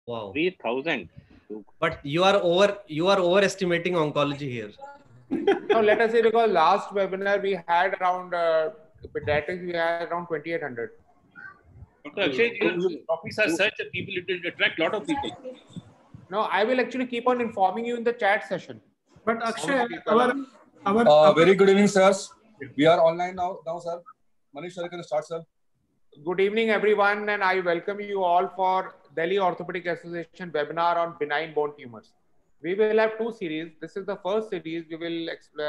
Wow. 3,000. But you are overestimating oncology here. No, let us say because last webinar we had around pediatrics, we had around 2,800. Dr. Akshay, your topics are such that people, it will attract a lot of people. No, I will actually keep on informing you in the chat session. But Akshay, very good evening, sirs. We are online now, sir. Manish, sir, you can start, sir. Good evening, everyone, and I welcome you all for Delhi Orthopedic Association webinar on benign bone tumors. We will have two series. This is the first series. We will,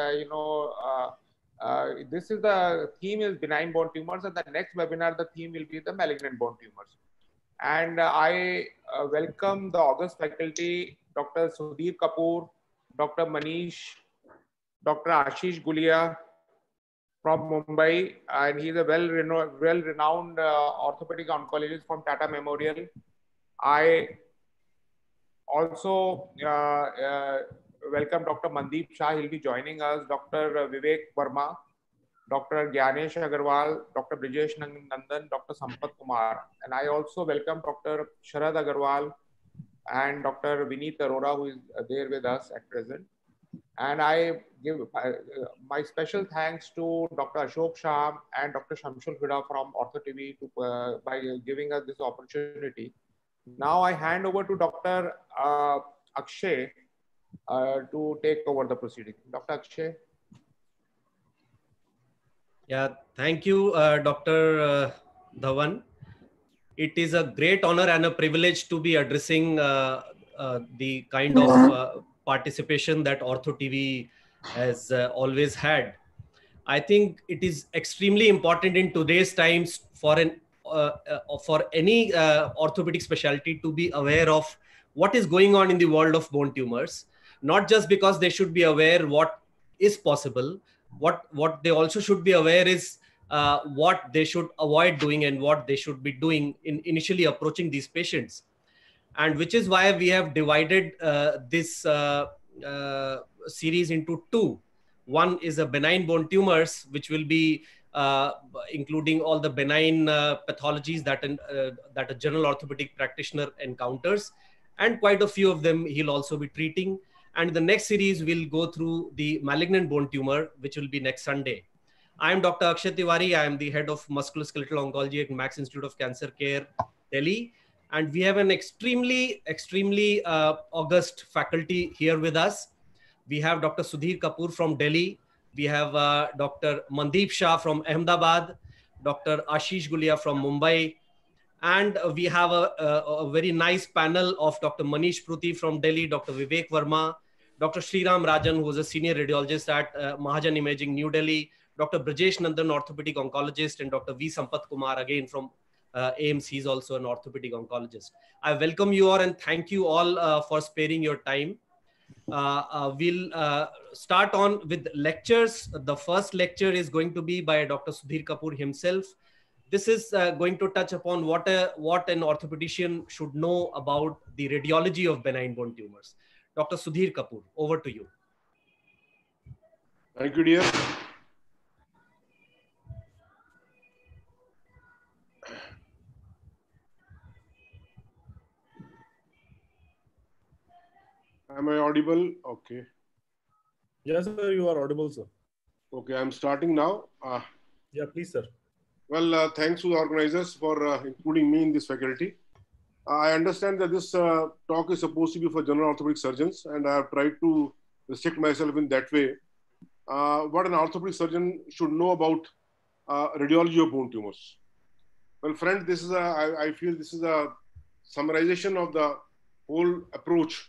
this is the theme is benign bone tumors, and the next webinar, the theme will be the malignant bone tumors. And I welcome the August faculty, Dr. Sudhir Kapoor, Dr. Manish, Dr. Ashish Gulia from Mumbai, and he is a well-renowned orthopedic oncologist from Tata Memorial. I also welcome Dr. Mandeep Shah. He'll be joining us. Dr. Vivek Verma, Dr. Gyanesh Agarwal, Dr. Brijesh Nandan, Dr. Sampath Kumar. And I also welcome Dr. Sharad Agarwal and Dr. Vineet Arora, who is there with us at present. And I give my special thanks to Dr. Ashok Shah and Dr. Shamshul Hida from Ortho TV by giving us this opportunity. Now I hand over to Dr. Akshay to take over the proceeding. Dr. Akshay. Yeah, thank you, Dr. Dhawan. It is a great honor and a privilege to be addressing the kind of participation that Ortho TV has always had. I think it is extremely important in today's times for any orthopedic specialty to be aware of what is going on in the world of bone tumors, not just because they should be aware what is possible. What they also should be aware is what they should avoid doing and what they should be doing in initially approaching these patients. And which is why we have divided this series into two. One is a benign bone tumors, which will be including all the benign pathologies that a general orthopedic practitioner encounters. And quite a few of them he'll also be treating. And the next series will go through the malignant bone tumor, which will be next Sunday. I am Dr. Akshay Tiwari. I am the head of musculoskeletal oncology at Max Institute of Cancer Care, Delhi. And we have an extremely august faculty here with us. We have Dr. Sudhir Kapoor from Delhi. We have Dr. Mandeep Shah from Ahmedabad, Dr. Ashish Gulia from Mumbai. And we have a very nice panel of Dr. Manish Pruthi from Delhi, Dr. Vivek Verma, Dr. Sriram Rajan, who is a senior radiologist at Mahajan Imaging, New Delhi, Dr. Brijesh Nandan, orthopedic oncologist, and Dr. V. Sampath Kumar, again from AIMS. He's also an orthopedic oncologist. I welcome you all and thank you all for sparing your time. We'll start on with lectures. The first lecture is going to be by Dr. Sudhir Kapoor himself. This is going to touch upon what an orthopedician should know about the radiology of benign bone tumors. Dr. Sudhir Kapoor, over to you. Thank you, dear. Am I audible? Okay. Yes, sir, you are audible, sir. Okay, I'm starting now. Yeah, please, sir. Well, thanks to the organizers for including me in this faculty. I understand that this talk is supposed to be for general orthopedic surgeons, and I have tried to restrict myself in that way. What an orthopedic surgeon should know about radiology of bone tumors. Well, friend, this is I feel this is a summarization of the whole approach.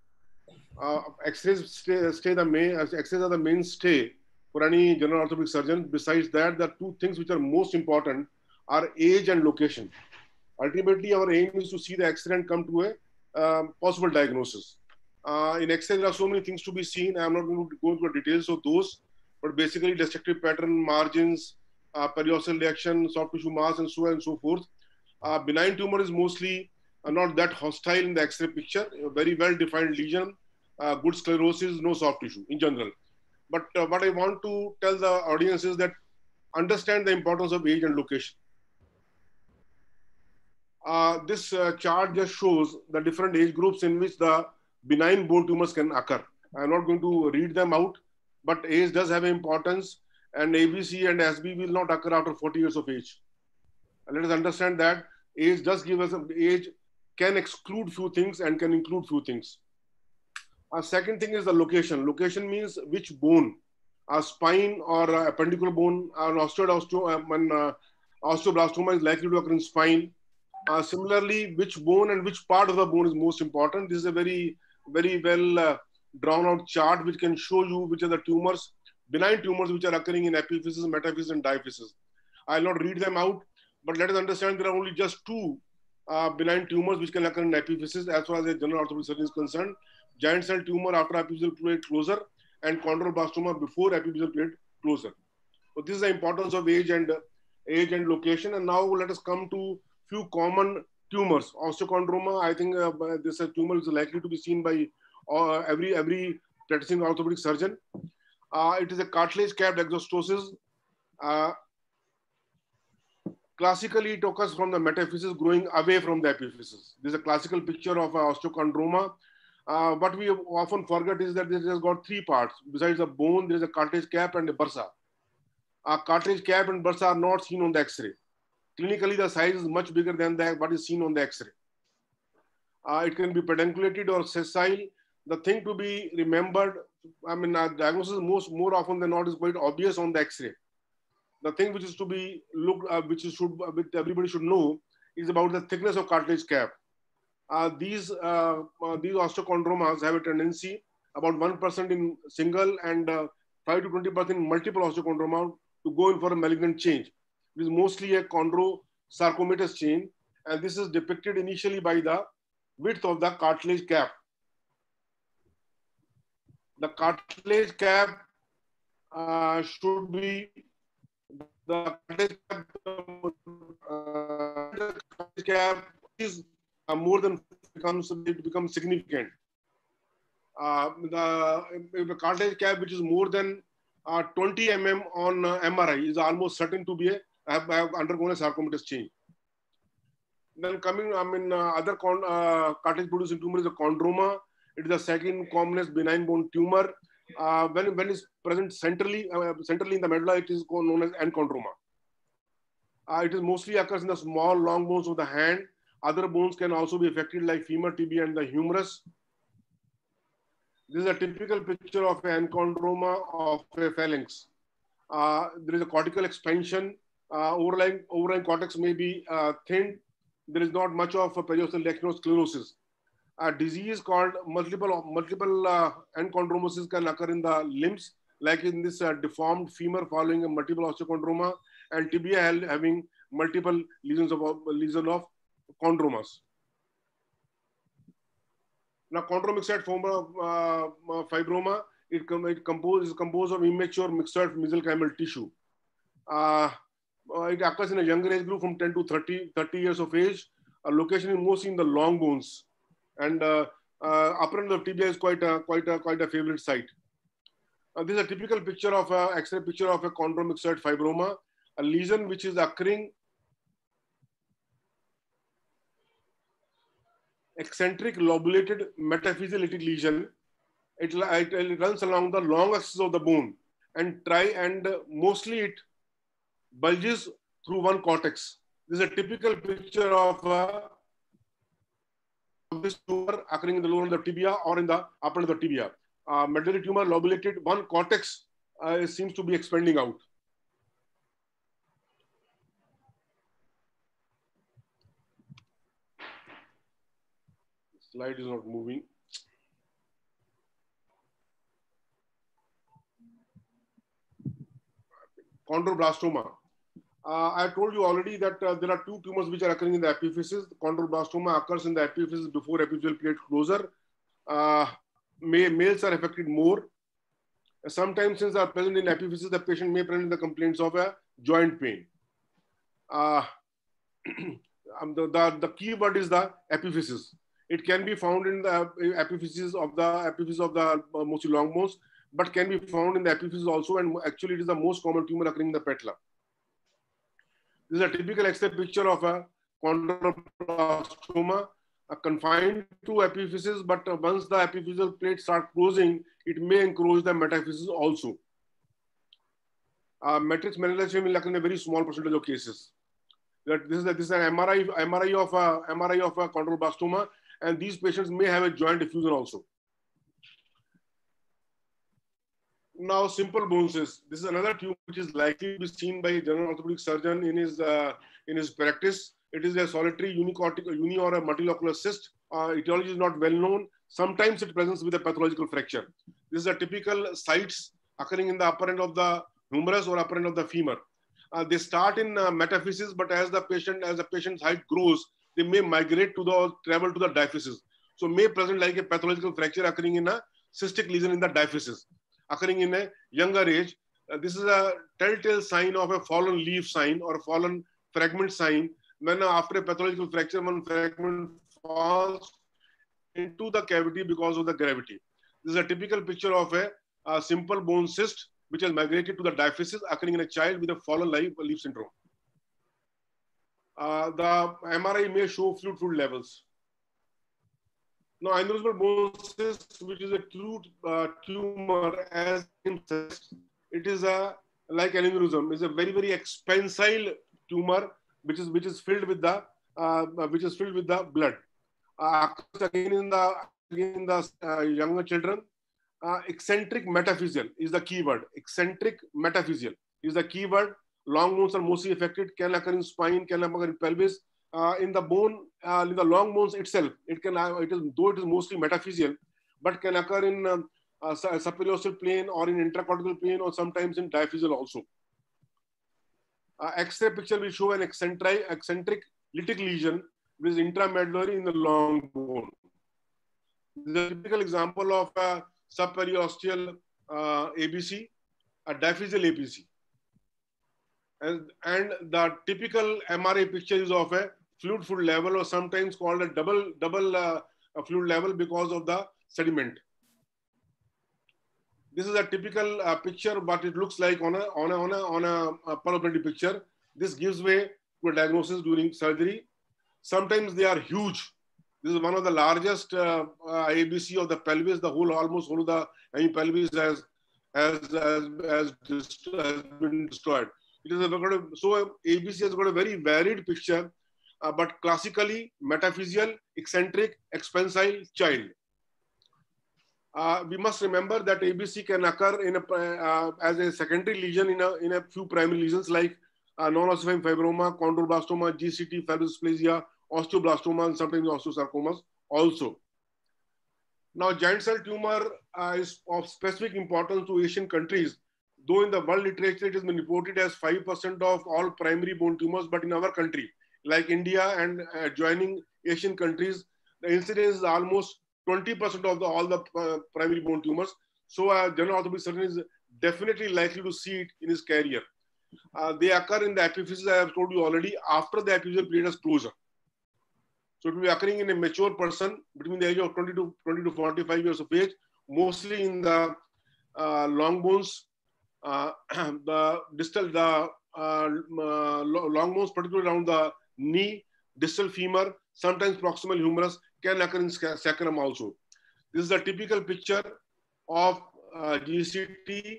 X-rays are the mainstay for any general orthopedic surgeon. Besides that, the two things which are most important are age and location. Ultimately, our aim is to see the X-ray and come to a possible diagnosis. In X-ray, there are so many things to be seen. I am not going to go into the details of those, but basically destructive pattern, margins, periostal reaction, soft tissue mass, and so on and so forth. Benign tumor is mostly not that hostile in the X-ray picture. A very well-defined lesion, good sclerosis, no soft tissue in general. But what I want to tell the audience is that understand the importance of age and location. This chart just shows the different age groups in which the benign bone tumors can occur. I'm not going to read them out, but age does have importance, and ABC and SB will not occur after 40 years of age. And let us understand that age does give us, age can exclude few things and can include few things. Second thing is the location. Location means which bone, a spine or appendicular bone, an osteoblastoma is likely to occur in spine. Similarly, which bone and which part of the bone is most important. This is a very well drawn out chart which can show you which are the tumors, benign tumors which are occurring in epiphysis, metaphysis, and diaphysis. I'll not read them out, but let us understand there are only just two benign tumors which can occur in epiphysis as far as the general orthopedic surgeon is concerned. Giant cell tumor after epiphyseal plate closure and chondroblastoma before epiphyseal plate closure. So this is the importance of age and location. And now let us come to few common tumors. Osteochondroma, I think this tumor is likely to be seen by every practicing orthopedic surgeon. It is a cartilage capped exostosis. Classically, it occurs from the metaphysis growing away from the epiphysis. This is a classical picture of osteochondroma. What we often forget is that this has got three parts. Besides the bone, there is a cartilage cap and a bursa. Cartilage cap and bursa are not seen on the X-ray. Clinically, the size is much bigger than what is seen on the X-ray. It can be pedunculated or sessile. The thing to be remembered, diagnosis more often than not is quite obvious on the X-ray. The thing which is to be looked, which everybody should know, is about the thickness of cartilage cap. These osteochondromas have a tendency, about 1% in single and 5 to 20% in multiple osteochondroma, to go in for a malignant change. It is mostly a chondrosarcomatous change, and this is depicted initially by the width of the cartilage cap. The cartilage cap should be the cartilage cap is more than becomes significant. The cartilage cap which is more than 20 mm on MRI is almost certain to be have undergone a sarcomatous change. Then coming, other cartilage producing tumor is a chondroma. It is the second commonest benign bone tumor. When it's present centrally in the medulla, it is known as enchondroma. It is mostly occurs in the small long bones of the hand. Other bones can also be affected like femur, tibia, and the humerus. This is a typical picture of an enchondroma of a phalanx. There is a cortical expansion. Overlying cortex may be thinned. There is not much of a periosteal sclerosis. A disease called multiple enchondromosis can occur in the limbs, like in this deformed femur following a multiple osteochondroma, and tibia having multiple lesions of chondromas. Now, chondromyxoid fibroma, it is composed of immature myxoid mesenchymal tissue. It occurs in a younger age group from 10 to 30 years of age. Location is mostly in the long bones, and upper end of the tibia is quite a favorite site. This is a typical picture of X-ray picture of a chondromyxoid fibroma, a lesion which is occurring eccentric lobulated metaphyseal lesion. It runs along the long axis of the bone and mostly it bulges through one cortex. This is a typical picture of this tumor occurring in the lower of the tibia or in the upper of the tibia. Medullary tumor lobulated, one cortex seems to be expanding out. Slide is not moving. Chondroblastoma. I told you already that there are two tumors which are occurring in the epiphysis. Chondroblastoma occurs in the epiphysis before epiphyseal plate closure. Males are affected more. Sometimes, since they are present in epiphysis, the patient may present the complaints of a joint pain. The key word is the epiphysis. It can be found in the epiphysis of the mostly long bones, but can be found in the epiphysis also, and actually it is the most common tumor occurring in the patella. This is a typical X-ray picture of a chondroblastoma, confined to epiphysis, but once the epiphyseal plate starts closing, it may encroach the metaphysis also. Matrix meningioma will occur in a very small percentage of cases. That this is an MRI of a chondroblastoma, and these patients may have a joint effusion also. Now, simple bone cyst. This is another tumor which is likely to be seen by a general orthopedic surgeon in his practice. It is a solitary uni or a multilocular cyst. Etiology is not well known. Sometimes it presents with a pathological fracture. This is a typical sites occurring in the upper end of the humerus or upper end of the femur. They start in metaphysis, but as the patient's height grows, they may migrate to travel to the diaphysis. So may present like a pathological fracture occurring in a cystic lesion in the diaphysis, occurring in a younger age. This is a telltale sign of a fallen leaf sign or a fallen fragment sign. When after a pathological fracture, one fragment falls into the cavity because of the gravity. This is a typical picture of a simple bone cyst which has migrated to the diaphysis, occurring in a child with a fallen leaf syndrome. The MRI may show fluid levels. Now, aneurysmal bone cyst, which is a true tumor, as it is like an aneurysm, is a very, very expansile tumor which is filled with the blood. Again in the younger children, eccentric metaphyseal is the keyword. Eccentric metaphyseal is the keyword. Long bones are mostly affected. Can occur in spine, can occur in pelvis. In the bone, in the long bones itself, though it is mostly metaphyseal, but can occur in subperiosteal plane or in intracortical plane or sometimes in diaphyseal also. X-ray picture will show an eccentric lytic lesion which is intramedullary in the long bone. This is a typical example of a subperiosteal ABC, a diaphyseal APC. And the typical MRI picture is of a fluid level, or sometimes called a double fluid level because of the sediment. This is a typical picture, but it looks like on a palpability picture. This gives way to a diagnosis during surgery. Sometimes they are huge. This is one of the largest ABC of the pelvis. The almost whole of the pelvis has been destroyed. So ABC has got a very varied picture, but classically metaphyseal, eccentric, expansile child. We must remember that ABC can occur as a secondary lesion in a few primary lesions like non-ossifying fibroma, chondroblastoma, GCT, fibrosesplasia, osteoblastoma, and sometimes osteosarcomas also. Now, giant cell tumor is of specific importance to Asian countries, though in the world literature it has been reported as 5% of all primary bone tumors, but in our country, like India and adjoining Asian countries, the incidence is almost 20% of all the primary bone tumors. So a general orthopedic surgeon is definitely likely to see it in his career. They occur in the epiphysis, I have told you already, after the epiphyseal period has closure. So it will be occurring in a mature person between the age of 20 to 45 years of age, mostly in the long bones, the long bones, particularly around the knee, distal femur, sometimes proximal humerus, can occur in sacrum also. This is a typical picture of GCT,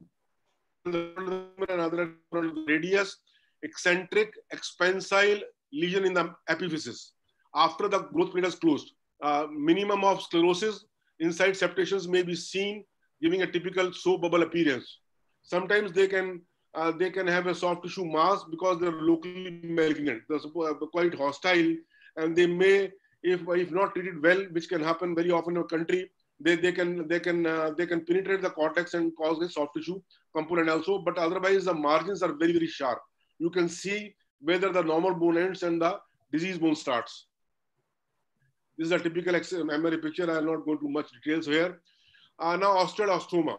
another radius, eccentric, expansile lesion in the epiphysis. After the growth period is closed, minimum of sclerosis, inside septations may be seen, giving a typical soap bubble appearance. Sometimes they can have a soft tissue mass because they're locally malignant. They're quite hostile, and they may, if not treated well, which can happen very often in a country, they can penetrate the cortex and cause a soft tissue component also. But otherwise, the margins are very, very sharp. You can see whether the normal bone ends and the disease bone starts. This is a typical MRI picture. I will not go into much details here. Now, osteoblastoma.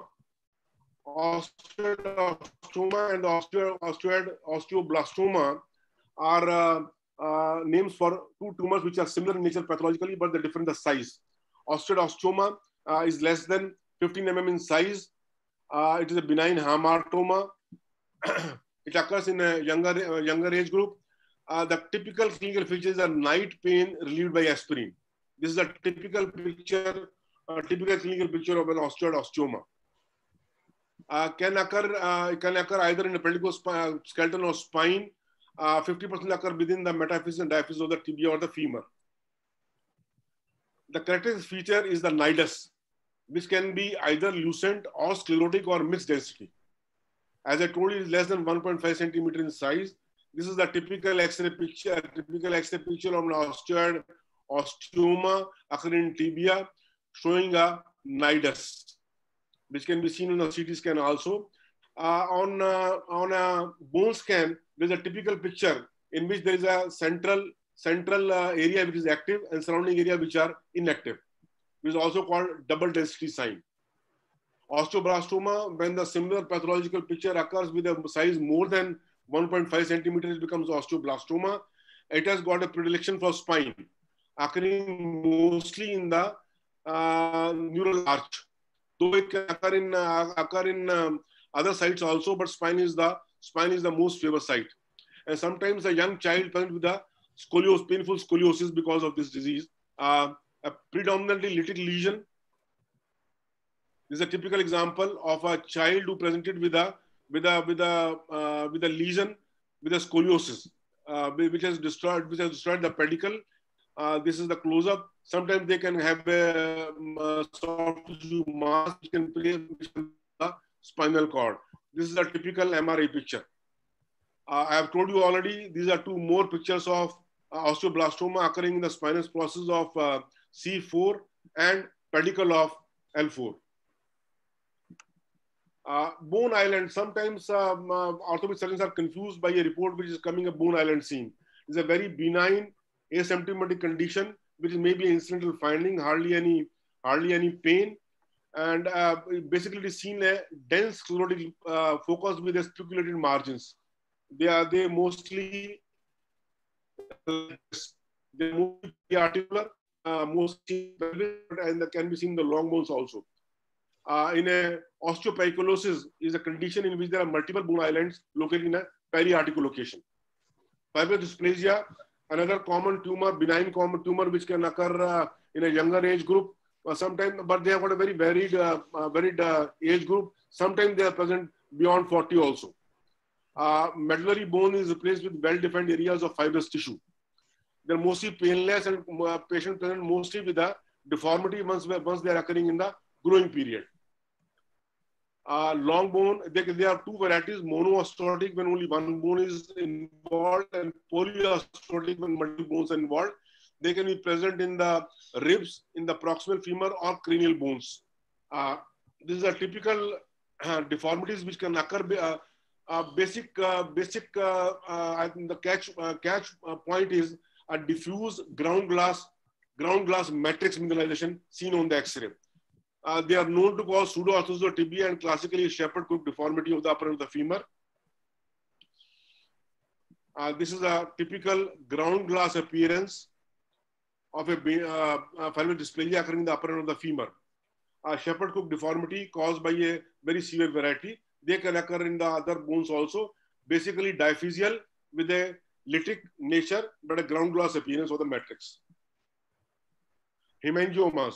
Osteoblastoma and osteoblastoma are names for two tumors which are similar in nature pathologically, but they're different in the size. Osteoblastoma is less than 15 mm in size. It is a benign hamartoma. It occurs in a younger age group. The typical clinical features are night pain relieved by aspirin. This is a typical picture, typical clinical picture of an osteoid osteoma. Can occur either in the pedicle skeleton or spine. 50% occur within the metaphysis and diaphysis of the tibia or the femur. The characteristic feature is the nidus, which can be either lucent or sclerotic or mixed density. As I told you, it is less than 1.5 centimeter in size. This is the typical X-ray picture, of an osteoid osteoma occurring in tibia, showing a nidus, which can be seen on the CT scan also. On a bone scan, there's a typical picture in which there is a central area which is active and surrounding area which are inactive, which is also called double density sign. Osteoblastoma, when the similar pathological picture occurs with a size more than 1.5 centimeters, it becomes osteoblastoma. It has got a predilection for spine, occurring mostly in the neural arch. Though it can occur in other sites also, but spine is the most favored site. And sometimes a young child present with a scoliosis, painful scoliosis because of this disease, a predominantly lytic lesion. This is a typical example of a child who presented with a lesion, with a scoliosis, which has destroyed the pedicle. This is the close-up. Sometimes they can have a soft tissue mass which can play the spinal cord. This is a typical MRI picture. I have told you already, these are two more pictures of osteoblastoma occurring in the spinous process of C4 and pedicle of L4. Bone island, sometimes orthopedic surgeons are confused by a report which is coming a bone island scene. It's a very benign asymptomatic condition, which is maybe an incidental finding, hardly any pain. And basically it is seen a dense sclerotic focus with a spiculated margins. They mostly articular, mostly and can be seen in the long bones also. In a osteoporosis is a condition in which there are multiple bone islands located in a periarticular location. Fibrous dysplasia, another common tumor, benign common tumor, which can occur in a younger age group. Sometimes, but they have got a very varied age group. Sometimes they are present beyond 40 also. Medullary bone is replaced with well-defined areas of fibrous tissue. They're mostly painless and patient present mostly with a deformity once they are occurring in the growing period. Long bone, there are two varieties: monoosteotic when only one bone is involved, and polyosteotic when multiple bones are involved. They can be present in the ribs, in the proximal femur, or cranial bones. These are typical deformities which can occur. I think the catch point is a diffuse ground glass matrix mineralization seen on the X-ray. They are known to cause pseudoarthrosis tibia and classically Shepherd-Crook deformity of the upper end of the femur. This is a typical ground glass appearance of a fibrous dysplasia occurring in the upper end of the femur. Shepherd-Crook deformity caused by a very severe variety. They can occur in the other bones also. Basically diaphysial with a lytic nature, but a ground glass appearance of the matrix. Hemangiomas.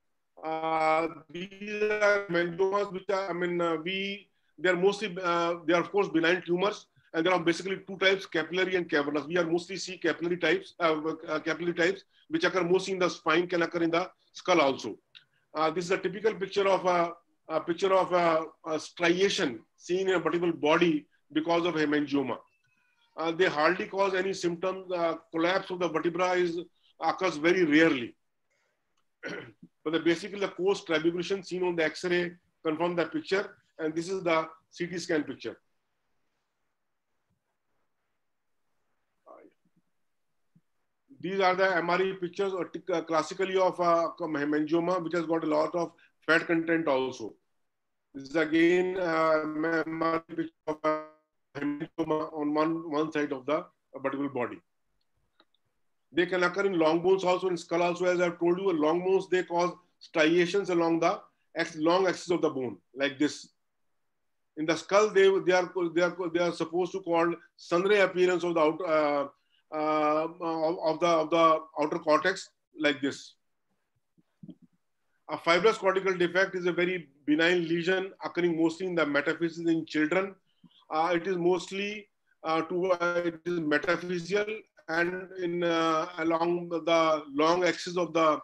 These are hemangiomas which are, they are mostly, they are of course benign tumors, and there are basically two types, capillary and cavernous. We are mostly see capillary types, which occur mostly in the spine, can occur in the skull also. This is a typical picture of a striation seen in a vertebral body because of hemangioma. They hardly cause any symptoms. Collapse of the vertebra occurs very rarely. But basically the coarse trabulation seen on the X-ray confirm that picture, and this is the CT scan picture. These are the MRE pictures classically of hemangioma, which has got a lot of fat content also. This is again MRE picture of hemangioma on one side of the vertebral body. They can occur in long bones also, in skull also. As I've told you, long bones, they cause striations along the long axis of the bone, like this. In the skull, they are supposed to call sunray appearance of the of the outer cortex like this. A fibrous cortical defect is a very benign lesion occurring mostly in the metaphyses in children. It is mostly it is metaphyseal and in along the long axis of the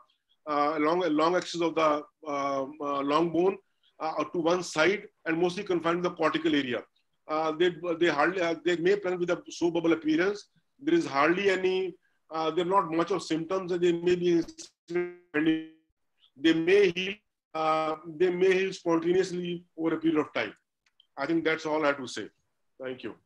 long bone to one side and mostly confined to the cortical area. They may present with a soap bubble appearance. There is hardly any. There are not much of symptoms, and they may be. They may heal spontaneously over a period of time. I think that's all I have to say. Thank you.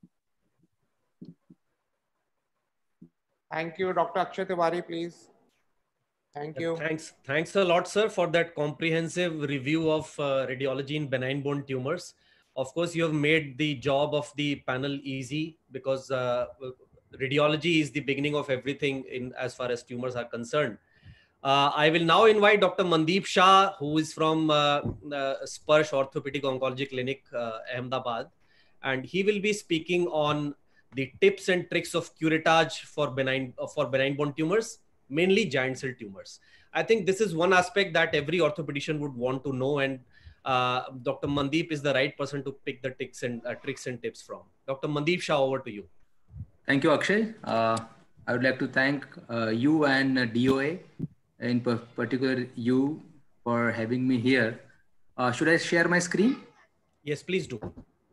Thank you, Dr. Akshay Tiwari, please. Thank you. Thanks a lot, sir, for that comprehensive review of radiology in benign bone tumors. Of course, you have made the job of the panel easy because radiology is the beginning of everything in as far as tumors are concerned. I will now invite Dr. Mandeep Shah, who is from Sparsh Orthopedic Oncology Clinic, Ahmedabad, and he will be speaking on the tips and tricks of curettage for benign bone tumors, mainly giant cell tumors. I think this is one aspect that every orthopedician would want to know, and Dr. Mandeep is the right person to pick the tricks and tips from. Dr. Mandeep Shah, over to you. Thank you, Akshay. I would like to thank you and DOA, in particular you, for having me here. Should I share my screen? Yes, please do.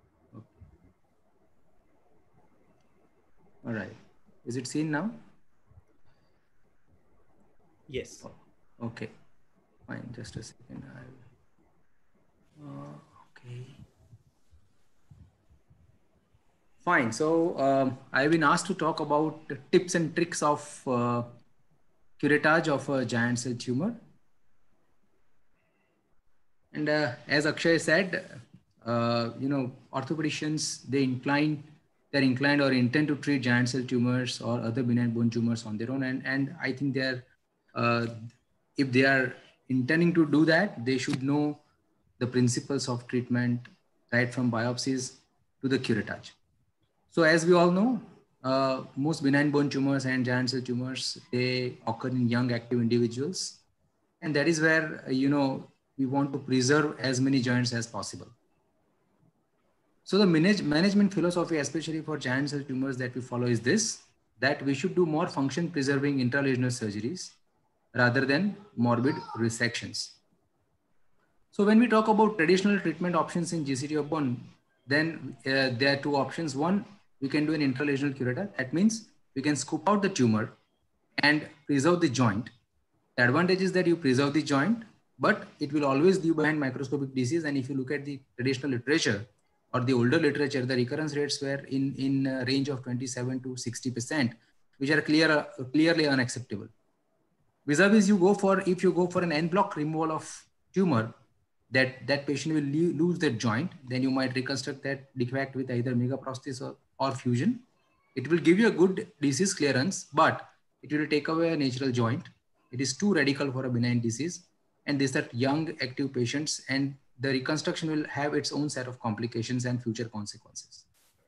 All right. Is it seen now? Yes. Okay. Fine. Just a second. Okay. Fine. So I've been asked to talk about the tips and tricks of curettage of a giant cell tumor. And as Akshay said, orthopedicians, they're inclined or intend to treat giant cell tumors or other benign bone tumors on their own. And I think if they are intending to do that, they should know the principles of treatment, right from biopsies to the curettage. So as we all know, most benign bone tumors and giant cell tumors, they occur in young active individuals. And that is where, we want to preserve as many joints as possible. So the management philosophy, especially for giant cell tumors that we follow is this, that we should do more function preserving intralesional surgeries rather than morbid resections. So when we talk about traditional treatment options in GCT of bone, then there are two options. One, we can do an intralesional curettage. That means we can scoop out the tumor and preserve the joint. The advantage is that you preserve the joint, but it will always leave behind microscopic disease. And if you look at the traditional literature or the older literature, the recurrence rates were in a range of 27 to 60%, which are clearly unacceptable. Vis-a-vis, if you go for an en bloc removal of tumor, that patient will lose their joint, then you might reconstruct that defect with either megaprosthesis or fusion. It will give you a good disease clearance, but it will take away a natural joint. It is too radical for a benign disease. And these are young active patients, and the reconstruction will have its own set of complications and future consequences.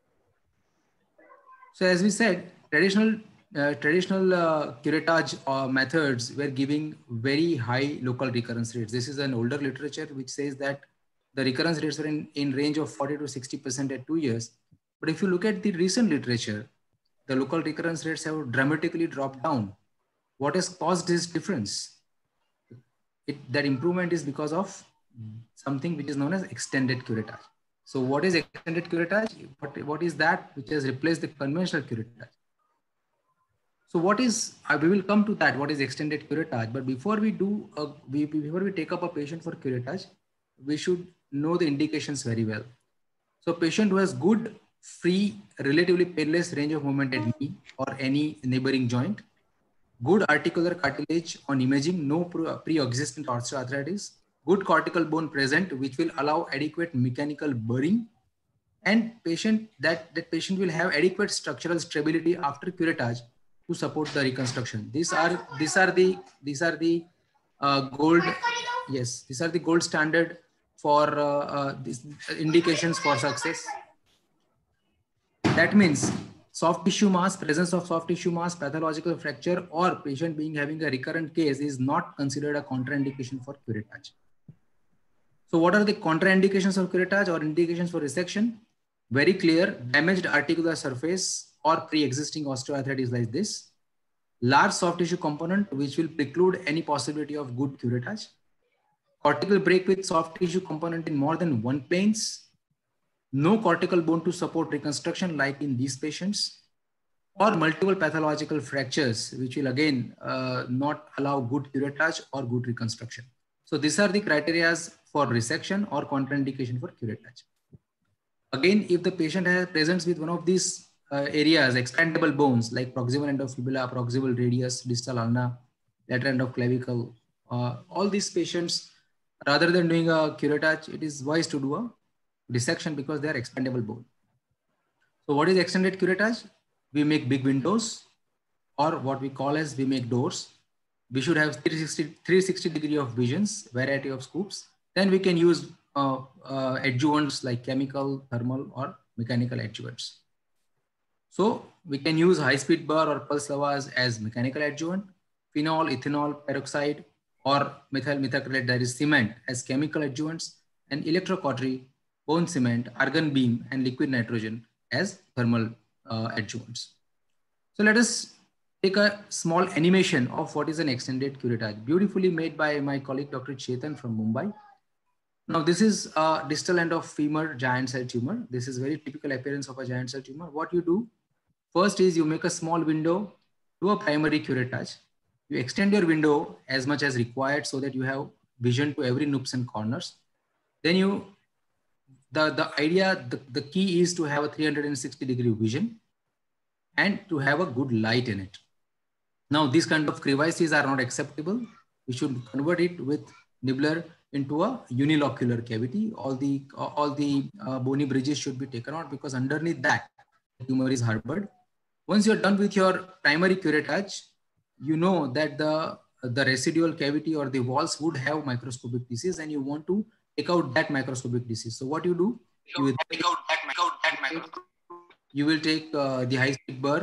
So as we said, traditional curettage methods were giving very high local recurrence rates. This is an older literature which says that the recurrence rates are in range of 40 to 60% at 2 years. But if you look at the recent literature, the local recurrence rates have dramatically dropped down. What has caused this difference? That improvement is because of something which is known as extended curettage. So what is extended curettage? What is that which has replaced the conventional curettage? So we will come to that, what is extended curettage. But before we take up a patient for curettage, we should know the indications very well. So patient who has good, free, relatively painless range of movement at knee or any neighboring joint, good articular cartilage on imaging, no pre-existing osteoarthritis, good cortical bone present, which will allow adequate mechanical burring, and that patient will have adequate structural stability after curettage to support the reconstruction. These are the gold standard for these indications for success. That means soft tissue mass, presence of soft tissue mass, pathological fracture, or patient having a recurrent case is not considered a contraindication for curettage. So what are the contraindications of curettage or indications for resection? Very clear: damaged articular surface or pre-existing osteoarthritis like this. Large soft tissue component which will preclude any possibility of good curettage. Cortical break with soft tissue component in more than one planes. No cortical bone to support reconstruction like in these patients. Or multiple pathological fractures which will again not allow good curettage or good reconstruction. So these are the criteria for resection or contraindication for curettage. Again, if the patient has presents with one of these areas, expandable bones like proximal end of fibula, proximal radius, distal ulna, lateral end of clavicle, all these patients, rather than doing a curettage, it is wise to do a dissection because they are expandable bone. So what is extended curettage? We make big windows, or what we call as we make doors. We should have 360 degree of visions, variety of scoops. Then we can use adjuvants like chemical, thermal, or mechanical adjuvants. So we can use high-speed burr or pulse lavage as mechanical adjuvant, phenol, ethanol, peroxide, or methyl methacrylate, that is cement, as chemical adjuvants, and electrocautery, bone cement, argon beam, and liquid nitrogen as thermal adjuvants. So let us take a small animation of what is an extended curettage, beautifully made by my colleague Dr. Chetan from Mumbai. Now this is a distal end of femur giant cell tumor. This is very typical appearance of a giant cell tumor. What you do first is you make a small window to a primary curettage. You extend your window as much as required so that you have vision to every nooks and corners. Then the key is to have a 360 degree vision and to have a good light in it. Now, these kind of crevices are not acceptable. We should convert it with nibbler into a unilocular cavity. All the bony bridges should be taken out because underneath that the tumor is harbored. Once you're done with your primary curettage, you know that the residual cavity or the walls would have microscopic disease, and you want to take out that microscopic disease. So what you do? You will take the high-speed burr.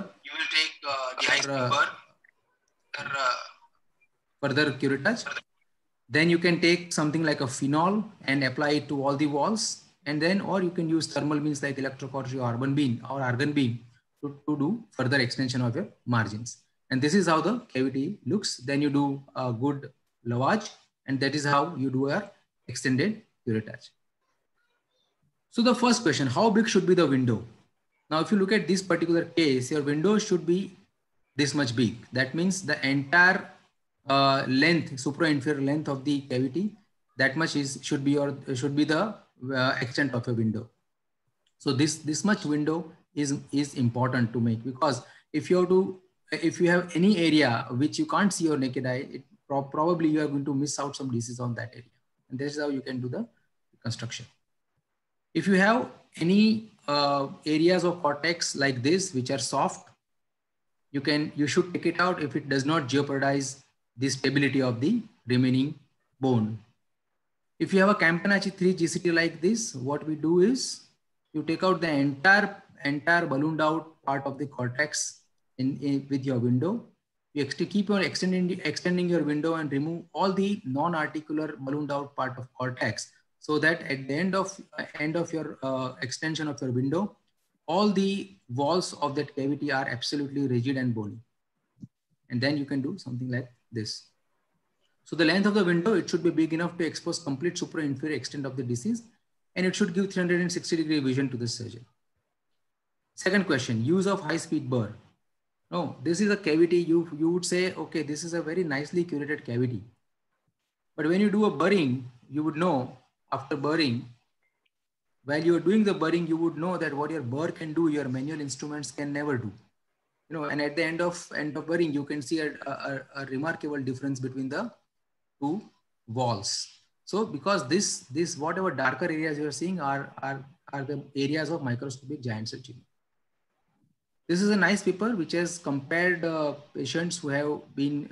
Further curettage. Then you can take something like a phenol and apply it to all the walls, and then, or you can use thermal means like electrocautery or argon beam to do further extension of your margins. And this is how the cavity looks. Then you do a good lavage, and that is how you do a extended curettage. So the first question, how big should be the window? Now, if you look at this particular case, your window should be this much big. That means the entire length, supra-inferior length of the cavity, that much should be the extent of a window. So this much window is important to make, because if you have any area which you can't see your naked eye, probably you are going to miss out some disease on that area. And this is how you can do the construction. If you have any areas of cortex like this, which are soft, you should take it out if it does not jeopardize the stability of the remaining bone. If you have a Campanachi 3 GCT like this, what we do is you take out the entire ballooned out part of the cortex with your window. You keep on extending your window and remove all the non-articular ballooned out part of cortex, so that at the end of your extension of your window, all the walls of that cavity are absolutely rigid and bony. And then you can do something like this. So the length of the window, it should be big enough to expose complete supra-inferior extent of the disease, and it should give 360 degree vision to the surgeon. Second question, use of high-speed burr. No, this is a cavity. You would say, okay, this is a very nicely curated cavity. But when you do a burring, you would know after burring, while you are doing the burring, you would know that what your burr can do, your manual instruments can never do. And at the end of burring, you can see a remarkable difference between the two walls. So because this whatever darker areas you are seeing are the areas of microscopic giant cell tumor. This is a nice paper which has compared patients who have been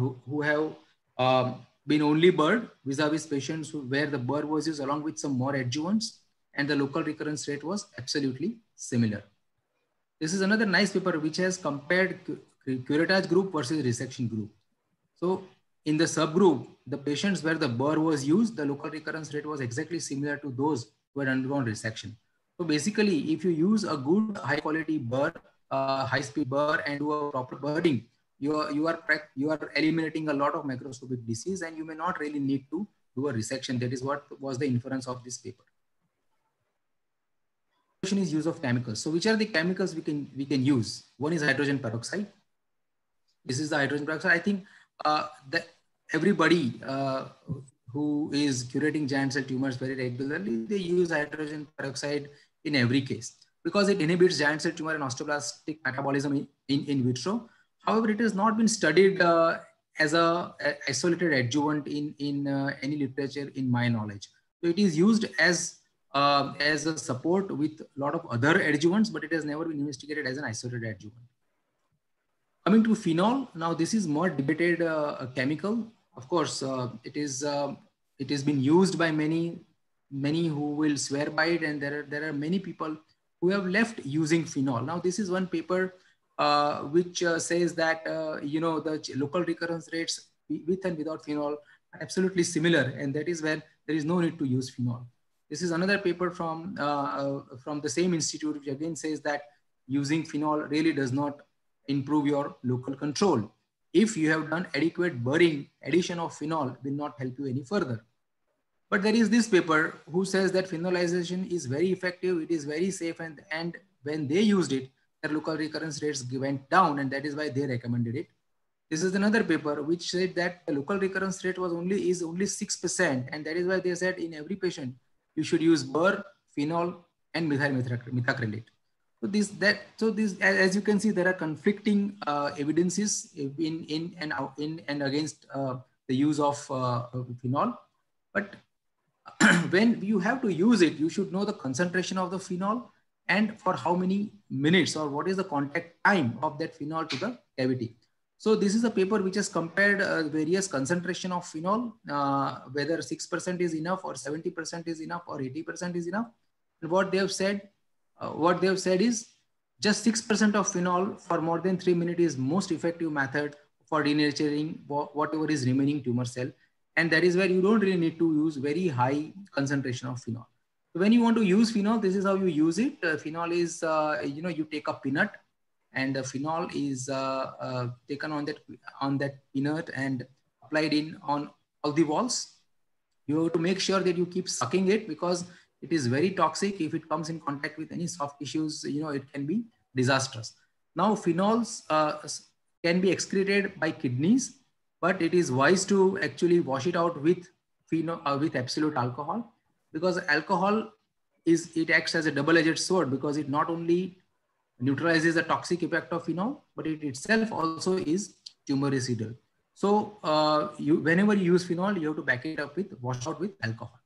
only burred vis-a-vis patients where the burr was used along with some more adjuvants, and the local recurrence rate was absolutely similar. This is another nice paper which has compared curettage group versus resection group. So in the subgroup, the patients where the burr was used, the local recurrence rate was exactly similar to those who had undergone resection. So basically, if you use a good high quality burr, high speed burr, and do a proper burring, you are eliminating a lot of microscopic disease, and you may not really need to do a resection. That is what was the inference of this paper. Question is use of chemicals. So which are the chemicals we can use? One is hydrogen peroxide. This is the hydrogen peroxide. I think that everybody who is curating giant cell tumors very regularly, they use hydrogen peroxide in every case because it inhibits giant cell tumor and osteoblastic metabolism in vitro. However, it has not been studied as a isolated adjuvant in any literature in my knowledge. So it is used as a support with a lot of other adjuvants, but it has never been investigated as an isolated adjuvant. Coming to phenol, now this is more debated chemical. Of course, it has been used by many who will swear by it, and there are many people who have left using phenol. Now this is one paper which says that the local recurrence rates with and without phenol are absolutely similar, and that is where there is no need to use phenol. This is another paper from the same institute, which again says that using phenol really does not improve your local control. If you have done adequate burring, addition of phenol will not help you any further. But there is this paper who says that phenolization is very effective, it is very safe, and when they used it, their local recurrence rates went down, and that is why they recommended it. This is another paper which said that the local recurrence rate is only 6%, and that is why they said in every patient you should use burr, phenol, and methyl methacrylate. So as you can see, there are conflicting evidences in and against the use of phenol. But when you have to use it, you should know the concentration of the phenol and for how many minutes, or what is the contact time of that phenol to the cavity. So this is a paper which has compared various concentration of phenol, whether 6% is enough, or 70% is enough, or 80% is enough. And what they have said is just 6% of phenol for more than 3 minutes is most effective method for denaturing whatever is remaining tumor cell. And that is where you don't really need to use very high concentration of phenol. So when you want to use phenol, this is how you use it. Phenol is, you take a peanut, and the phenol is taken on that peanut and applied on all the walls. You have to make sure that you keep sucking it, because it is very toxic. If it comes in contact with any soft tissues, it can be disastrous. Now, phenols can be excreted by kidneys, but it is wise to actually wash it out with absolute alcohol, because alcohol acts as a double-edged sword, because it not only neutralizes the toxic effect of phenol, but it itself also is tumoricidal. So whenever you use phenol, you have to back it up wash out with alcohol.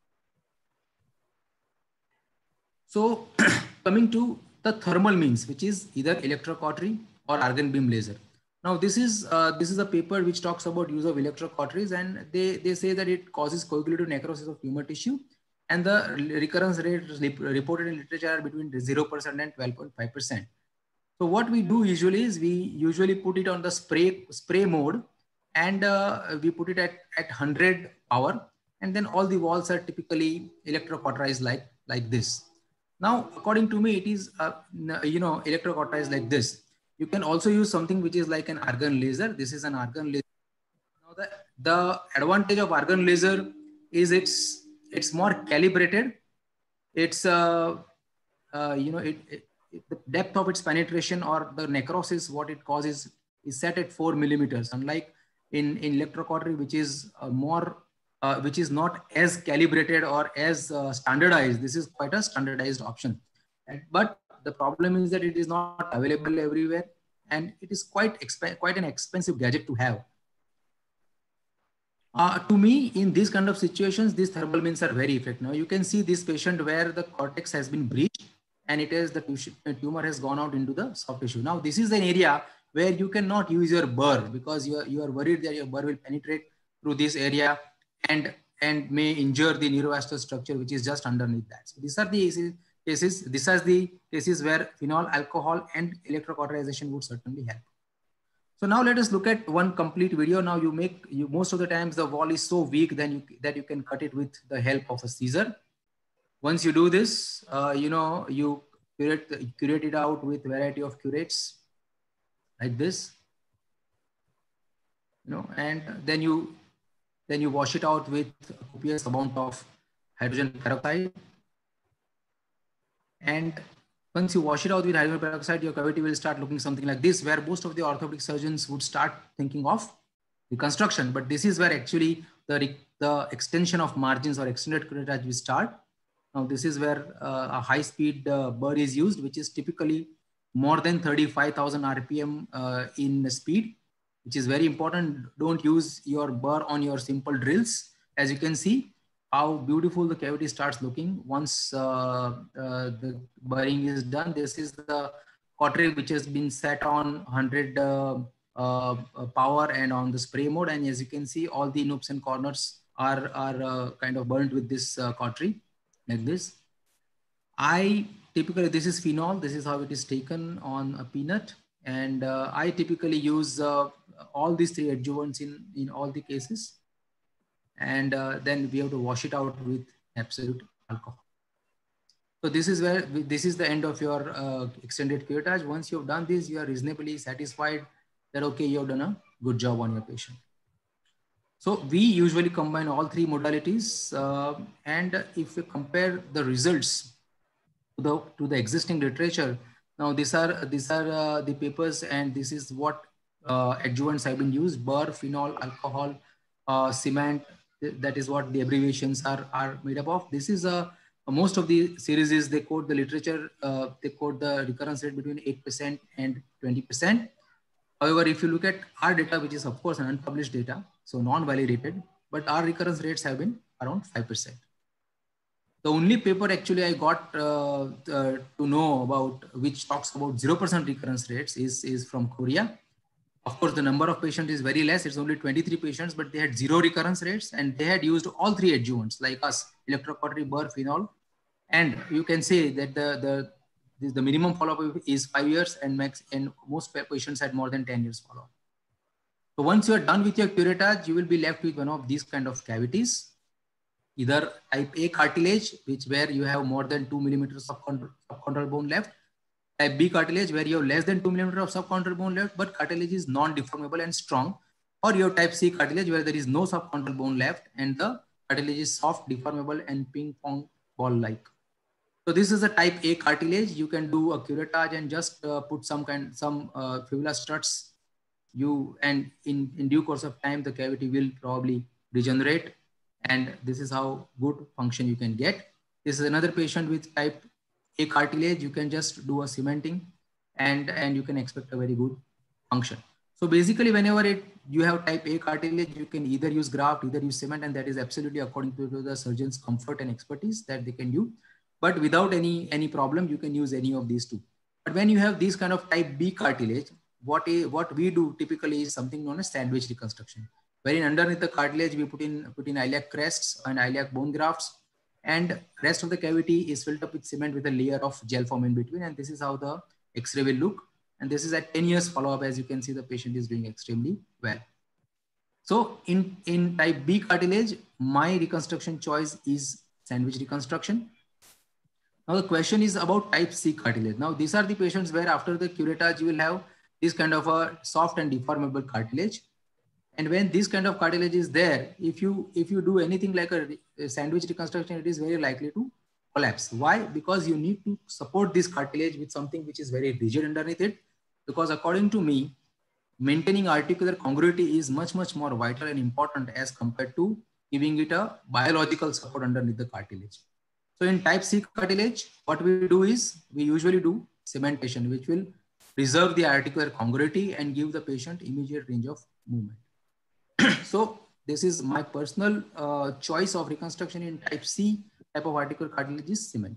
So coming to the thermal means, which is either electrocautery or argon beam laser. Now this is a paper which talks about use of electrocauteries, and they say that it causes coagulative necrosis of tumor tissue, and the recurrence rate reported in literature are between 0% and 12.5%. So what we do usually is we usually put it on the spray mode, and we put it at 100 power, and then all the walls are typically electrocauterized like this. Now, according to me, it is electrocauterized like this. You can also use something which is like an argon laser. This is an argon laser. Now, the advantage of argon laser is it's more calibrated. It's the depth of its penetration, or the necrosis, what it causes, is set at 4 millimeters. Unlike in electrocautery, which is not as calibrated or as standardized. This is quite a standardized option. But the problem is that it is not available everywhere, and it is quite an expensive gadget to have. To me, in these kind of situations, these thermal means are very effective. Now you can see this patient where the cortex has been breached, and the tumor has gone out into the soft tissue. Now this is an area where you cannot use your burr, because you are worried that your burr will penetrate through this area and may injure the neurovascular structure which is just underneath that. So these are the cases, these are the cases where phenol, alcohol, and electrocauterization would certainly help. So now let us look at one complete video. Now most of the times the wall is so weak that you can cut it with the help of a scissor. Once you do this, you curate it out with variety of curates like this, and then you wash it out with a copious amount of hydrogen peroxide. And once you wash it out with hydrogen peroxide, your cavity will start looking something like this, where most of the orthopedic surgeons would start thinking of reconstruction. But this is where actually the extension of margins or extended curettage will start. Now, this is where a high-speed burr is used, which is typically more than 35,000 RPM in speed, which is very important. Don't use your burr on your simple drills. As you can see, how beautiful the cavity starts looking once the burring is done. This is the cautery which has been set on 100 power and on the spray mode. And as you can see, all the nooks and corners are kind of burnt with this cautery like this. This is phenol. This is how it is taken on a peanut. And I typically use all these three adjuvants in all the cases. And then we have to wash it out with absolute alcohol. So this is the end of your extended curettage. Once you have done this, you are reasonably satisfied that, okay, you have done a good job on your patient. So we usually combine all three modalities. And if you compare the results to the existing literature, now these are the papers, and this is what adjuvants have been used: burr, phenol, alcohol, cement. That is what the abbreviations are made up of. This is most of the series they quote the literature. They quote the recurrence rate between 8% and 20%. However, if you look at our data, which is of course an unpublished data, so non-validated, but our recurrence rates have been around 5%. The only paper actually I got to know about, which talks about 0% recurrence rates, is from Korea. Of course, the number of patients is very less. It's only 23 patients, but they had 0 recurrence rates, and they had used all three adjuvants like us: electrocautery, burr, phenol. And you can say that the minimum follow-up is 5 years, and most patients had more than 10 years follow-up. So once you are done with your curettage, you will be left with one of these kind of cavities, either type A cartilage, where you have more than 2 millimeters of subchondral bone left; type B cartilage, where you have less than 2 millimeters of subchondral bone left, but cartilage is non-deformable and strong; or you have type C cartilage, where there is no subchondral bone left and the cartilage is soft, deformable, and ping pong ball-like. So this is a type A cartilage. You can do a curettage and just put some fibula struts. And in due course of time, the cavity will probably regenerate, and this is how good function you can get. This is another patient with type A cartilage. You can just do a cementing, and you can expect a very good function. So basically, whenever you have type A cartilage, you can either use graft, either use cement, and that is absolutely according to the surgeon's comfort and expertise that they can do. But without any problem, you can use any of these two. But when you have these kind of type B cartilage, what we do typically is something known as sandwich reconstruction, wherein underneath the cartilage we put in iliac crests and iliac bone grafts, and rest of the cavity is filled up with cement with a layer of gel foam in between, and this is how the X-ray will look. And this is at 10 years follow-up. As you can see, the patient is doing extremely well. So in type B cartilage, my reconstruction choice is sandwich reconstruction. Now the question is about type C cartilage. Now these are the patients where after the curettage you will have this kind of a soft and deformable cartilage. And when this kind of cartilage is there, if you do anything like a sandwich reconstruction, it is very likely to collapse. Why? Because you need to support this cartilage with something which is very rigid underneath it. Because according to me, maintaining articular congruity is much more vital and important as compared to giving it a biological support underneath the cartilage. So in type C cartilage, what we do is we usually do cementation, which will preserve the articular congruity and give the patient immediate range of movement. So this is my personal choice of reconstruction in type C type of articular cartilage is cement.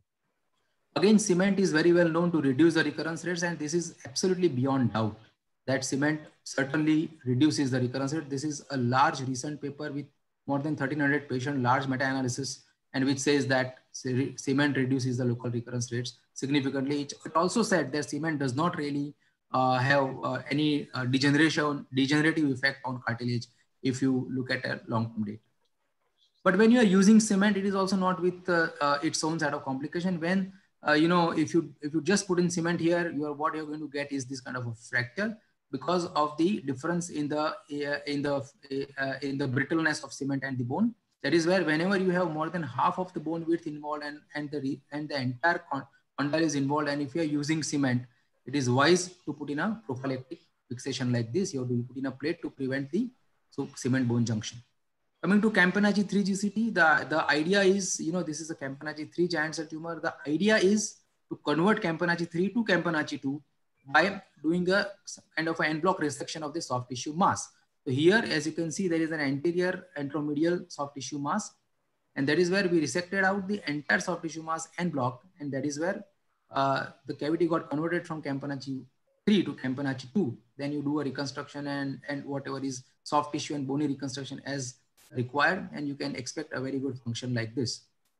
Again, cement is very well known to reduce the recurrence rates, and this is absolutely beyond doubt that cement certainly reduces the recurrence rate. This is a large recent paper with more than 1,300 patient, large meta-analysis and which says that cement reduces the local recurrence rates significantly. It also said that cement does not really have any degenerative effect on cartilage if you look at a long-term data. But when you are using cement, it is also not with its own set of complication. When if you just put in cement here, what you're going to get is this kind of a fracture because of the difference in the brittleness of cement and the bone. That is where whenever you have more than half of the bone width involved and the entire condyle is involved, and if you are using cement, it is wise to put in a prophylactic fixation like this. You have to put in a plate to prevent the cement bone junction. Coming to Campanacci 3 GCT, the idea is, this is a Campanacci 3 giant cell tumor. The idea is to convert Campanacci 3 to Campanacci 2 by doing a kind of an en bloc resection of the soft tissue mass. So here, as you can see, there is an anterior anteromedial soft tissue mass, and that is where we resected out the entire soft tissue mass en bloc, and that is where the cavity got converted from Campanacci 3 to Campanacci 2. Then you do a reconstruction and whatever is soft tissue and bony reconstruction as required, and you can expect a very good function like this.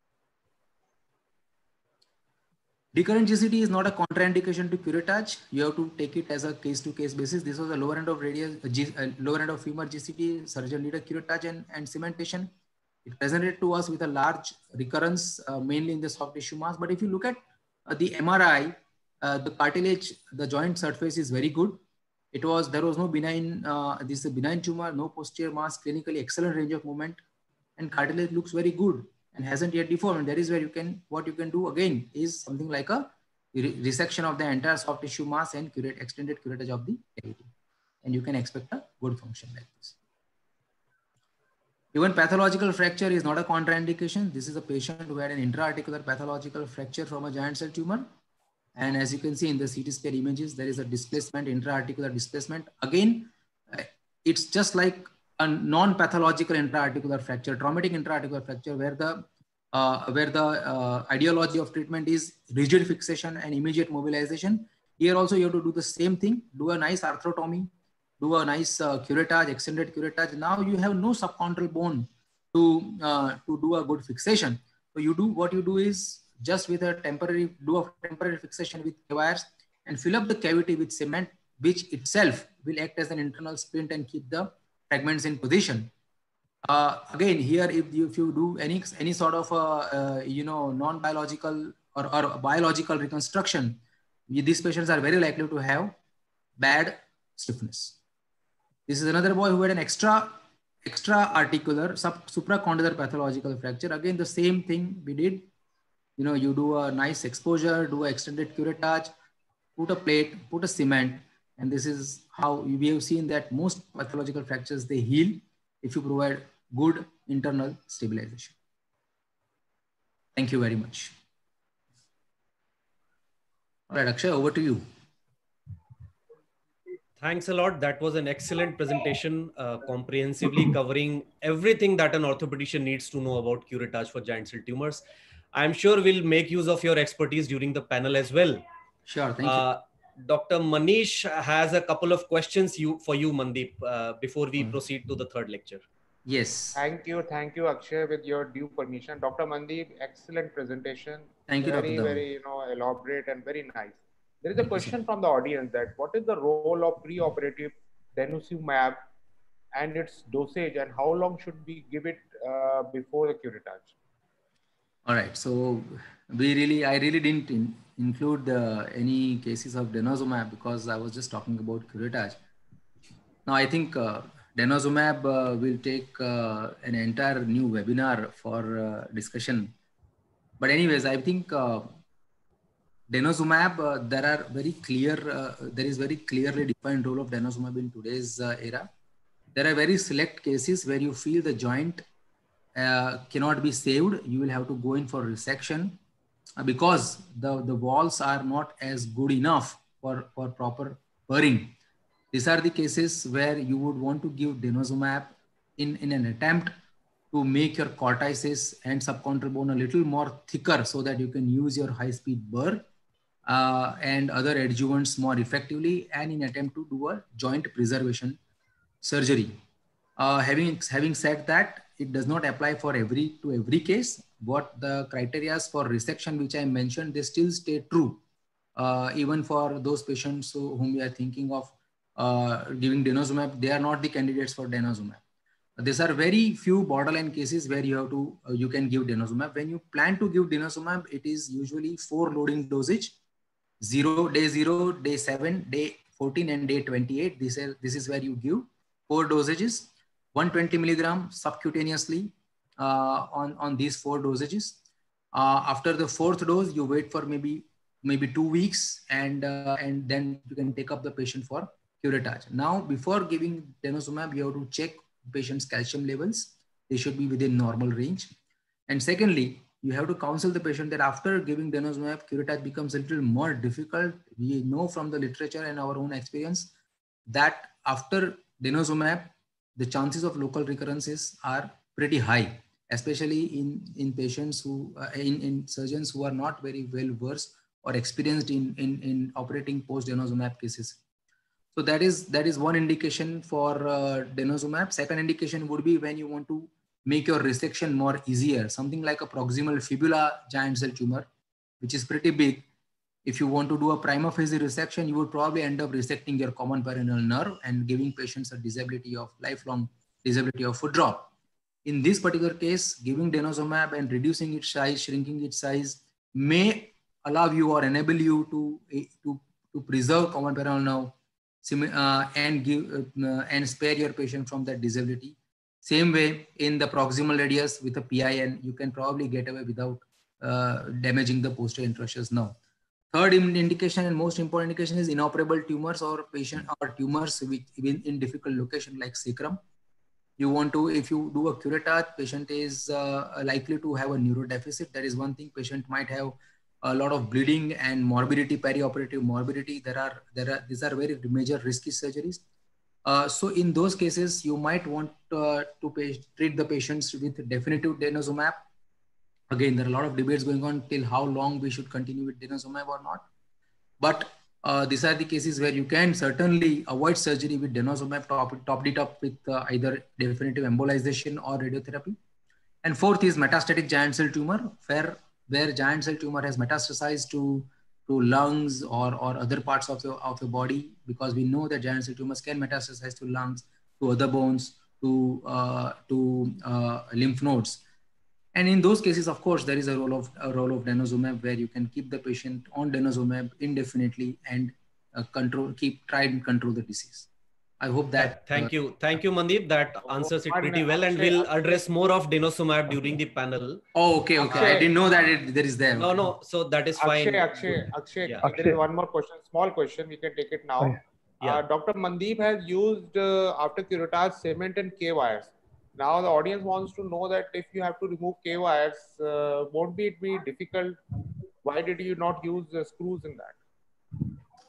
Recurrent GCT is not a contraindication to curettage. You have to take it as a case-to-case basis. This was a lower end of lower end of femur GCT. Surgeon did a curettage and cementation. It presented to us with a large recurrence, mainly in the soft tissue mass. But if you look at the MRI, the cartilage, the joint surface is very good. There was no benign, this is a benign tumor, no posterior mass, clinically excellent range of movement, and cartilage looks very good and hasn't yet deformed. And that is where what you can do again is something like a resection of the entire soft tissue mass and extended curettage of the cavity. And you can expect a good function like this. Even pathological fracture is not a contraindication. This is a patient who had an intra-articular pathological fracture from a giant cell tumor. And as you can see in the CT scan images, there is a displacement, intra-articular displacement. Again, it's just like a non-pathological intra-articular fracture, traumatic intra-articular fracture, where the ideology of treatment is rigid fixation and immediate mobilization. Here also you have to do the same thing, do a nice arthrotomy, do a nice curettage, extended curettage. Now you have no subchondral bone to do a good fixation. So what you do is just with a temporary fixation with wires and fill up the cavity with cement, which itself will act as an internal splint and keep the fragments in position. Again, here if you do any sort of non-biological or biological reconstruction, these patients are very likely to have bad stiffness. This is another boy who had an extra-articular supracondylar pathological fracture. Again, the same thing we did. You do a nice exposure, do an extended curettage, put a plate, put a cement, and this is how we have seen that most pathological fractures, they heal if you provide good internal stabilization. Thank you very much. All right, Akshay, over to you. Thanks a lot. That was an excellent presentation, comprehensively covering everything that an orthopedician needs to know about curettage for giant cell tumors. I'm sure we'll make use of your expertise during the panel as well. Sure, thank you. Dr. Manish has a couple of questions for you, Mandeep, before we proceed to the third lecture. Yes. Thank you, Akshay. With your due permission, Dr. Mandeep, excellent presentation. Thank you, Dr. Very elaborate and very nice. There is a question from the audience that what is the role of preoperative denosumab and its dosage, and how long should we give it before the curettage? All right, so I really didn't include any cases of denosumab because I was just talking about curettage. Now I think denosumab will take an entire new webinar for discussion. But anyways, I think denosumab, there is very clearly defined role of denosumab in today's era. There are very select cases where you feel the joint cannot be saved. You will have to go in for resection because the walls are not as good enough for proper burring. These are the cases where you would want to give denosumab in an attempt to make your cortices and subchondral bone a little more thicker so that you can use your high-speed burr and other adjuvants more effectively, and in attempt to do a joint preservation surgery. Having said that, it does not apply for every case, what the criteria for resection, which I mentioned, they still stay true. Even for those patients whom we are thinking of giving denosumab, they are not the candidates for denosumab. These are very few borderline cases where you have to you can give denosumab. When you plan to give denosumab, it is usually 4 loading dosage: day 0, day 7, day 14, and day 28. This is where you give 4 dosages, 120 milligram subcutaneously on these 4 dosages. After the 4th dose, you wait for maybe 2 weeks, and then you can take up the patient for curettage. Now, before giving denosumab, you have to check patient's calcium levels. They should be within normal range. And secondly, you have to counsel the patient that after giving denosumab, curettage becomes a little more difficult. We know from the literature and our own experience that after denosumab, the chances of local recurrences are pretty high, especially in patients who, in surgeons who are not very well versed or experienced in operating post-denosumab cases. So that is one indication for denosumab. Second indication would be when you want to make your resection more easier, something like a proximal fibula giant cell tumor, which is pretty big. If you want to do a prima facie resection, you would probably end up resecting your common peroneal nerve and giving patients a disability of lifelong disability of foot drop. In this particular case, giving denosumab and reducing its size, shrinking its size may allow you or enable you to preserve common peroneal nerve and spare your patient from that disability. Same way in the proximal radius with a PIN, you can probably get away without damaging the posterior interosseous nerve. Third indication and most important indication is inoperable tumors or tumors in difficult location like sacrum. You want to, if you do a curettage, patient is likely to have a neurodeficit. That is one thing. Patient might have a lot of bleeding and morbidity, perioperative morbidity. These are very major risky surgeries. So in those cases, you might want to treat the patients with definitive denosumab. Again, there are a lot of debates going on till how long we should continue with denosumab or not. But these are the cases where you can certainly avoid surgery with denosumab, top it up with either definitive embolization or radiotherapy. And fourth is metastatic giant cell tumor, where giant cell tumor has metastasized to lungs or other parts of your body, because we know that giant cell tumors can metastasize to lungs, to other bones, to lymph nodes. And in those cases, of course, there is a role of denosumab, where you can keep the patient on denosumab indefinitely and try and control the disease. I hope that. Thank you, Mandeep. That answers it pretty well, and we'll address more of denosumab during the panel. Oh, okay. I didn't know that there is there. No. So that is fine. Akshay, there is one more question, small question. We can take it now. Yeah. Dr. Mandeep has used after curettage cement and K-wires. Now the audience wants to know that if you have to remove K-wires, won't it be difficult? Why did you not use screws in that?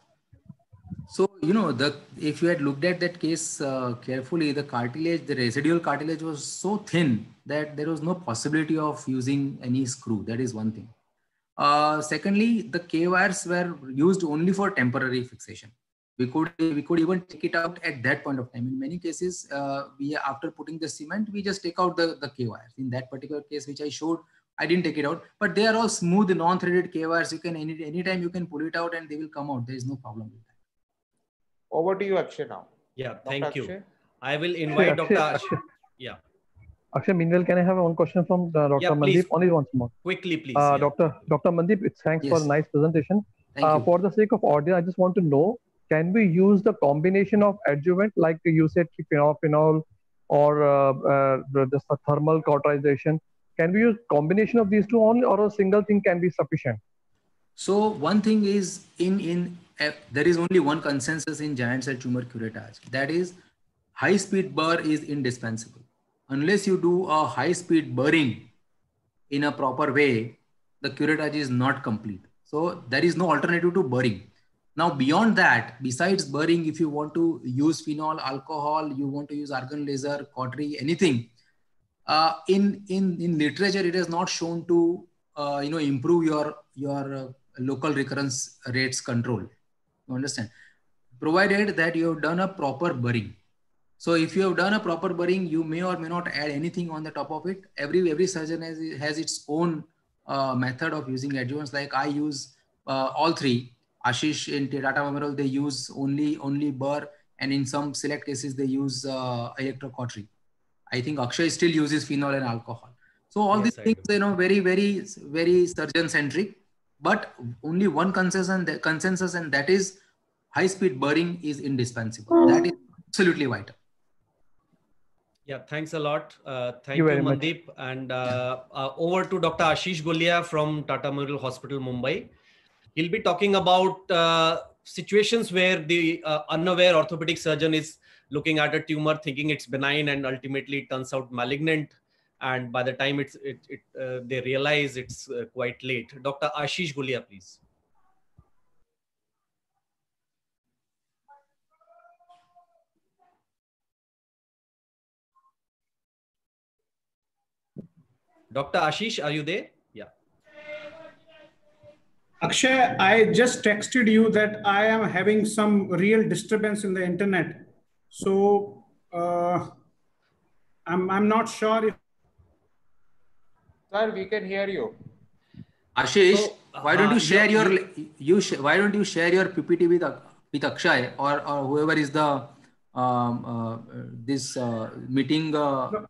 So, if you had looked at that case carefully, the residual cartilage was so thin that there was no possibility of using any screw. That is one thing. Secondly, the K-wires were used only for temporary fixation. We could even take it out at that point of time. In many cases, after putting the cement, we just take out the K-wires. In that particular case, which I showed, I didn't take it out, but they are all smooth, non-threaded K-wires. You can anytime you can pull it out and they will come out. There is no problem with that. Over to you, Akshay, now. Yeah, thank you. I will invite Dr. Akshay. Yeah. Akshay, meanwhile, can I have one question from Dr. Mandeep? Only once more. Quickly, please. Dr. Mandeep, thanks for a nice presentation. For the sake of audience, I just want to know, can we use the combination of adjuvant, like you said, phenol or just a thermal cauterization? Can we use combination of these two only, or a single thing can be sufficient? So one thing is, there is only one consensus in giant cell tumor curettage. That is, high-speed burr is indispensable. Unless you do a high-speed burring in a proper way, the curettage is not complete. So there is no alternative to burring. Now, beyond that, besides burring, if you want to use phenol, alcohol, you want to use argon laser, cautery, anything, in literature, it is not shown to improve your local recurrence rates control. You understand? Provided that you have done a proper burring. So if you have done a proper burring, you may or may not add anything on the top of it. Every surgeon has its own method of using adjuvants. Like I use all three. Ashish in Tata Memorial, they use only burr, and in some select cases they use electrocautery. I think Akshay still uses phenol and alcohol. So all these things, very surgeon centric, but only one consensus, and that is high speed burring is indispensable. That is absolutely vital. Yeah, thanks a lot. Thank you, Mandeep. And over to Dr. Ashish Golia from Tata Memorial Hospital, Mumbai. He'll be talking about situations where the unaware orthopedic surgeon is looking at a tumor, thinking it's benign, and ultimately it turns out malignant. And by the time they realize it's quite late. Dr. Ashish Golia, please. Dr. Ashish, are you there? Yeah. Akshay, I just texted you that I am having some real disturbance in the internet. So I'm not sure if. Sir, we can hear you. Ashish, so, why don't you share why don't you share your PPT with Akshay or whoever is the this meeting? No,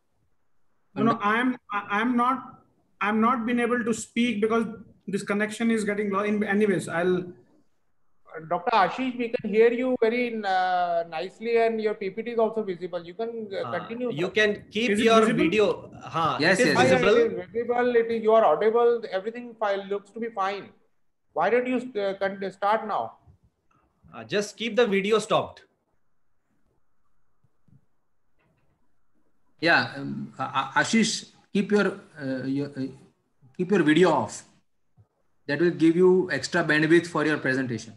I'm not been able to speak because this connection is getting low. Anyways, Dr. Ashish, we can hear you very nicely, and your PPT is also visible. You can continue. You can keep your video. Yes, it is visible. It is visible. You are audible. Everything file looks to be fine. Why don't you start now? Just keep the video stopped. Yeah, Ashish, keep your video off. That will give you extra bandwidth for your presentation.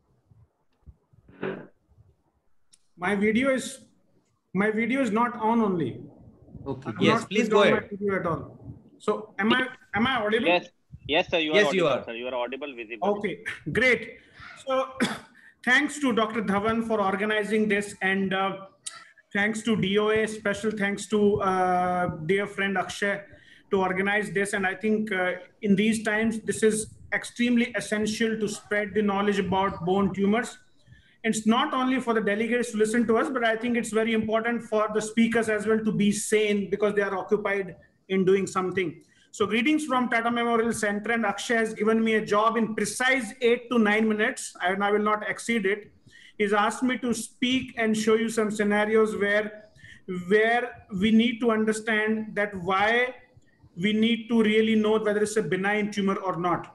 My video is not on only. Okay. Yes, please go ahead. At all. So am I audible? Yes, sir. You are audible, sir. You are audible, visible. Okay, great. So thanks to Dr. Dhawan for organizing this, and thanks to DOA. Special thanks to dear friend Akshay to organize this. And I think in these times, this is extremely essential to spread the knowledge about bone tumors. It's not only for the delegates to listen to us, but I think it's very important for the speakers as well to be sane because they are occupied in doing something. So greetings from Tata Memorial Center, and Akshay has given me a job in precise 8 to 9 minutes, and I will not exceed it. He's asked me to speak and show you some scenarios where we need to understand that why we need to really know whether it's a benign tumor or not.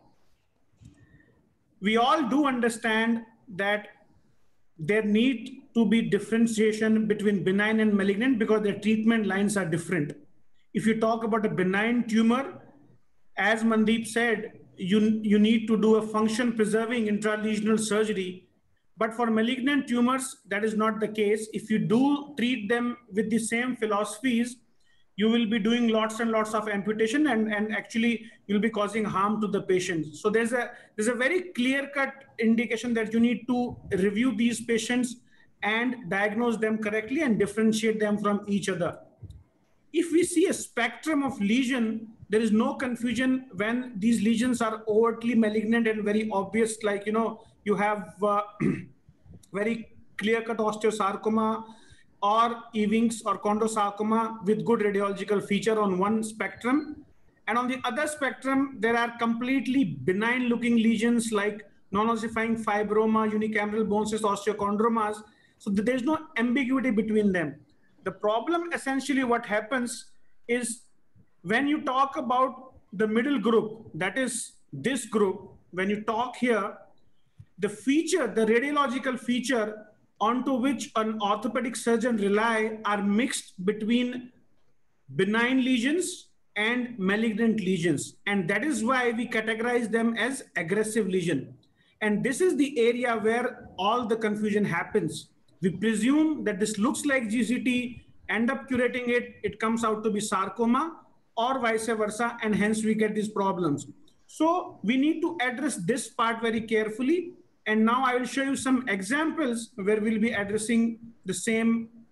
We all do understand that there need to be differentiation between benign and malignant because their treatment lines are different. If you talk about a benign tumor, as Mandeep said, you need to do a function preserving intralesional surgery. But for malignant tumors, that is not the case. If you do treat them with the same philosophies, you will be doing lots and lots of amputation, and actually you'll be causing harm to the patient. So there's a very clear-cut indication that you need to review these patients and diagnose them correctly and differentiate them from each other. If we see a spectrum of lesion, there is no confusion when these lesions are overtly malignant and very obvious, like, you have very clear-cut osteosarcoma or Ewing's or chondrosarcoma with good radiological feature on one spectrum. And on the other spectrum, there are completely benign-looking lesions like non-ossifying fibroma, unicameral bone cyst, osteochondromas. So there's no ambiguity between them. The problem, essentially, what happens is when you talk about the middle group, that is this group, when you talk here, the feature, the radiological feature onto which an orthopedic surgeon rely are mixed between benign lesions and malignant lesions. And that is why we categorize them as aggressive lesion. And this is the area where all the confusion happens. We presume that this looks like GCT, end up curating it, it comes out to be sarcoma or vice versa, and hence we get these problems. So we need to address this part very carefully. And now I will show you some examples where we'll be addressing the same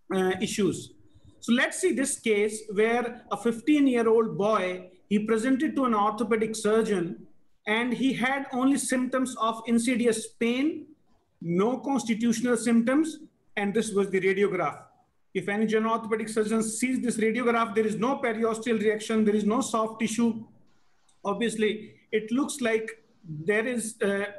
issues. So let's see this case where a 15-year-old boy, he presented to an orthopedic surgeon and he had only symptoms of insidious pain, no constitutional symptoms, and this was the radiograph. If any general orthopedic surgeon sees this radiograph, there is no periosteal reaction, there is no soft tissue. Obviously, it looks like there is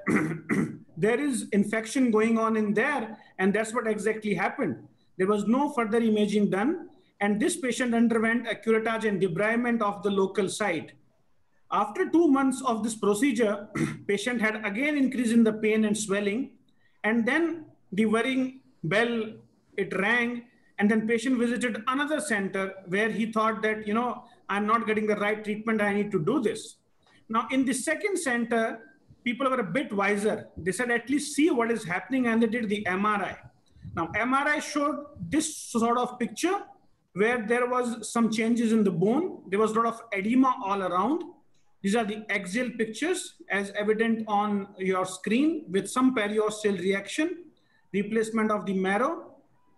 there is infection going on in there, and that's what exactly happened. There was no further imaging done, and this patient underwent a curettage and debridement of the local site. After 2 months of this procedure, patient had again increase in the pain and swelling, and then the worrying bell, it rang, and then patient visited another center where he thought that, you know, I'm not getting the right treatment, I need to do this. Now, in the second center, people were a bit wiser. They said, at least see what is happening, and they did the MRI. Now, MRI showed this sort of picture where there was some changes in the bone. There was a lot of edema all around. These are the axial pictures as evident on your screen with some periosteal reaction, replacement of the marrow.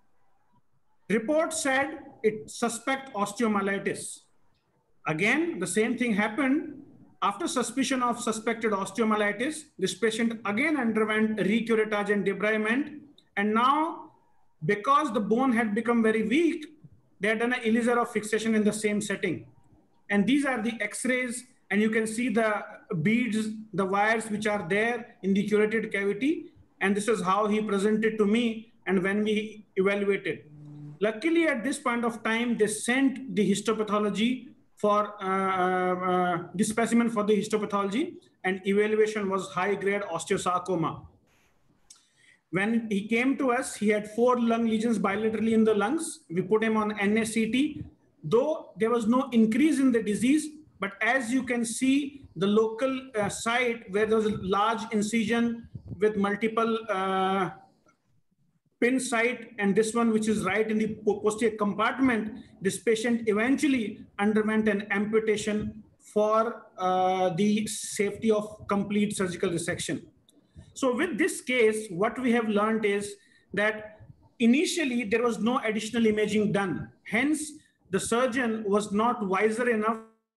Report said it suspect osteomyelitis. Again, the same thing happened. After suspicion of suspected osteomyelitis, this patient again underwent recurettage and debridement. And now, because the bone had become very weak, they had done an Eliezer of fixation in the same setting. And these are the x-rays, and you can see the beads, the wires which are there in the curated cavity. And this is how he presented to me and when we evaluated. Luckily, at this point of time, they sent the histopathology for the specimen for the histopathology, and evaluation was high-grade osteosarcoma. When he came to us, he had 4 lung lesions bilaterally in the lungs. We put him on NSCT, though there was no increase in the disease, but as you can see, the local site where there was a large incision with multiple pin site, and this one which is right in the posterior compartment, this patient eventually underwent an amputation for the safety of complete surgical resection. So with this case, what we have learned is that initially there was no additional imaging done. Hence, the surgeon was not wiser enough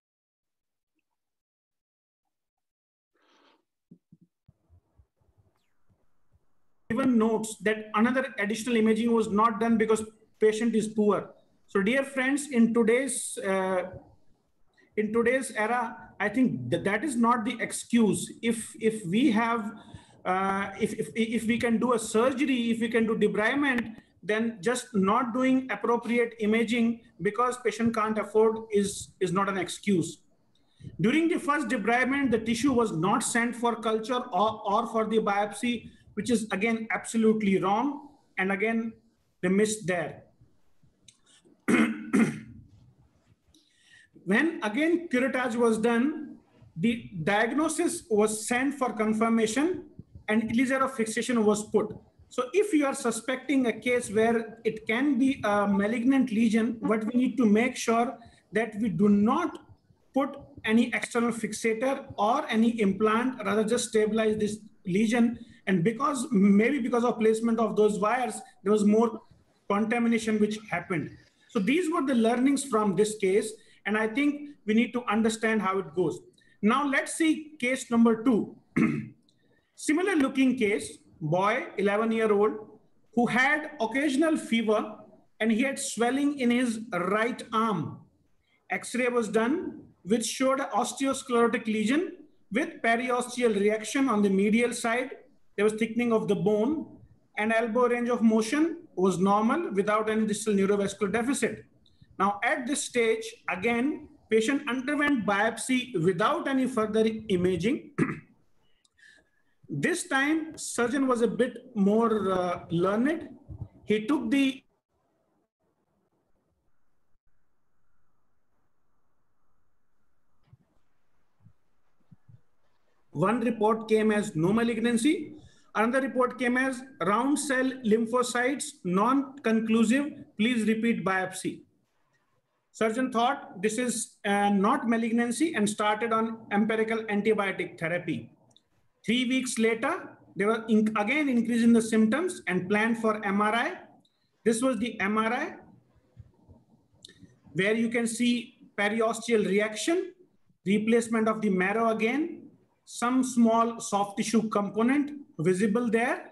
even notes that another additional imaging was not done because patient is poor. So dear friends, in today's era, I think that is not the excuse. If we have, if we can do a surgery, if we can do debridement, then just not doing appropriate imaging because patient can't afford is not an excuse. During the first debridement, the tissue was not sent for culture or for the biopsy, which is again absolutely wrong. And again, they missed there. When again curettage was done, the diagnosis was sent for confirmation and Eliezer of fixation was put. So if you are suspecting a case where it can be a malignant lesion, what we need to make sure that we do not put any external fixator or any implant, rather just stabilize this lesion. And because maybe because of placement of those wires, there was more contamination which happened. So these were the learnings from this case. And I think we need to understand how it goes. Now let's see case number 2. Similar looking case, boy, 11-year-old, who had occasional fever and he had swelling in his right arm. X-ray was done, which showed an osteosclerotic lesion with periosteal reaction on the medial side. There was thickening of the bone, and elbow range of motion was normal without any distal neurovascular deficit. Now at this stage, again, patient underwent biopsy without any further imaging. This time, surgeon was a bit more learned. He took the one report came as no malignancy. Another report came as round cell lymphocytes, non-conclusive. Please repeat biopsy. Surgeon thought this is not malignancy and started on empirical antibiotic therapy. 3 weeks later, they were again increasing the symptoms and planned for MRI. This was the MRI, where you can see periosteal reaction, replacement of the marrow again, some small soft tissue component visible there.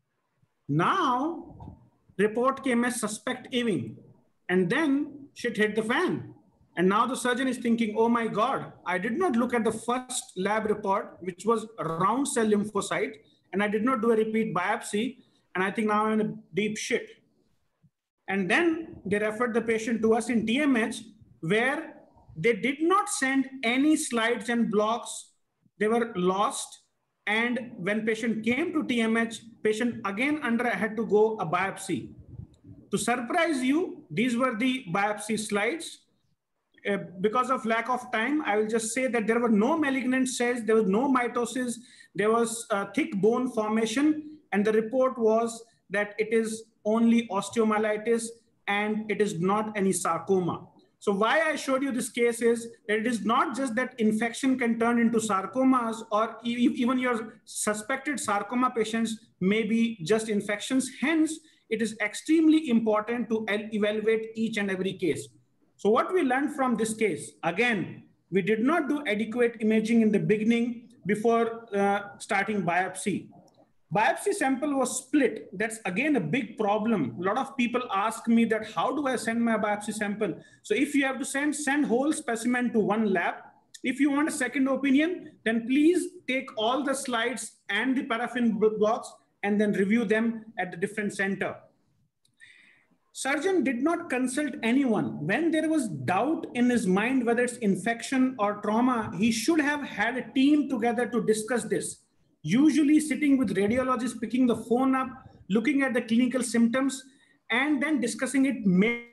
Now, report came as suspect Ewing, and then shit hit the fan. And now the surgeon is thinking, oh my God, I did not look at the first lab report, which was round cell lymphocyte, and I did not do a repeat biopsy, and I think now I'm in a deep shit. And then they referred the patient to us in TMH, where they did not send any slides and blocks. They were lost. And when patient came to TMH, patient again had to go a biopsy. To surprise you, these were the biopsy slides. Because of lack of time, I will just say that there were no malignant cells, there was no mitosis, there was a thick bone formation, and the report was that it is only osteomyelitis and it is not any sarcoma. So why I showed you this case is that it is not just that infection can turn into sarcomas, or even your suspected sarcoma patients may be just infections. Hence, it is extremely important to evaluate each and every case. So what we learned from this case, again, we did not do adequate imaging in the beginning before starting biopsy. Biopsy sample was split. That's again a big problem. A lot of people ask me that, how do I send my biopsy sample? So if you have to send whole specimen to one lab. If you want a second opinion, then please take all the slides and the paraffin blocks and then review them at the different center. Surgeon did not consult anyone. When there was doubt in his mind whether it's infection or trauma, he should have had a team together to discuss this. Usually sitting with radiologists, picking the phone up, looking at the clinical symptoms, and then discussing it.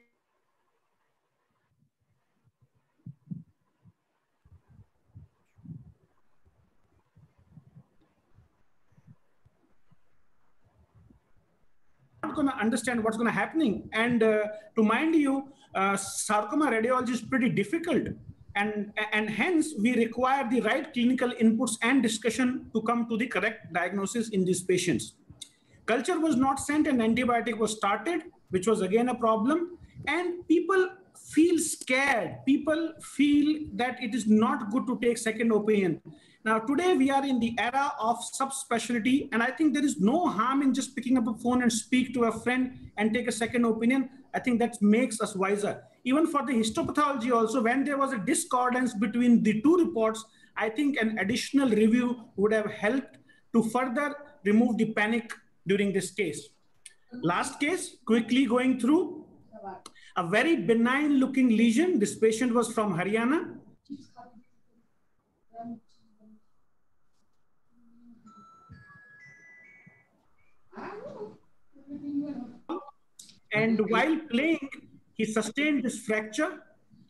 Not going to understand what's going to happening. And to mind you, sarcoma radiology is pretty difficult. And hence, we require the right clinical inputs and discussion to come to the correct diagnosis in these patients. Culture was not sent and antibiotic was started, which was again a problem. And people feel scared. People feel that it is not good to take second opinion. Now, today we are in the era of subspecialty, and I think there is no harm in just picking up a phone and speak to a friend and take a second opinion. I think that makes us wiser. Even for the histopathology also, when there was a discordance between the two reports, I think an additional review would have helped to further remove the panic during this case. Last case, quickly going through, a very benign looking lesion. This patient was from Haryana. And while playing, he sustained this fracture.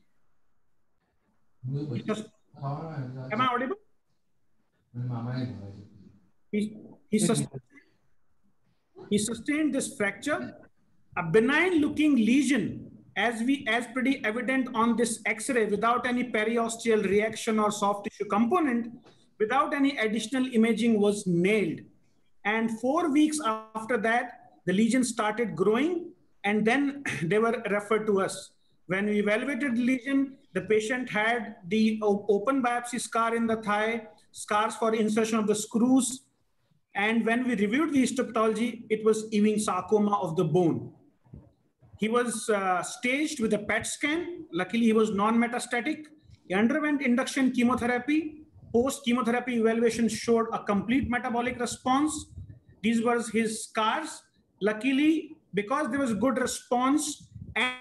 Am I audible? He sustained this fracture. A benign looking lesion, as pretty evident on this X-ray, without any periosteal reaction or soft tissue component, without any additional imaging, was nailed. And 4 weeks after that, the lesion started growing, and then they were referred to us. When we evaluated the lesion, the patient had the open biopsy scar in the thigh, scars for insertion of the screws. And when we reviewed the histopathology, it was Ewing sarcoma of the bone. He was staged with a PET scan. Luckily, he was non-metastatic. He underwent induction chemotherapy. Post-chemotherapy evaluation showed a complete metabolic response. These were his scars. Luckily, because there was good response, and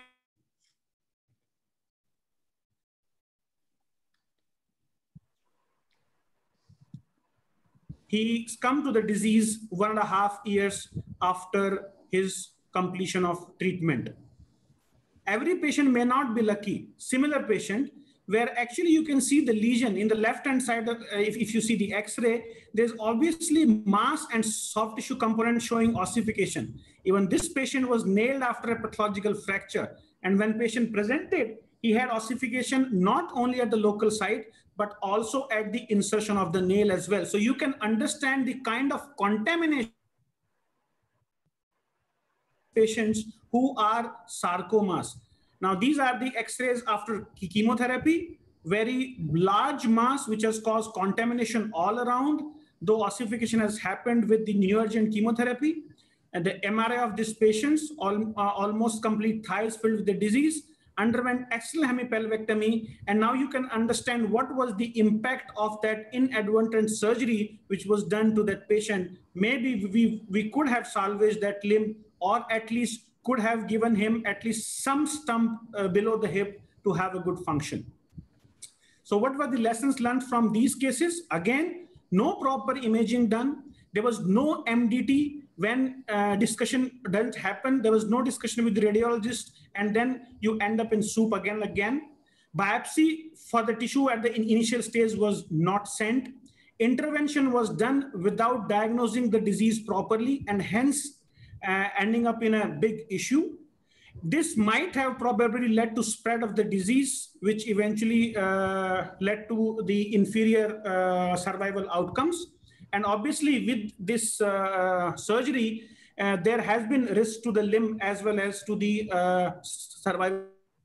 he succumbed to the disease 1.5 years after his completion of treatment. Every patient may not be lucky. Similar patient, where actually you can see the lesion in the left-hand side, if you see the X-ray, there's obviously mass and soft tissue component showing ossification. Even this patient was nailed after a pathological fracture. And when patient presented, he had ossification not only at the local site, but also at the insertion of the nail as well. So you can understand the kind of contamination patients who are sarcomas. Now, these are the X-rays after chemotherapy, very large mass which has caused contamination all around, though ossification has happened with the neoadjuvant chemotherapy. And the MRI of these patients, almost complete thighs filled with the disease, underwent axial hemipelvectomy, and now you can understand what was the impact of that inadvertent surgery which was done to that patient. Maybe we could have salvaged that limb, or at least could have given him at least some stump below the hip to have a good function. So what were the lessons learned from these cases? Again, no proper imaging done. There was no MDT when discussion didn't happen. There was no discussion with the radiologist, and then you end up in soup again. Biopsy for the tissue at the initial stage was not sent. Intervention was done without diagnosing the disease properly, and hence ending up in a big issue. This might have probably led to spread of the disease, which eventually led to the inferior survival outcomes. And obviously with this surgery, there has been risk to the limb as well as to the survival.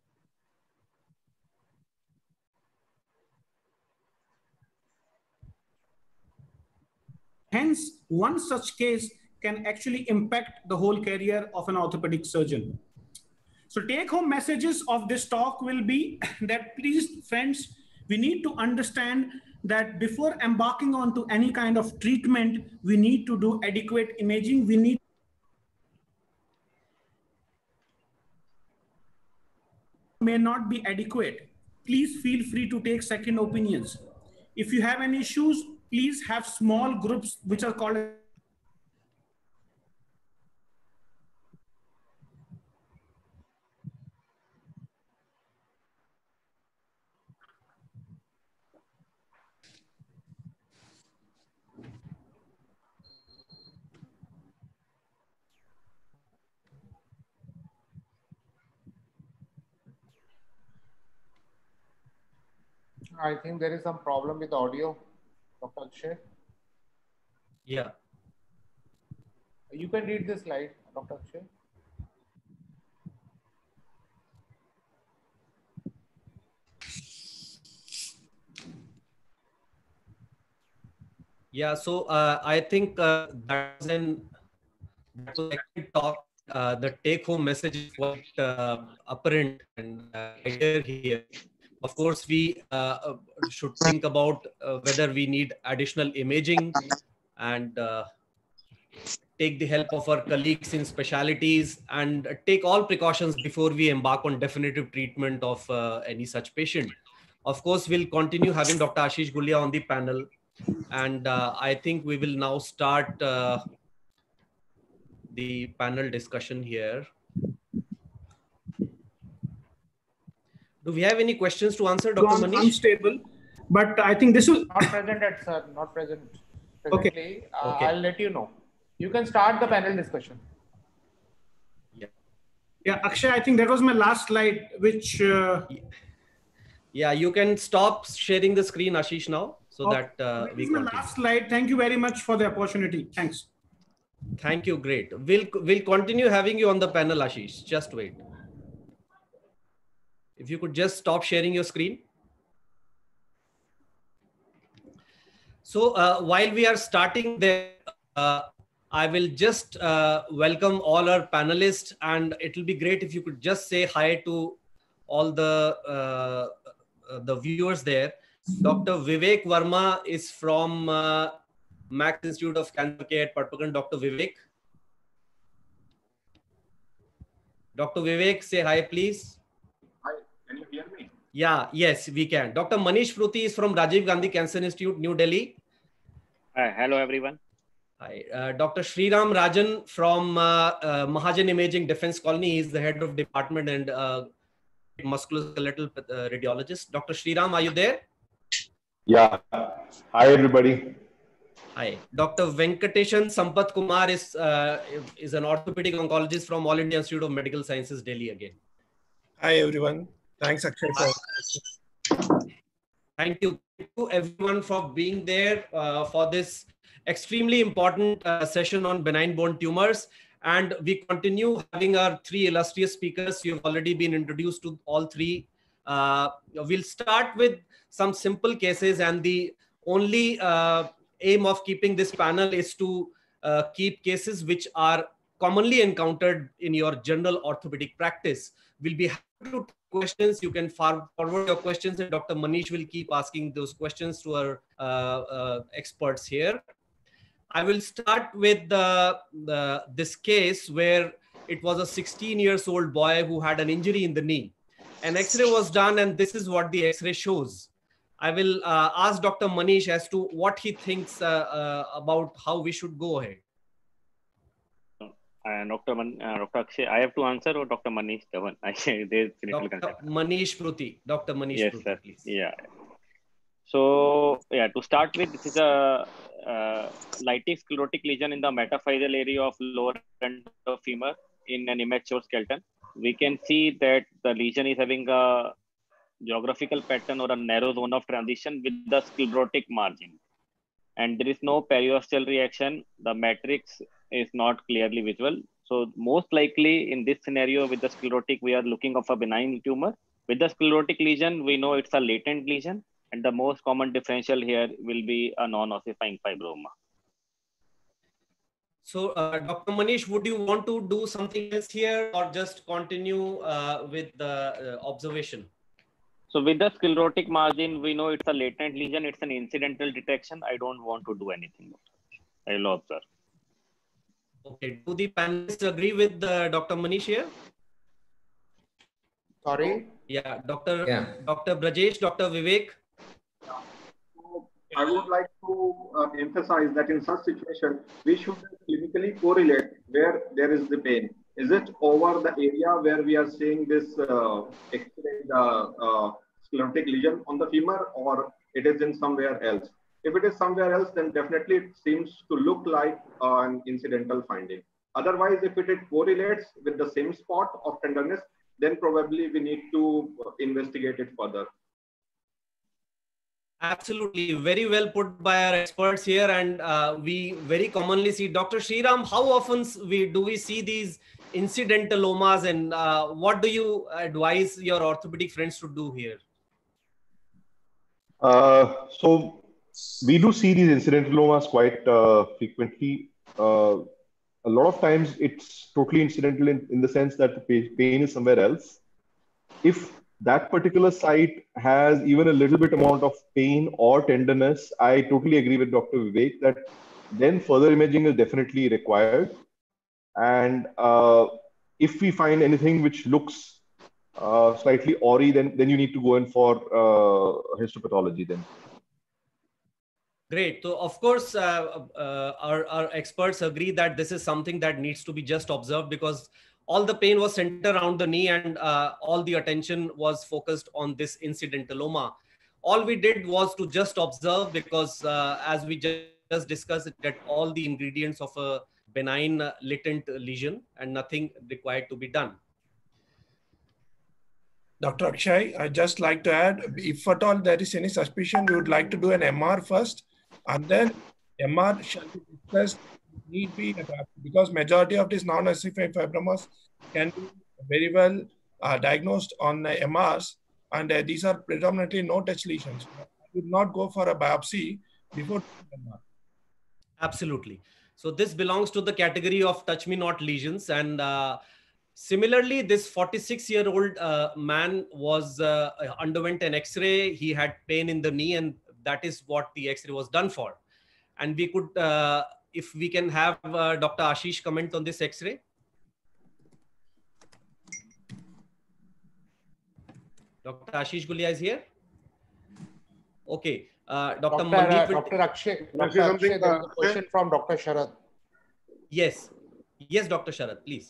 Hence, one such case can actually impact the whole career of an orthopedic surgeon. So take-home messages of this talk will be that, please, friends, we need to understand that before embarking onto any kind of treatment, we need to do adequate imaging. We need may not be adequate. Please feel free to take second opinions. If you have any issues, please have small groups which are called I think there is some problem with audio, Dr. Akshay. Yeah. You can read the slide, Dr. Akshay. Yeah, so I think that was an talk. The take-home message is quite apparent and clear here. Of course, we should think about whether we need additional imaging and take the help of our colleagues in specialties and take all precautions before we embark on definitive treatment of any such patient. Of course, we'll continue having Dr. Ashish Gulia on the panel. And I think we will now start the panel discussion here. Do we have any questions to answer, Dr. Manish? Unstable, but I think this will not present at sir, not present. Presently, okay. I'll let you know. You can start the panel discussion. Yeah, Akshay, I think that was my last slide, which. Yeah, you can stop sharing the screen, Ashish, now, so that we continue. Last slide. Thank you very much for the opportunity. Thanks. Thank you. Great. We'll continue having you on the panel, Ashish. Just wait. If you could just stop sharing your screen. So while we are starting there, I will just welcome all our panelists, and it will be great if you could just say hi to all the viewers there. Dr. Vivek Verma is from Max Institute of Cancer Care at Patpakan. Dr. Vivek. Dr. Vivek, say hi, please. Hi, can you hear me? Yeah, yes, we can. Dr. Manish Fruti is from Rajiv Gandhi Cancer Institute, New Delhi. Hi, hello, everyone. Hi. Dr. Sriram Rajan from Mahajan Imaging Defense Colony. He is the head of department and musculoskeletal radiologist. Dr. Sriram, are you there? Yeah. Hi, everybody. Hi. Dr. Venkateshan Sampath Kumar is an orthopedic oncologist from All India Institute of Medical Sciences, Delhi again. Hi, everyone. Thanks, Akshay. Thank you to everyone for being there for this extremely important session on benign bone tumors. And we continue having our three illustrious speakers. You've already been introduced to all three. We'll start with some simple cases, and the only aim of keeping this panel is to keep cases which are commonly encountered in your general orthopedic practice. We'll be happy to take questions. You can forward your questions, and Dr. Manish will keep asking those questions to our experts here. I will start with this case where it was a 16-year-old boy who had an injury in the knee. An X-ray was done, and this is what the X-ray shows. I will ask Dr. Manish as to what he thinks about how we should go ahead. Dr. Akshay, I have to answer, or Dr. Manish Dhawan? Dr. Manish Pruthi. Dr. Manish yes, Pruthi, sir. Please. Yeah. So, yeah, to start with, this is a lytic sclerotic lesion in the metaphyseal area of lower end of femur in an immature skeleton. We can see that the lesion is having a geographical pattern or a narrow zone of transition with the sclerotic margin. And there is no periosteal reaction. The matrix is not clearly visible. So most likely in this scenario with the sclerotic, we are looking of a benign tumor. With the sclerotic lesion, we know it's a latent lesion. And the most common differential here will be a non-ossifying fibroma. So, Dr. Manish, would you want to do something else here or just continue with the observation? So with the sclerotic margin, we know it's a latent lesion. It's an incidental detection. I don't want to do anything. I will observe. Okay. Do the panelists agree with Dr. Manish here? Sorry? Yeah. Dr. Brajesh, Dr. Vivek. I would like to emphasize that in such situation, we should clinically correlate where there is the pain. Is it over the area where we are seeing this sclerotic lesion on the femur, or it is in somewhere else? If it is somewhere else, then definitely it seems to look like an incidental finding. Otherwise, if it correlates with the same spot of tenderness, then probably we need to investigate it further. Absolutely. Very well put by our experts here. And we very commonly see, Dr. Sriram, how often do we see these incidentalomas, and what do you advise your orthopedic friends to do here? So we do see these incidentalomas quite frequently. A lot of times it's totally incidental in the sense that the pain is somewhere else. If that particular site has even a little bit amount of pain or tenderness, I totally agree with Dr. Vivek that then further imaging is definitely required. And if we find anything which looks slightly awry, then you need to go in for histopathology then. Great. So, of course, our experts agree that this is something that needs to be just observed, because all the pain was centered around the knee, and all the attention was focused on this incidentaloma. All we did was to just observe, because as we just discussed, it had all the ingredients of a benign latent lesion and nothing required to be done. Dr. Akshay, I'd just like to add, if at all there is any suspicion, we would like to do an MR first, and then MR shall be discussed need be, because majority of these non-ossifying fibromas can be very well diagnosed on MRs, and these are predominantly no-touch lesions. I would not go for a biopsy before MR. Absolutely. So this belongs to the category of touch me not lesions, and similarly, this 46-year-old man was underwent an X-ray. He had pain in the knee, and that is what the X-ray was done for. And we could, if we can have Dr. Ashish comment on this X-ray. Dr. Ashish Gulia is here. Okay. Dr. Akshay, there's a question from Dr. Sharad. Yes. Yes, Dr. Sharad, please.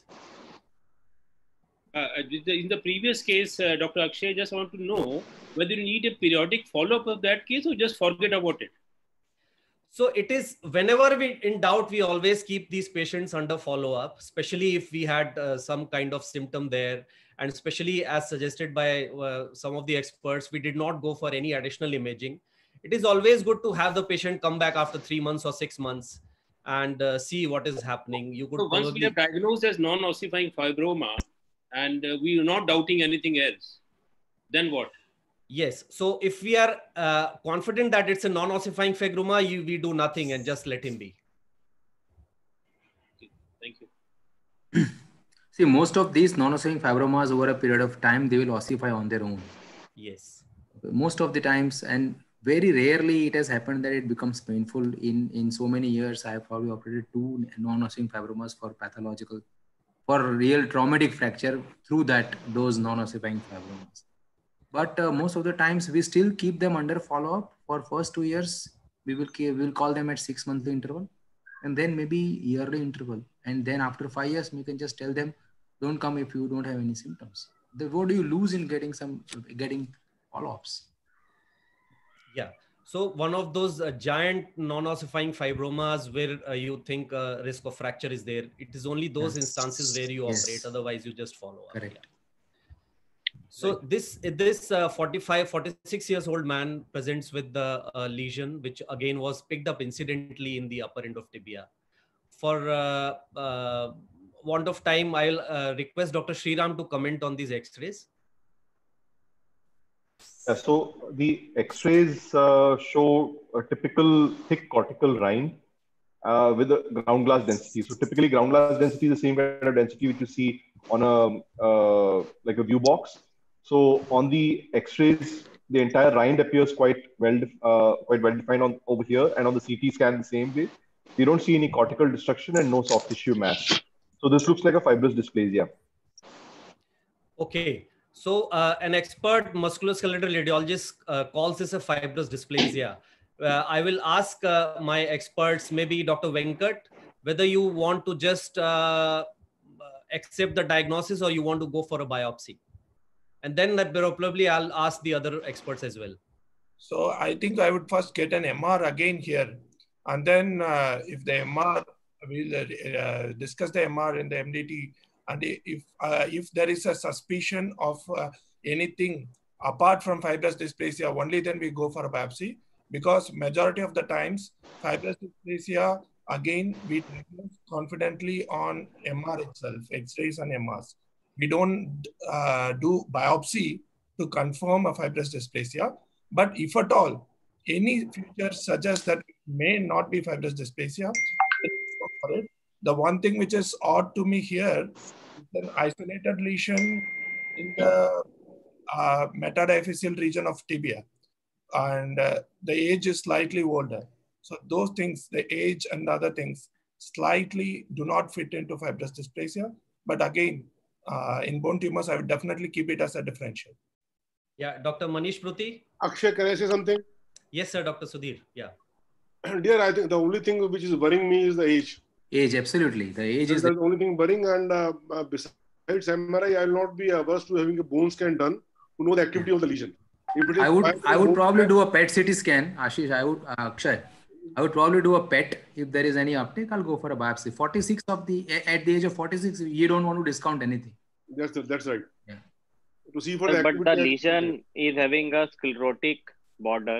In the previous case, Dr. Akshay, I just want to know whether you need a periodic follow-up of that case or just forget about it. So it is, whenever we in doubt, we always keep these patients under follow-up, especially if we had some kind of symptom there. And especially as suggested by some of the experts, we did not go for any additional imaging. It is always good to have the patient come back after 3 months or 6 months and see what is happening. You could so once we have diagnosed as non-ossifying fibroma and we are not doubting anything else, then what? Yes. So if we are confident that it's a non-ossifying fibroma, we do nothing and just let him be. Okay. Thank you. See, most of these non-ossifying fibromas over a period of time, they will ossify on their own. Yes. Most of the times, and very rarely it has happened that it becomes painful. In so many years, I have probably operated 2 non-ossifying fibromas for pathological, for real traumatic fracture through those non-ossifying fibromas. But most of the times we still keep them under follow-up for first 2 years. We'll call them at 6 monthly interval, and then maybe yearly interval. And then after 5 years, we can just tell them, don't come if you don't have any symptoms. What do you lose in getting follow-ups? Yeah. So one of those giant non-ossifying fibromas where you think risk of fracture is there, it is only those instances where you operate. Otherwise, you just follow up. Correct. Yeah. So this 46 years old man presents with the lesion, which again was picked up incidentally in the upper end of tibia. For want of time, I'll request Dr. Sriram to comment on these X-rays. So the X-rays show a typical thick cortical rind with a ground glass density. So typically ground glass density is the same kind of density which you see on a like a view box. So on the X-rays, the entire rind appears quite well defined over here, and on the CT scan the same way. We don't see any cortical destruction and no soft tissue mass. So this looks like a fibrous dysplasia. Okay. So an expert musculoskeletal radiologist calls this a fibrous dysplasia. I will ask my experts, maybe Dr. Venkat, whether you want to just accept the diagnosis or you want to go for a biopsy. And then probably I'll ask the other experts as well. So I think I would first get an MR again here. And then if the MR, we'll discuss the MR and the MDT. And if there is a suspicion of anything apart from fibrous dysplasia, only then we go for a biopsy. Because majority of the times, fibrous dysplasia, again, we diagnose confidently on MR itself, X-rays and MRs. We don't do biopsy to confirm a fibrous dysplasia. But if at all, any feature suggests that it may not be fibrous dysplasia, for it. The one thing which is odd to me here is an isolated lesion in the metadiaphyseal region of tibia. And the age is slightly older. So those things, the age and other things, slightly do not fit into fibrous dysplasia. But again, in bone tumors, I would definitely keep it as a differential. Yeah, Dr. Manish Pruthi. Akshay, can I say something? Yes, sir, Dr. Sudhir. Yeah. Dear, I think the only thing which is worrying me is the age. Age, absolutely. The age is the only thing worrying. And besides MRI, I will not be averse to having a bone scan done to know the activity of the lesion. I would probably do a PET CT scan, Ashish. Akshay, I would probably do a PET. If there is any uptake, I'll go for a biopsy. At the age of 46, you don't want to discount anything. That's right. Yeah. To see for but the lesion is having a sclerotic border.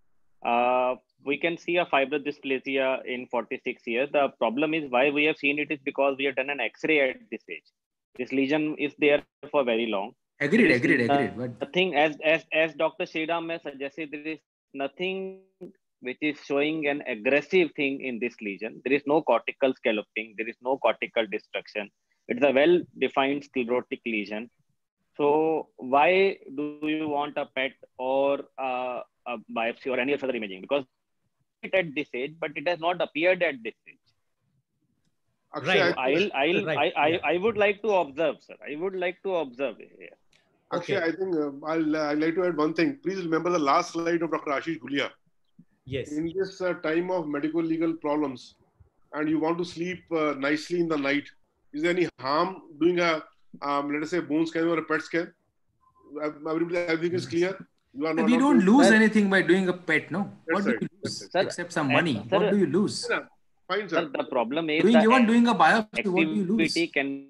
We can see a fibrous dysplasia in 46 years. The problem is why we have seen it is because we have done an X-ray at this age. This lesion is there for very long. Agreed. But the thing, as Dr. Sriram has suggested, there is nothing which is showing an aggressive thing in this lesion. There is no cortical scalloping. There is no cortical destruction. It's a well-defined sclerotic lesion. So why do you want a PET or a biopsy or any other imaging? Because it at this age, but it has not appeared at this age. Actually, I would like to observe, sir. I would like to observe here. Actually, I think I'd like to add one thing. Please remember the last slide of Dr. Ashish Gulia. Yes. In this time of medical legal problems, and you want to sleep nicely in the night, is there any harm doing a let us say bone scan or a PET scan? Everything is clear. You are not. We don't lose anything by doing a PET, no. What do you lose? Except some money. What do you lose? Fine, sir. The problem is even doing a biopsy, what do you lose? Can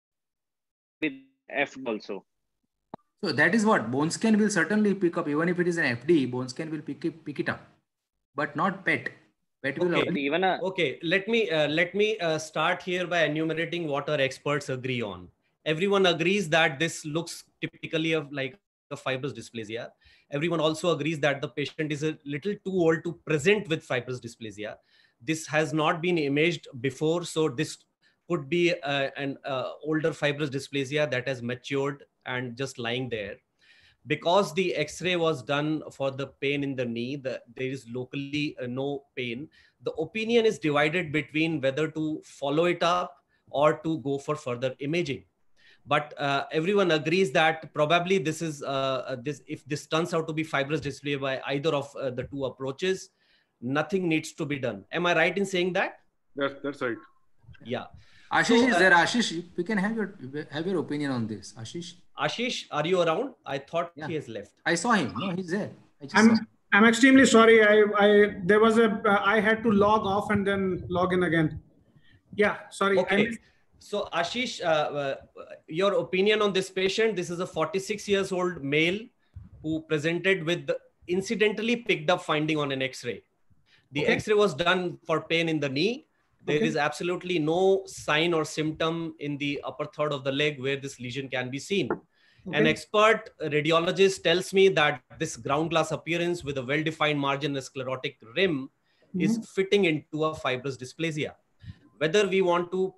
be F also. So that is what bone scan will certainly pick up. Even if it is an FD, bone scan will pick it up, but not PET. Okay, let me start here by enumerating what our experts agree on. Everyone agrees that this looks typically of like a fibrous dysplasia. Everyone also agrees that the patient is a little too old to present with fibrous dysplasia. This has not been imaged before, so this could be an older fibrous dysplasia that has matured and just lying there. Because the X-ray was done for the pain in the knee, there is locally no pain. The opinion is divided between whether to follow it up or to go for further imaging. But everyone agrees that probably this is if this turns out to be fibrous dysplasia by either of the two approaches, nothing needs to be done. Am I right in saying that? That's right. Yeah. Ashish is there. Ashish, we can have your opinion on this. Ashish. Ashish, are you around? I thought he has left. I saw him. No, he's there. I'm extremely sorry. I had to log off and then log in again. Yeah, sorry. Okay. So Ashish, your opinion on this patient? This is a 46 years old male who presented with the incidentally picked up finding on an X-ray. The X-ray was done for pain in the knee. There is absolutely no sign or symptom in the upper third of the leg where this lesion can be seen. An expert radiologist tells me that this ground glass appearance with a well-defined margin and sclerotic rim is fitting into a fibrous dysplasia. Whether we want to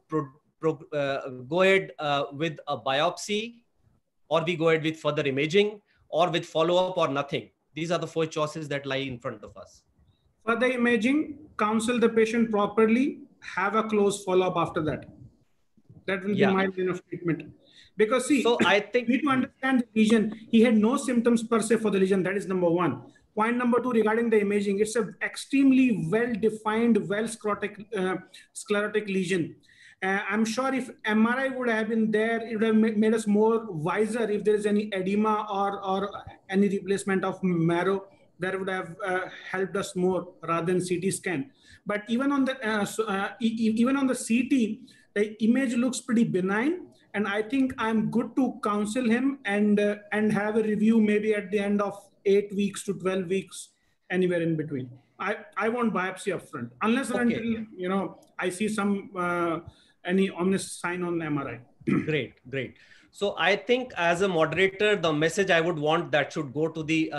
go ahead with a biopsy, or we go ahead with further imaging, or with follow-up or nothing. These are the four choices that lie in front of us. Further imaging, counsel the patient properly, have a close follow-up after that. That will be my line of treatment. Because see, so I think we need to understand the lesion. He had no symptoms per se for the lesion. That is number one. Point number two, regarding the imaging, it's an extremely well-defined, sclerotic lesion. I'm sure if MRI would have been there, it would have made us more wiser if there is any edema or any replacement of marrow. That would have helped us more rather than CT scan. But even on the CT, the image looks pretty benign, and I think I'm good to counsel him and have a review maybe at the end of 8 weeks to 12 weeks, anywhere in between. I won't biopsy upfront unless until I see some any ominous sign on MRI. Great. So I think as a moderator, the message I would want that should go to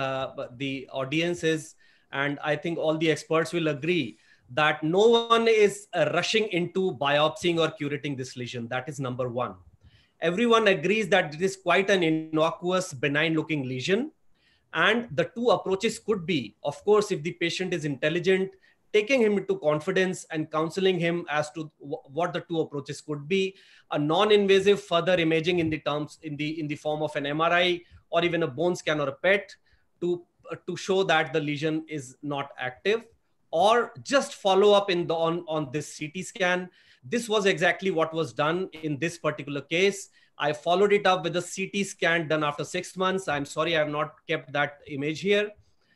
the audience is, and I think all the experts will agree, that no one is rushing into biopsying or curating this lesion. That is number one. Everyone agrees that it is quite an innocuous, benign looking lesion. And the two approaches could be, of course, if the patient is intelligent, taking him into confidence and counseling him as to what the two approaches could be, a non-invasive further imaging in the form of an MRI or even a bone scan or a PET to show that the lesion is not active, or just follow up on this CT scan. This was exactly what was done in this particular case. I followed it up with a CT scan done after 6 months. I'm sorry, I have not kept that image here.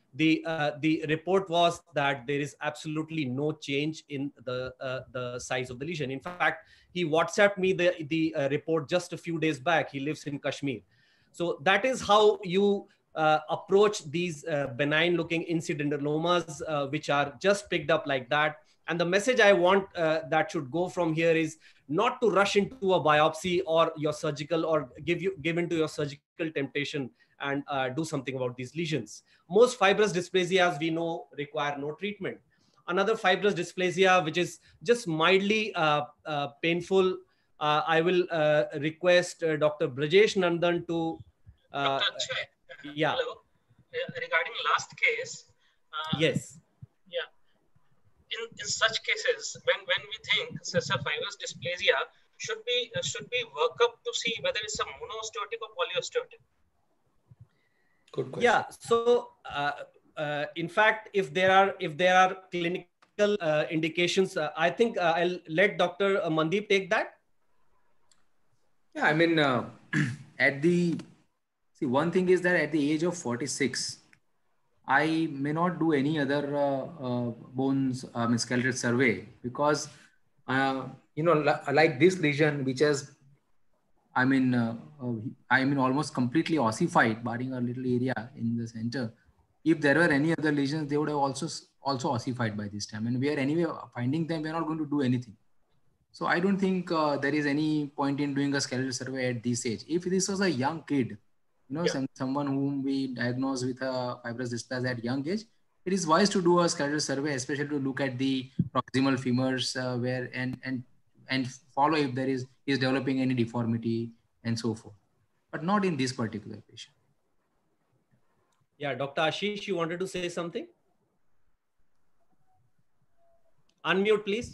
The report was that there is absolutely no change in the size of the lesion. In fact, he WhatsApped me the report just a few days back. He lives in Kashmir. So that is how you approach these benign looking incidentallomas, which are just picked up like that. And the message I want that should go from here is not to rush into a biopsy or your surgical, or give into your surgical temptation and do something about these lesions. Most fibrous dysplasias we know require no treatment. Another fibrous dysplasia, which is just mildly painful, I will request Dr. Brajesh Nandan to... Dr. Akshay, hello. Regarding last case. Yes. Yeah. In such cases, when we think such a fibrous dysplasia, should we work up to see whether it's a monostotic or polyostotic? Good question. Yeah. So, in fact, if there are clinical indications, I think I'll let Dr. Mandeep take that. Yeah, I mean, one thing is that at the age of 46, I may not do any other skeletal survey, because like this lesion, which has almost completely ossified, barring a little area in the center. If there were any other lesions, they would have also also ossified by this time, and we are anyway finding them. We are not going to do anything. So I don't think there is any point in doing a skeletal survey at this age. If this was a young kid, someone whom we diagnose with a fibrous dysplasia at young age, it is wise to do a skeletal survey, especially to look at the proximal femurs where and follow if there is developing any deformity and so forth, but not in this particular patient. Yeah, Dr. Ashish, you wanted to say something? Unmute, please.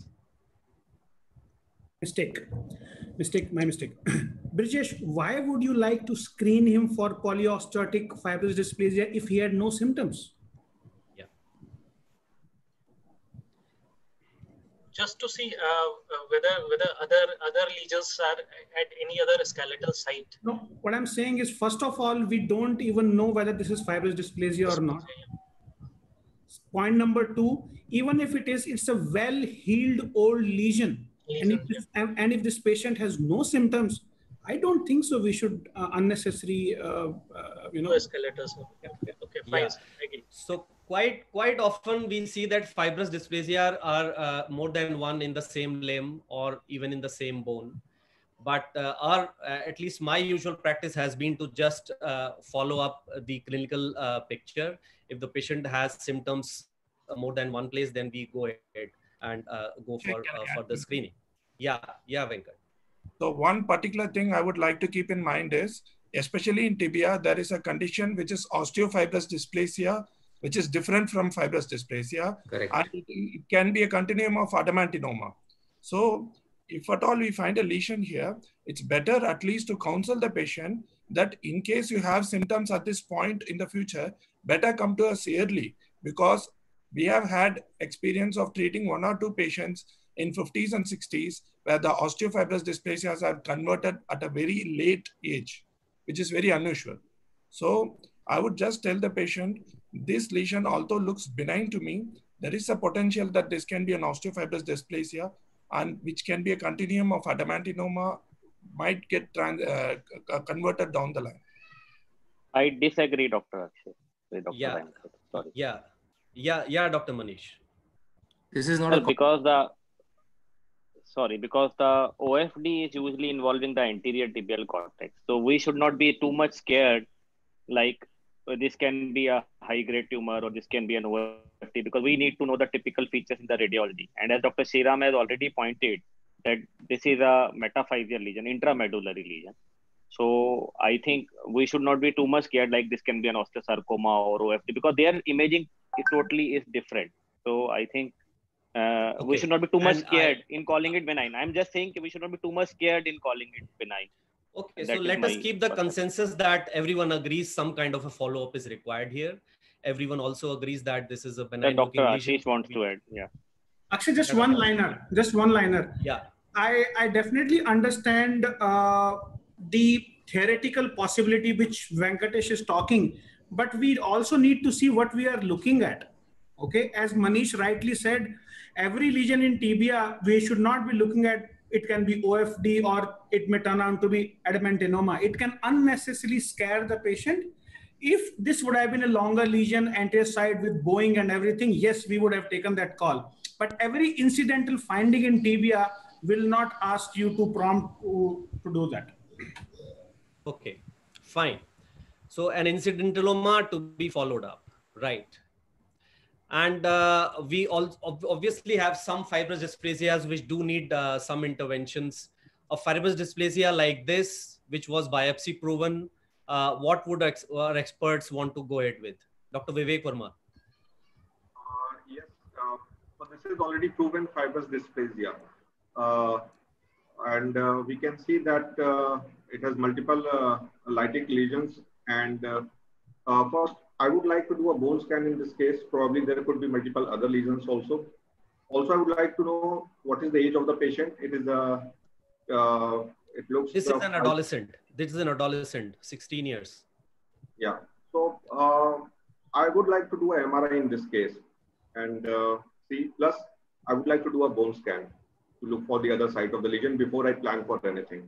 My mistake. Brijesh, why would you like to screen him for polyostotic fibrous dysplasia if he had no symptoms? Yeah. Just to see whether other lesions are at any other skeletal site. No, what I'm saying is, first of all, we don't even know whether this is fibrous dysplasia or not. Point number two, even if it is, it's a well-healed old lesion. And if this patient has no symptoms, I don't think so we should unnecessary, Skeletal. Okay, fine. Yeah. So quite often we see that fibrous dysplasia are more than one in the same limb or even in the same bone. But at least my usual practice has been to just follow up the clinical picture. If the patient has symptoms more than one place, then we go ahead and go for the screening. Yeah, Venkat. So one particular thing I would like to keep in mind is, especially in tibia, there is a condition which is osteofibrous dysplasia, which is different from fibrous dysplasia. Correct. And it can be a continuum of adamantinoma. So if at all we find a lesion here, it's better at least to counsel the patient that in case you have symptoms at this point in the future, better come to us early, because we have had experience of treating 1 or 2 patients in 50s and 60s where the osteofibrous dysplasias are converted at a very late age, which is very unusual. So I would just tell the patient, this lesion although looks benign to me, there is a potential that this can be an osteofibrous dysplasia, and which can be a continuum of adamantinoma, might get converted down the line. I disagree, Dr. Akshay. With Dr. Yeah. Sorry. Yeah, Dr. Manish. This is not because the OFD is usually involving the anterior tibial cortex. So we should not be too much scared, like this can be a high-grade tumor or this can be an OFD, because we need to know the typical features in the radiology. And as Dr. Shriram has already pointed, that this is a metaphyseal lesion, intramedullary lesion. So I think we should not be too much scared like this can be an osteosarcoma or OFD, because their imaging totally is different. So I think we should not be too much scared in calling it benign. I'm just saying we should not be too much scared in calling it benign. Okay, so let us keep the consensus that everyone agrees some kind of a follow-up is required here. Everyone also agrees that this is a benign looking lesion. Dr. Ashish wants to add, yeah. Akshay, just one liner. Yeah. I definitely understand the theoretical possibility which Venkatesh is talking, but we also need to see what we are looking at. Okay, as Manish rightly said, every lesion in tibia, we should not be looking at, it can be OFD or it may turn out to be adamantinoma. It can unnecessarily scare the patient. If this would have been a longer lesion, anterior side with bowing and everything, yes, we would have taken that call. But every incidental finding in tibia will not ask you to prompt to do that. Okay, fine. So an incidentaloma to be followed up, right? And we all obviously have some fibrous dysplasias which do need some interventions. A fibrous dysplasia like this, which was biopsy proven, what would our experts want to go ahead with? Dr. Vivek Verma. Yes, so this is already proven fibrous dysplasia. And we can see that it has multiple lytic lesions. And first, I would like to do a bone scan in this case. Probably there could be multiple other lesions also. Also, I would like to know what is the age of the patient. It is it looks. This is an adolescent. This is an adolescent, 16 years. Yeah. So I would like to do an MRI in this case, and see. Plus, I would like to do a bone scan to look for the other side of the lesion before I plan for anything.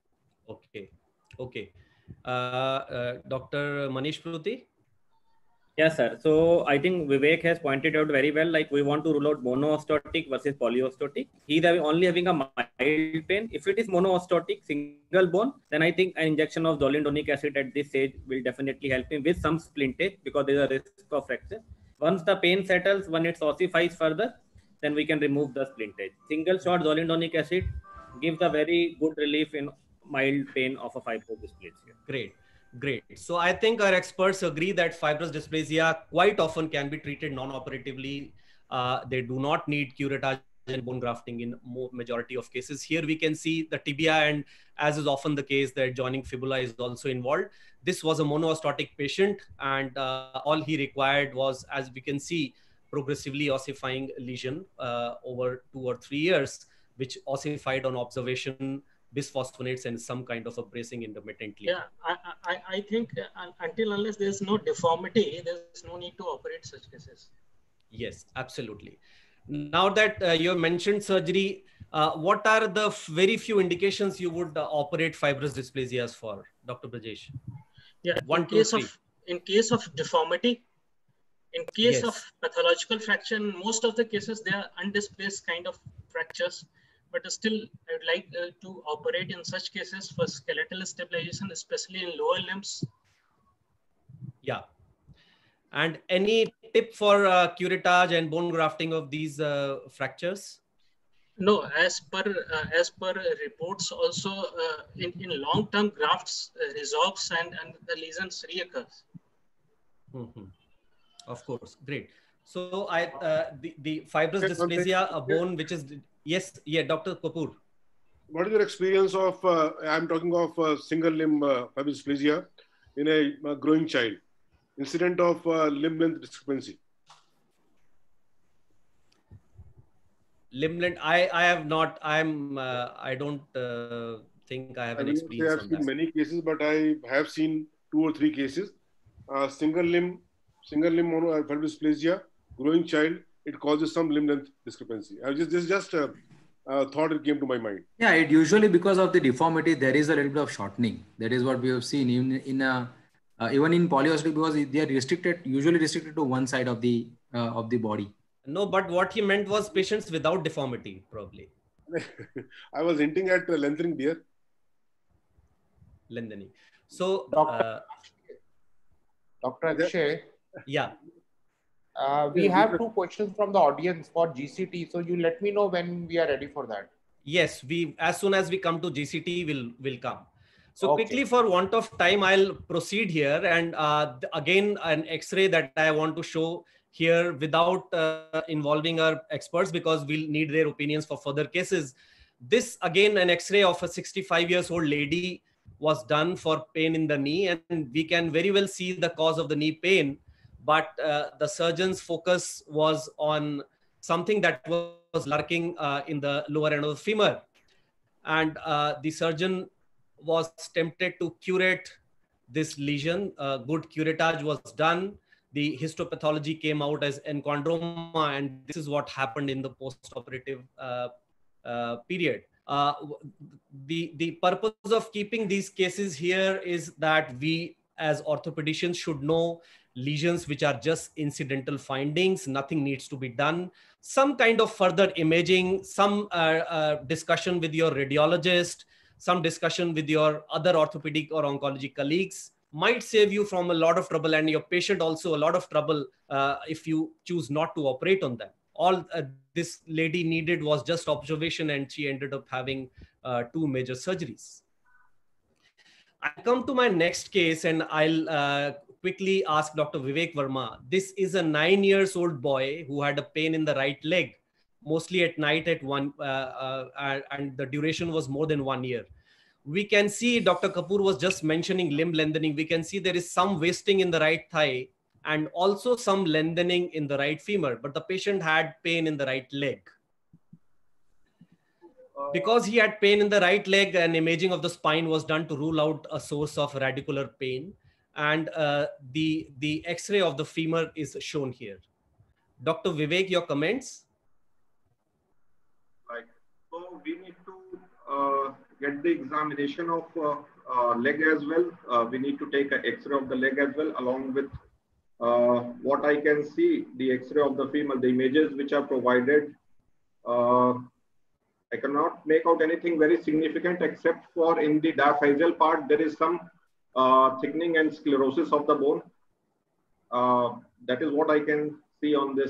Okay. Okay. Dr. Manish Pruthi. Yes, sir. So I think Vivek has pointed out very well, like we want to rule out monostotic versus polyostotic. He's only having a mild pain. If it is monostotic, single bone, then I think an injection of zoledronic acid at this stage will definitely help him with some splintage because there is a risk of fracture. Once the pain settles, when it ossifies further, then we can remove the splintage. Single shot zoledronic acid gives a very good relief in mild pain of a fibrous dysplasia. Great. Great. So I think our experts agree that fibrous dysplasia quite often can be treated non-operatively. They do not need curettage and bone grafting in majority of cases. Here we can see the tibia, and as is often the case, the adjoining fibula is also involved. This was a monostotic patient, and all he required was, as we can see, progressively ossifying lesion over 2 or 3 years, which ossified on observation, bisphosphonates, and some kind of a bracing intermittently. Yeah, I think until unless there's no deformity, there's no need to operate such cases. Yes, absolutely. Now that you mentioned surgery, what are the very few indications you would operate fibrous dysplasias for, Dr. Brajesh? Yeah, in case of deformity, in case of pathological fracture, most of the cases they are undisplaced kind of fractures. But still, I would like to operate in such cases for skeletal stabilization, especially in lower limbs. Yeah. And any tip for curettage and bone grafting of these fractures? No, as per reports, also in long-term grafts resorbs and the lesions reoccurs. Mm-hmm. Of course, great. So the fibrous dysplasia, a bone which is Dr. Kapoor. What is your experience of? I'm talking of single limb fibrous dysplasia in a growing child. Incident of limb length discrepancy. Limb length. I have not. I don't think I have an experience. I have seen many cases, but I have seen 2 or 3 cases. Single limb fibrous dysplasia, growing child. It causes some limb length discrepancy. This is just a thought that came to my mind. Yeah, it usually because of the deformity there is a little bit of shortening. That is what we have seen even in polyostotic, because they are usually restricted to one side of the body. No, but what he meant was patients without deformity, probably. I was hinting at lengthening there. Lengthening. So, Dr. Akshay. Yeah. We have 2 questions from the audience for GCT. So you let me know when we are ready for that. Yes, as soon as we come to GCT, we'll come. So quickly, for want of time, I'll proceed here. And again, an X-ray that I want to show here without involving our experts, because we'll need their opinions for further cases. This, again, an X-ray of a 65-year-old lady was done for pain in the knee. And we can very well see the cause of the knee pain. But the surgeon's focus was on something that was lurking in the lower end of the femur. And the surgeon was tempted to curate this lesion. Good curettage was done. The histopathology came out as enchondroma, and this is what happened in the post-operative period. The purpose of keeping these cases here is that we as orthopedicians should know lesions which are just incidental findings. Nothing needs to be done. Some kind of further imaging, some discussion with your radiologist, some discussion with your other orthopedic or oncology colleagues might save you from a lot of trouble, and your patient also a lot of trouble if you choose not to operate on them. All this lady needed was just observation, and she ended up having 2 major surgeries. I'll come to my next case, and I'll quickly ask Dr. Vivek Verma. This is a 9-year-old boy who had a pain in the right leg, mostly at night at and the duration was more than 1 year. We can see, Dr. Kapoor was just mentioning limb lengthening. We can see there is some wasting in the right thigh and also some lengthening in the right femur, but the patient had pain in the right leg. Because he had pain in the right leg, an imaging of the spine was done to rule out a source of radicular pain. And the X-ray of the femur is shown here. Dr. Vivek, your comments? Right. So we need to get the examination of leg as well. We need to take an X-ray of the leg as well, along with what I can see, the X-ray of the femur, the images which are provided, I cannot make out anything very significant except for in the diaphyseal part, there is some thickening and sclerosis of the bone. That is what I can see on this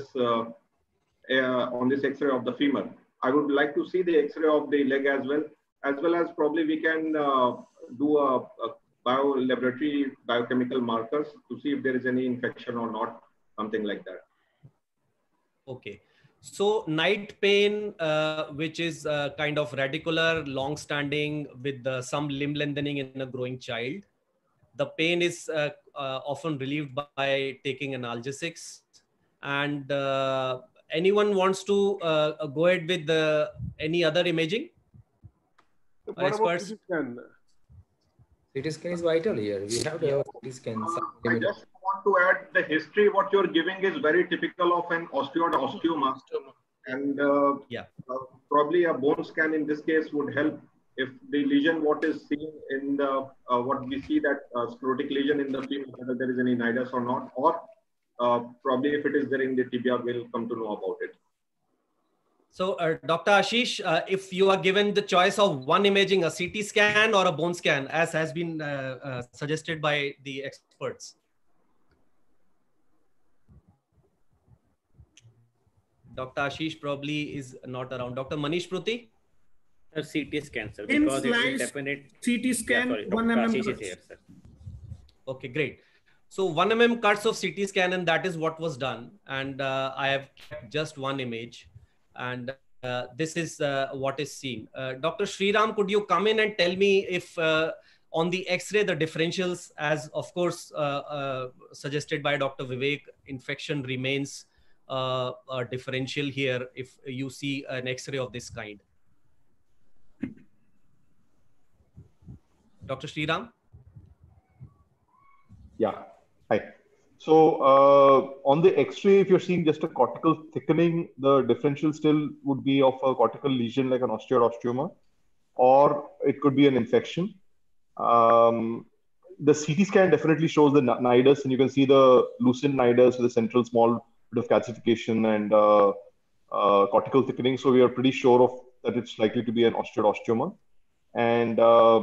X-ray of the femur. I would like to see the X-ray of the leg as well as probably we can do a laboratory biochemical markers to see if there is any infection or not, something like that. Okay. So night pain, which is kind of radicular, long-standing with some limb lengthening in a growing child. The pain is often relieved by taking analgesics. And anyone wants to go ahead with any other imaging? What about CT scan? CT scan is vital here. We have to have CT scan. I just want to add the history. What you're giving is very typical of an osteoid osteoma, and probably a bone scan in this case would help. If the lesion, what is seen in the what we see that sclerotic lesion in the femur, whether there is any nidus or not, or probably if it is there in the tibia, we'll come to know about it. So, Dr. Ashish, if you are given the choice of one imaging, a CT scan or a bone scan, as has been suggested by the experts. Dr. Ashish probably is not around. Dr. Manish Pruthi? CT scan, sir. Because it will definite CT scan, sorry, 1 mm Ashish is here, sir. Okay, great. So 1 mm cuts of CT scan, and that is what was done. And I have kept just one image. And this is what is seen. Dr. Sriram, could you come in and tell me if on the X-ray, the differentials, as of course suggested by Dr. Vivek, infection remains a differential here if you see an X-ray of this kind. Dr. Sriram? Yeah, hi. So on the X-ray, if you're seeing just a cortical thickening, the differential still would be of a cortical lesion like an osteoid osteoma, or it could be an infection. The CT scan definitely shows the nidus, and you can see the lucent nidus with a central small bit of calcification and cortical thickening. So we are pretty sure of that it's likely to be an osteoid osteoma. And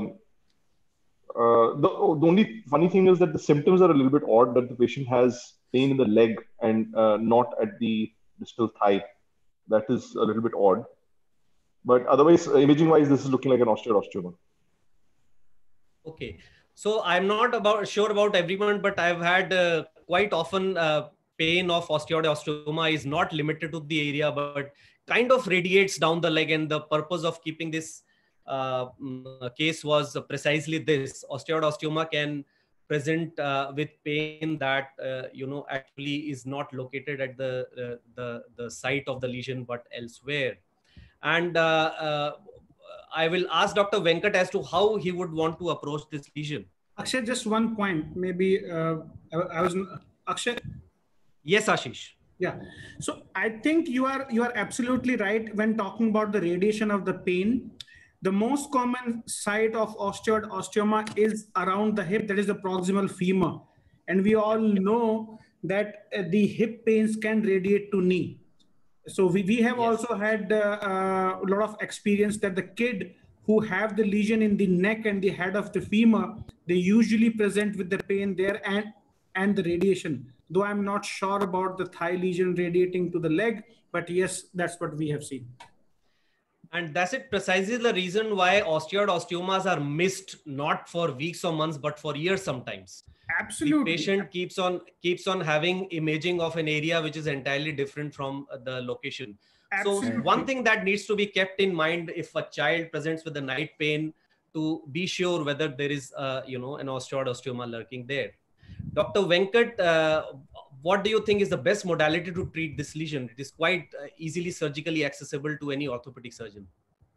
the only funny thing is that the symptoms are a little bit odd, that the patient has pain in the leg and not at the distal thigh. That is a little bit odd. But otherwise, imaging-wise, this is looking like an osteoid osteoma. Okay. So I'm not sure about everyone, but I've had quite often pain of osteoid osteoma is not limited to the area, but kind of radiates down the leg. And the purpose of keeping this case was precisely this: osteoid osteoma can present with pain that actually is not located at the site of the lesion but elsewhere. And I will ask Dr. Venkat as to how he would want to approach this lesion. Akshay, just one point. Maybe I was Akshay. Yes, Ashish. Yeah. So I think you are absolutely right when talking about the radiation of the pain. The most common site of osteoid osteoma is around the hip, that is the proximal femur. And we all know that the hip pains can radiate to knee. So we have also had a lot of experience that the kid who have the lesion in the neck and the head of the femur, they usually present with the pain there and the radiation. Though I'm not sure about the thigh lesion radiating to the leg, but yes, that's what we have seen. And that's it, precisely the reason why osteoid osteomas are missed not for weeks or months, but for years sometimes. Absolutely. The patient keeps on having imaging of an area which is entirely different from the location. Absolutely. So one thing that needs to be kept in mind if a child presents with a night pain, to be sure whether there is an osteoid osteoma lurking there. Dr. Venkat, what do you think is the best modality to treat this lesion? It is quite easily surgically accessible to any orthopedic surgeon.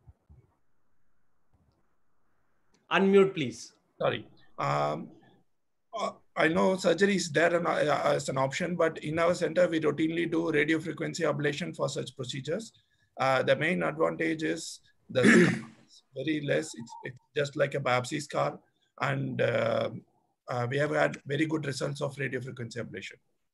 Unmute, please. Sorry. I know surgery is there as an option, but in our center, we routinely do radiofrequency ablation for such procedures. The main advantage is the scar is very less. It's just like a biopsy scar. And we have had very good results of radiofrequency ablation.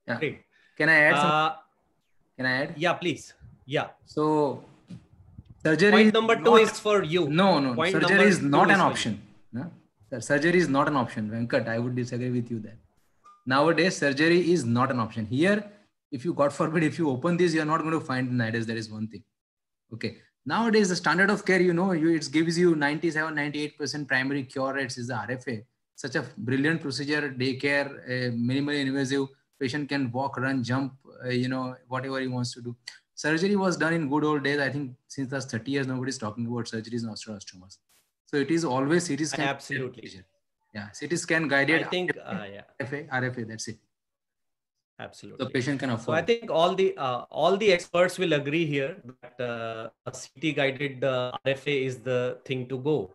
Yeah. Great. Can I add some? Can I add? Yeah, please. Yeah. So surgery. Point number 2 is for you. No. Point surgery is not an is option. No? Surgery is not an option. Venkat, I would disagree with you there. Nowadays, surgery is not an option. Here, if you, God forbid, if you open this, you are not going to find the nidus. That is one thing. Okay. Nowadays, the standard of care, it gives you 97, 98% primary cure rates is the RFA. Such a brilliant procedure, daycare, minimally invasive, patient can walk, run, jump, whatever he wants to do. Surgery was done in good old days. I think since the last 30 years, nobody is talking about surgeries in osteomas. So it is always CT scan. Absolutely. Yeah, CT scan guided. I think, RFA, that's it. Absolutely. The patient can afford. So I think all the experts will agree here that a CT guided RFA is the thing to go.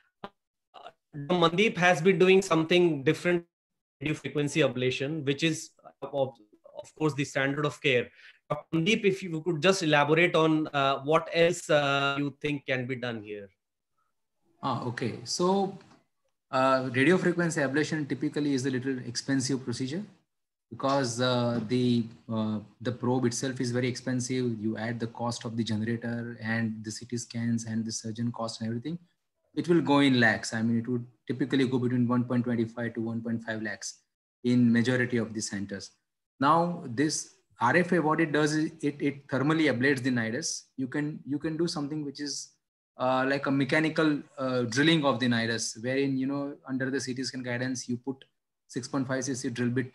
Mandeep has been doing something different, radio frequency ablation, which is of course the standard of care. Mandeep, if you could just elaborate on what else you think can be done here. Okay. So radio frequency ablation typically is a little expensive procedure because the probe itself is very expensive. You add the cost of the generator and the CT scans and the surgeon cost and everything. It will go in lakhs. I mean, it would typically go between 1.25 to 1.5 lakhs in majority of the centers. Now, this RFA, what it does is it thermally ablates the nidus. You can do something which is like a mechanical drilling of the nidus, wherein, under the CT scan guidance, you put 6.5 cc drill bit,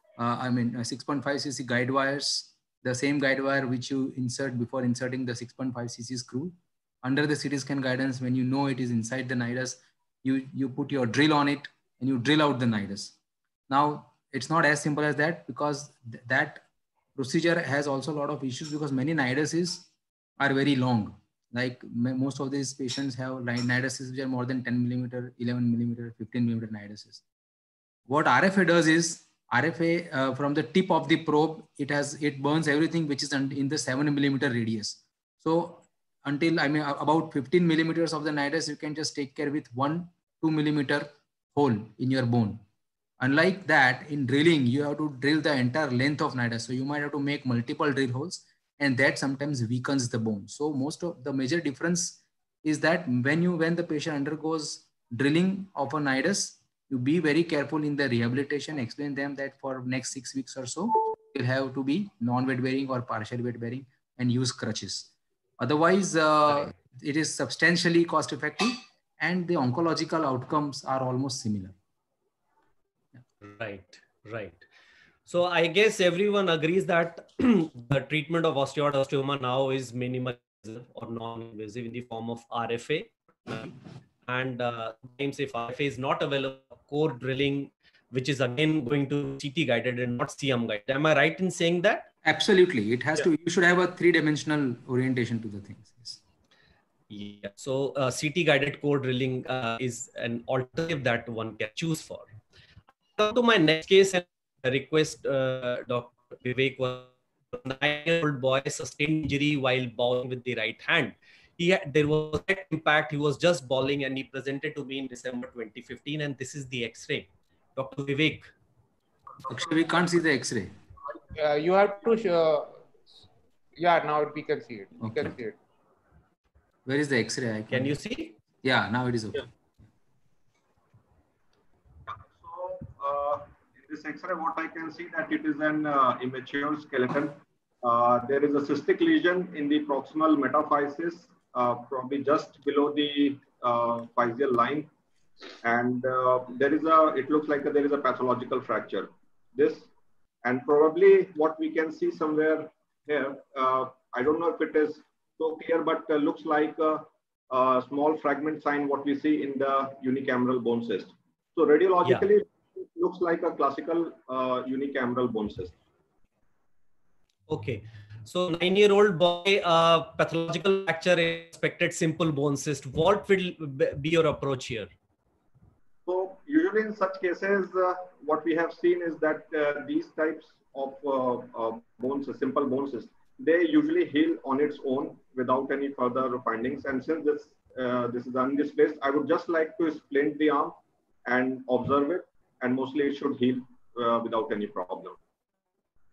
6.5 cc guide wires, the same guide wire which you insert before inserting the 6.5 cc screw. Under the CT scan guidance, when it is inside the nidus, you put your drill on it and you drill out the nidus. Now, it's not as simple as that because that procedure has also a lot of issues because many niduses are very long. Like most of these patients have niduses which are more than 10 millimeter, 11 millimeter, 15 millimeter niduses. What RFA does is RFA from the tip of the probe, it burns everything which is in the 7 millimeter radius. So until about 15 millimeters of the nidus, you can just take care with 1-2 millimeter hole in your bone. Unlike that, in drilling, you have to drill the entire length of nidus. So you might have to make multiple drill holes, and that sometimes weakens the bone. So most of the major difference is that when the patient undergoes drilling of a nidus, you be very careful in the rehabilitation. Explain them that for next 6 weeks or so, you'll have to be non-weight bearing or partial weight bearing and use crutches. Otherwise, it is substantially cost effective and the oncological outcomes are almost similar. Right. So I guess everyone agrees that the treatment of osteoid-osteoma now is minimal or non-invasive in the form of RFA. And sometimes if RFA is not available, core drilling, which is again going to CT guided and not CM guided. Am I right in saying that? Absolutely. It has to, you should have a 3-dimensional orientation to the things. Yes. Yeah. So CT guided core drilling is an alternative that one can choose for. Come to my next case and request Dr. Vivek. A 9-year-old boy sustained injury while bowling with the right hand. There was a impact. He was just bowling and he presented to me in December 2015. And this is the X-ray. Dr. Vivek. Actually, we can't see the X-ray. You have to show. Yeah, now we can see it. We can see it. Where is the X-ray? Can you see? Yeah, now it is okay. Yeah. So in this X-ray, what I can see that it is an immature skeleton. There is a cystic lesion in the proximal metaphysis, probably just below the physeal line, and it looks like there is a pathological fracture. And probably what we can see somewhere here, I don't know if it is so clear, but looks like a small fragment sign what we see in the unicameral bone cyst. So radiologically, it looks like a classical unicameral bone cyst. Okay. So 9-year-old boy, pathological fracture, expected simple bone cyst. What will be your approach here? So usually in such cases, what we have seen is that these types of bones, simple bone cysts, they usually heal on its own without any further findings. And since this is undisplaced, I would just like to splint the arm and observe it, and mostly it should heal without any problem.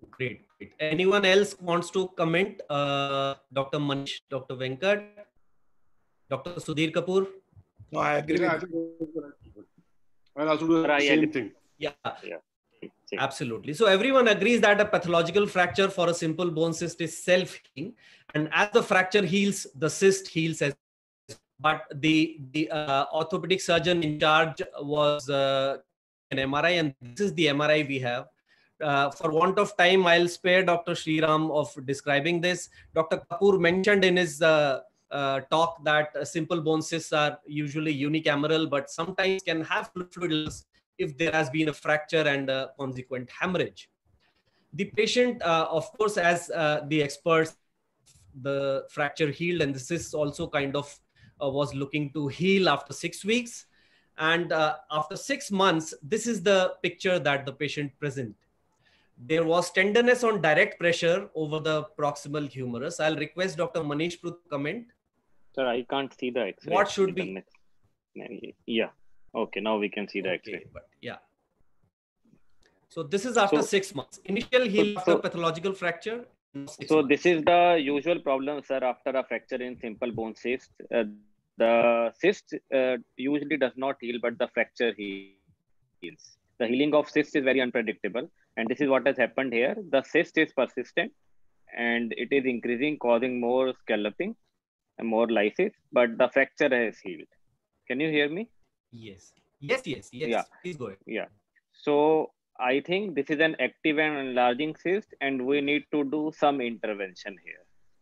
Great. Anyone else wants to comment? Dr. Manish, Dr. Venkat, Dr. Sudhir Kapoor? No, I agree. Yeah, I'll also do the same thing. Yeah. Absolutely. So everyone agrees that a pathological fracture for a simple bone cyst is self-healing, and as the fracture heals, the cyst heals as well. But the orthopedic surgeon in charge was an MRI, and this is the MRI we have. For want of time, I'll spare Dr. Sriram of describing this. Dr. Kapoor mentioned in his talk that simple bone cysts are usually unicameral, but sometimes can have fluid loss if there has been a fracture and a consequent hemorrhage. The patient, of course, as the experts, the fracture healed and the cyst also kind of was looking to heal after 6 weeks. And after 6 months, this is the picture that the patient presented. There was tenderness on direct pressure over the proximal humerus. I'll request Dr. Manish to comment. Sir, I can't see the X-ray. What should be? Yeah. Okay, now we can see the X-ray. But yeah. So this is after 6 months. Initial heal after pathological fracture. So this is the usual problem, sir, after a fracture in simple bone cyst. The cyst usually does not heal, but the fracture heals. The healing of cyst is very unpredictable. And this is what has happened here. The cyst is persistent and it is increasing, causing more scalloping and more lysis, but the fracture has healed. Can you hear me? Yes. Yes. Yeah. Please go ahead. Yeah. So I think this is an active and enlarging cyst and we need to do some intervention here.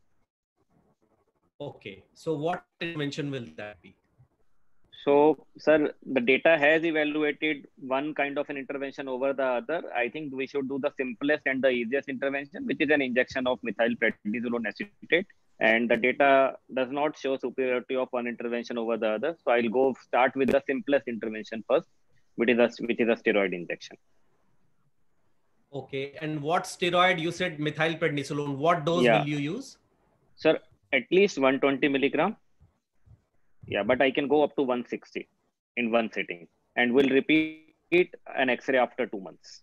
Okay. So what intervention will that be? So, sir, the data has evaluated one kind of an intervention over the other. I think we should do the simplest and the easiest intervention, which is an injection of methylprednisolone acetate. And the data does not show superiority of one intervention over the other. So I'll start with the simplest intervention first, which is a steroid injection. Okay. And what steroid? You said methylprednisolone. What dose will you use? Sir, at least 120 milligram. Yeah, but I can go up to 160 in one sitting, and we'll repeat an X-ray after 2 months.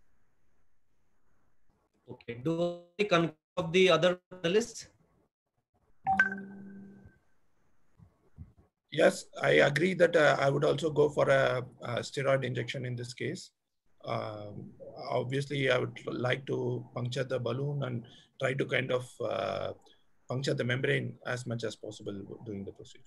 Okay. Do we confirm the other list? Yes, I agree that I would also go for a steroid injection in this case. Obviously, I would like to puncture the balloon and try to kind of puncture the membrane as much as possible during the procedure.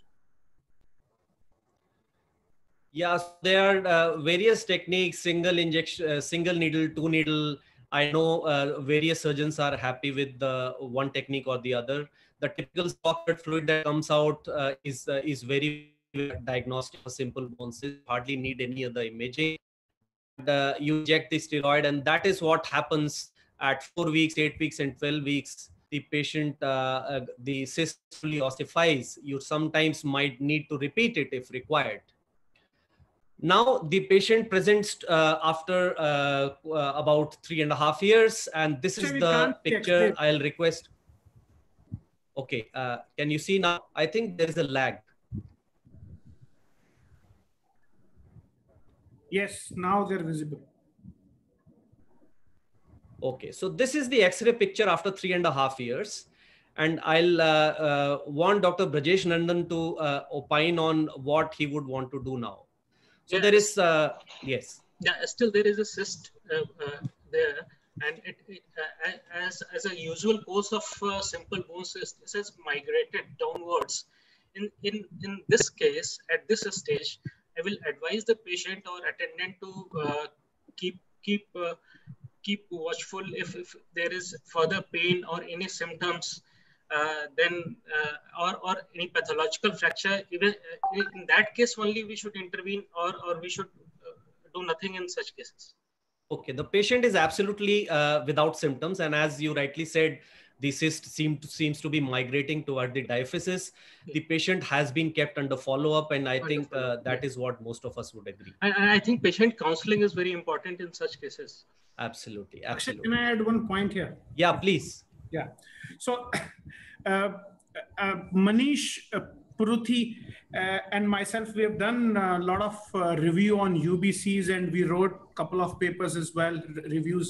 Yeah, there are various techniques, single injection, single needle, 2 needle. I know various surgeons are happy with the one technique or the other. The typical stock fluid that comes out is very diagnostic for simple bone cyst. Hardly need any other imaging. And, you inject the steroid, and that is what happens at 4 weeks, 8 weeks, and 12 weeks. The patient, the cyst fully ossifies. You sometimes might need to repeat it if required. Now the patient presents after about 3.5 years, and this is the picture. I'll request. Okay, can you see now? I think there is a lag. Yes, now they're visible. Okay, so this is the X-ray picture after 3.5 years. And I'll want Dr. Brajesh Nandan to opine on what he would want to do now. So there is, yes. Yeah, still there is a cyst there, and as a usual course of simple bone cyst, this has migrated downwards. In this case, at this stage, I will advise the patient or attendant to keep watchful if there is further pain or any symptoms. Or any pathological fracture, even in that case only we should intervene, or we should do nothing in such cases. Okay, the patient is absolutely without symptoms, and as you rightly said, the cyst seems to be migrating toward the diaphysis. The patient has been kept under follow-up, and I think that is what most of us would agree. I think patient counseling is very important in such cases. Absolutely. Actually, can I add one point here? Yeah, please. Yeah. So, Manish, Puruthi, and myself, we have done a lot of review on UBCs, and we wrote a couple of papers as well, reviews.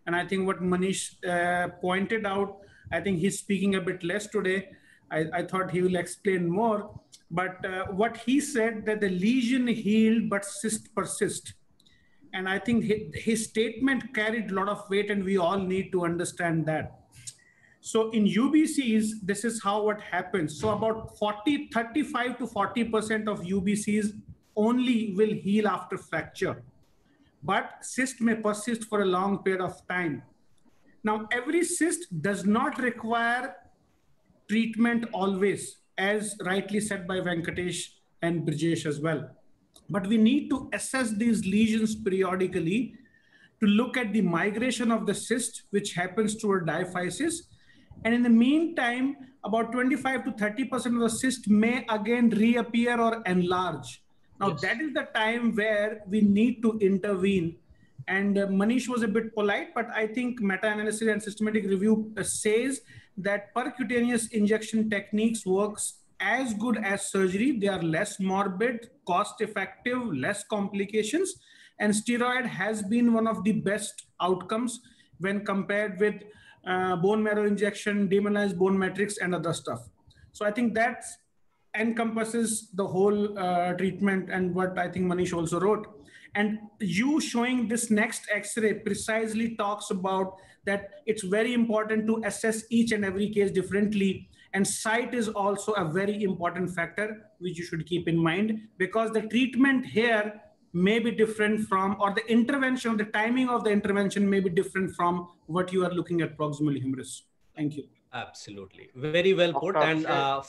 And I think what Manish pointed out, I think he's speaking a bit less today. I thought he will explain more. But what he said, that the lesion healed but cyst persist. And I think his statement carried a lot of weight, and we all need to understand that. So in UBCs, this is how what happens. So about 35 to 40% of UBCs only will heal after fracture, but cyst may persist for a long period of time. Now, every cyst does not require treatment always, as rightly said by Venkatesh and Brijesh as well. But we need to assess these lesions periodically to look at the migration of the cyst, which happens through a diaphysis. And in the meantime, about 25 to 30% of the cyst may again reappear or enlarge. Now, that is the time where we need to intervene. And Manish was a bit polite, but I think meta-analysis and systematic review says that percutaneous injection techniques works as good as surgery. They are less morbid, cost-effective, less complications, and steroid has been one of the best outcomes when compared with bone marrow injection, demineralized bone matrix, and other stuff. So I think that encompasses the whole treatment and what I think Manish also wrote. And you showing this next X-ray precisely talks about that it's very important to assess each and every case differently. And site is also a very important factor, which you should keep in mind, because the treatment here may be different from, or the intervention, the timing of the intervention may be different from what you are looking at proximal humerus. Thank you. Absolutely. Very well put. And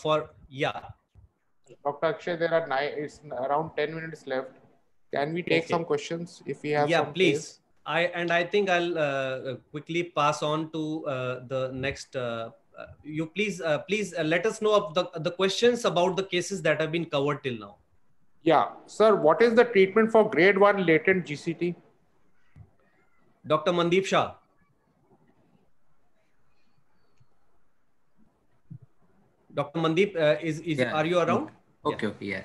Dr. Akshay, it's around 10 minutes left. Can we take some questions if we have some? Yeah, please. I think I'll quickly pass on to the next. You please let us know of the questions about the cases that have been covered till now. Yeah, sir, what is the treatment for grade 1 latent GCT? Dr. Mandeep Shah. Dr. Mandeep, are you around? Okay, okay, yeah.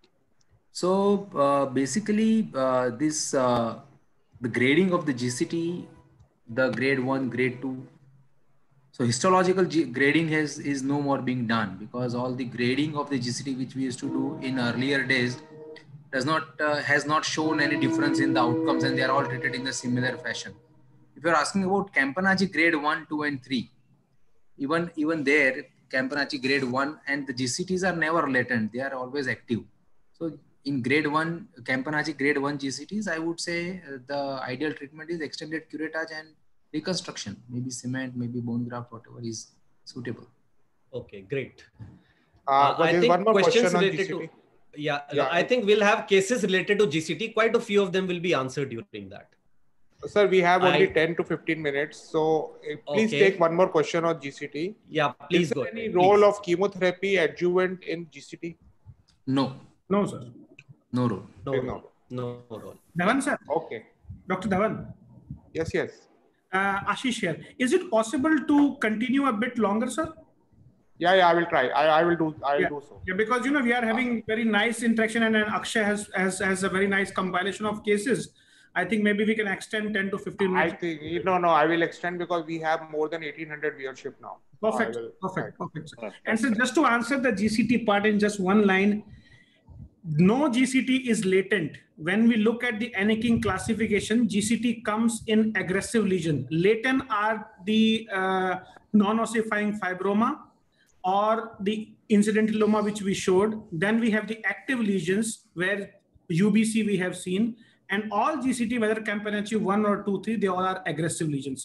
So basically, the grading of the GCT, the grade 1, grade 2. So histological grading is no more being done, because all the grading of the GCT which we used to do in earlier days has not shown any difference in the outcomes, and they are all treated in the similar fashion. If you're asking about Campanacci grade 1, 2, and 3, even there, Campanacci grade 1 and the GCTs are never latent; they are always active. So in grade 1, Campanacci grade 1 GCTs, I would say the ideal treatment is extended curettage and reconstruction, maybe cement, maybe bone graft, whatever is suitable. Okay, great. I think one more question on GCT. I think we'll have cases related to GCT. Quite a few of them will be answered during that. Sir, we have only 10 to 15 minutes. So please take one more question on GCT. Yeah, please go. Is there any role of chemotherapy adjuvant in GCT? No. No, sir. No role. No role. Dhawan, sir. Okay. Dr. Dhawan. Yes. Ashish here. Is it possible to continue a bit longer, sir? Yeah, I will try. I will do so. Yeah, because we are having very nice interaction, and Akshay has a very nice compilation of cases. I think maybe we can extend 10 to 15 minutes. I think no, I will extend because we have more than 1800 viewership now. Perfect. And so just to answer the GCT part in just one line, no GCT is latent. When we look at the Anakin classification, GCT comes in aggressive lesion. Latent are the non-ossifying fibroma or the incidentaloma, which we showed. Then we have the active lesions where UBC we have seen. And all GCT, whether Campanacci 1 or 2, 3, they all are aggressive lesions.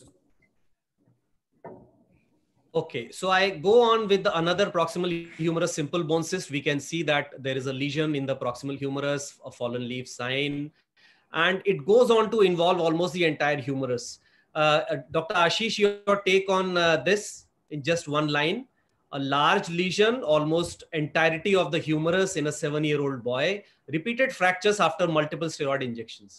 Okay, so I go on with another proximal humerus simple bone cyst. We can see that there is a lesion in the proximal humerus, a fallen leaf sign, and it goes on to involve almost the entire humerus. Dr. Ashish, your take on this in just one line. A large lesion, almost entirety of the humerus in a 7-year-old boy, repeated fractures after multiple steroid injections.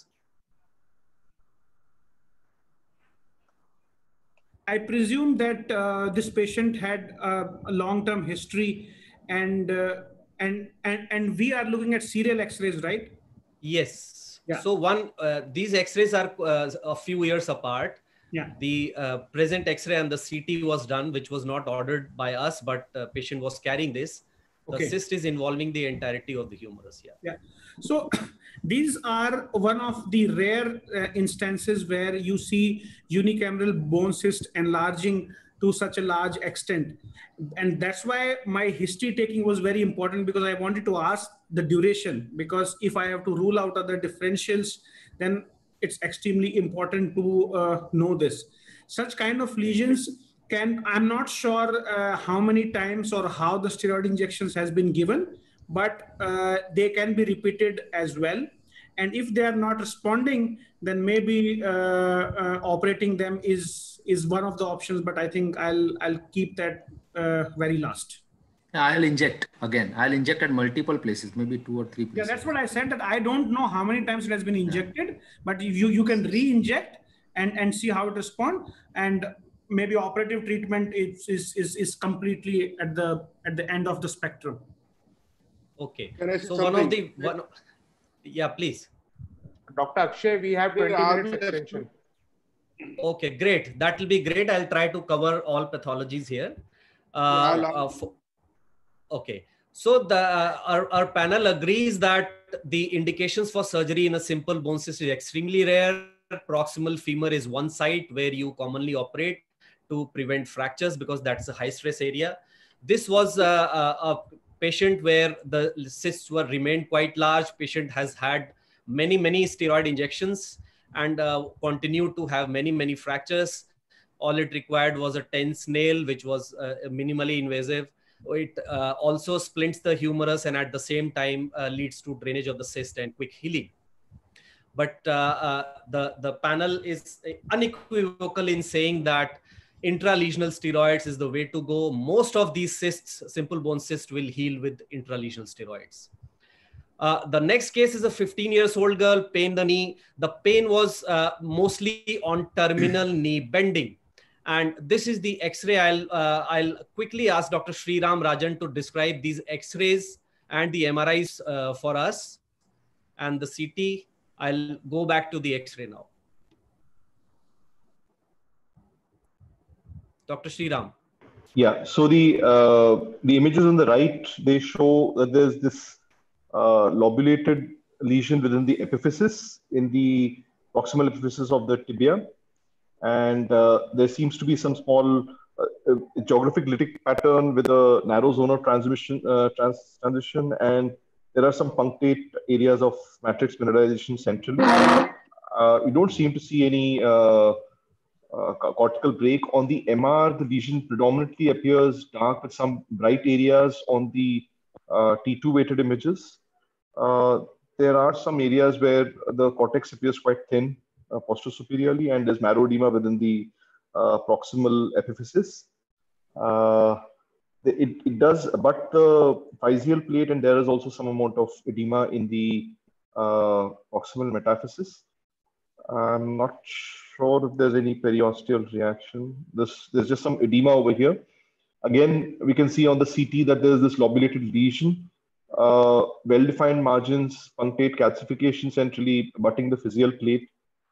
I presume that this patient had a long-term history, and we are looking at serial X-rays, right? Yes. Yeah. So these X-rays are a few years apart. Yeah. The present X-ray and the CT was done, which was not ordered by us, but patient was carrying this. The cyst is involving the entirety of the humerus. Yeah. Yeah. So these are one of the rare instances where you see unicameral bone cyst enlarging to such a large extent. And that's why my history taking was very important, because I wanted to ask the duration, because if I have to rule out other differentials, then it's extremely important to know this. Such kind of lesions I'm not sure how many times or how the steroid injections has been given, but they can be repeated as well. And if they are not responding, then maybe operating them is one of the options. But I think I'll keep that very last. I'll inject again. I'll inject at multiple places, maybe 2 or 3 places. Yeah, that's what I said, that I don't know how many times it has been injected, but you can re-inject and see how it responds. And maybe operative treatment is completely at the end of the spectrum. Okay. So yeah, please. Dr. Akshay, we have 20 minutes extension. Okay, great. That will be great. I'll try to cover all pathologies here. Okay. So our panel agrees that the indications for surgery in a simple bone cyst is extremely rare. Proximal femur is one site where you commonly operate to prevent fractures, because that's a high stress area. This was a patient where the cysts remained quite large. Patient has had many steroid injections and continued to have many fractures. All it required was a tense nail, which was minimally invasive. It also splints the humerus and at the same time leads to drainage of the cyst and quick healing. But the panel is unequivocal in saying that intralesional steroids is the way to go. Most of these cysts, simple bone cysts, will heal with intralesional steroids. The next case is a 15-year-old girl, pain the knee. The pain was mostly on terminal knee bending. And this is the X-ray. I'll quickly ask Dr. Sriram Rajan to describe these X-rays and the MRIs for us, and the CT. I'll go back to the X-ray now. Dr. Sriram. Yeah, so the images on the right, they show that there's this lobulated lesion within the epiphysis, in the proximal epiphysis of the tibia. And there seems to be some small geographic lytic pattern with a narrow zone of transition, and there are some punctate areas of matrix mineralization centrally. You don't seem to see any cortical break. On the MR, the lesion predominantly appears dark with some bright areas on the T2 weighted images. There are some areas where the cortex appears quite thin posterior-superiorly, and there's marrow edema within the proximal epiphysis. It does abut the physeal plate, and there is also some amount of edema in the proximal metaphysis. I'm not sure if there's any periosteal reaction. There's just some edema over here. Again, we can see on the CT that there's this lobulated lesion, well-defined margins, punctate calcification centrally abutting the physeal plate.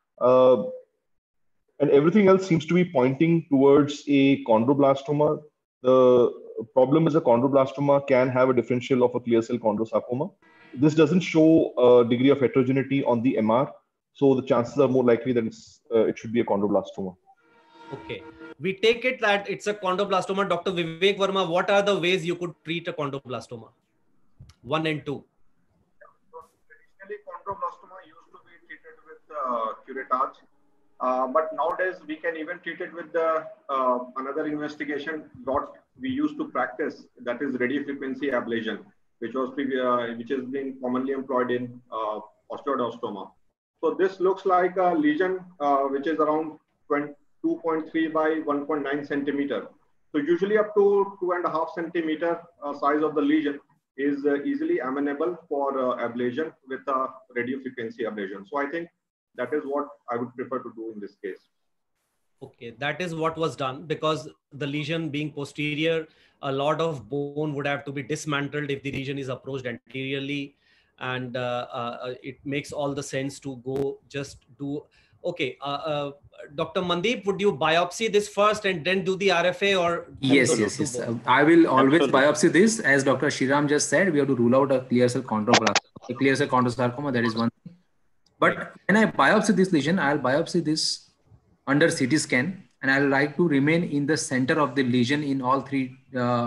And everything else seems to be pointing towards a chondroblastoma. The problem is a chondroblastoma can have a differential of a clear cell chondrosarcoma. This doesn't show a degree of heterogeneity on the MR, so the chances are more likely that it should be a chondroblastoma. Okay. We take it that it's a chondroblastoma. Dr. Vivek Verma, what are the ways you could treat a chondroblastoma? 1 and 2. Traditionally, chondroblastoma used to be treated with curettage. But nowadays we can even treat it with another investigation what we used to practice, that is radiofrequency ablation, which has been commonly employed in osteoidostoma. So this looks like a lesion which is around 2.3 by 1.9 centimeter. So usually up to 2.5 centimeter size of the lesion is easily amenable for ablation with a radiofrequency ablation. So I think that is what I would prefer to do in this case. Okay, that is what was done, because the lesion being posterior, a lot of bone would have to be dismantled if the lesion is approached anteriorly, and it makes all the sense to go just do Okay. Dr. Mandeep, would you biopsy this first and then do the RFA, or? Yes. I will always biopsy this. As Dr. Shriram just said, we have to rule out a clear cell chondroblastoma, a clear cell chondrosarcoma. That is one thing. But when I biopsy this lesion, I'll biopsy this under CT scan, and I'll like to remain in the center of the lesion in all three.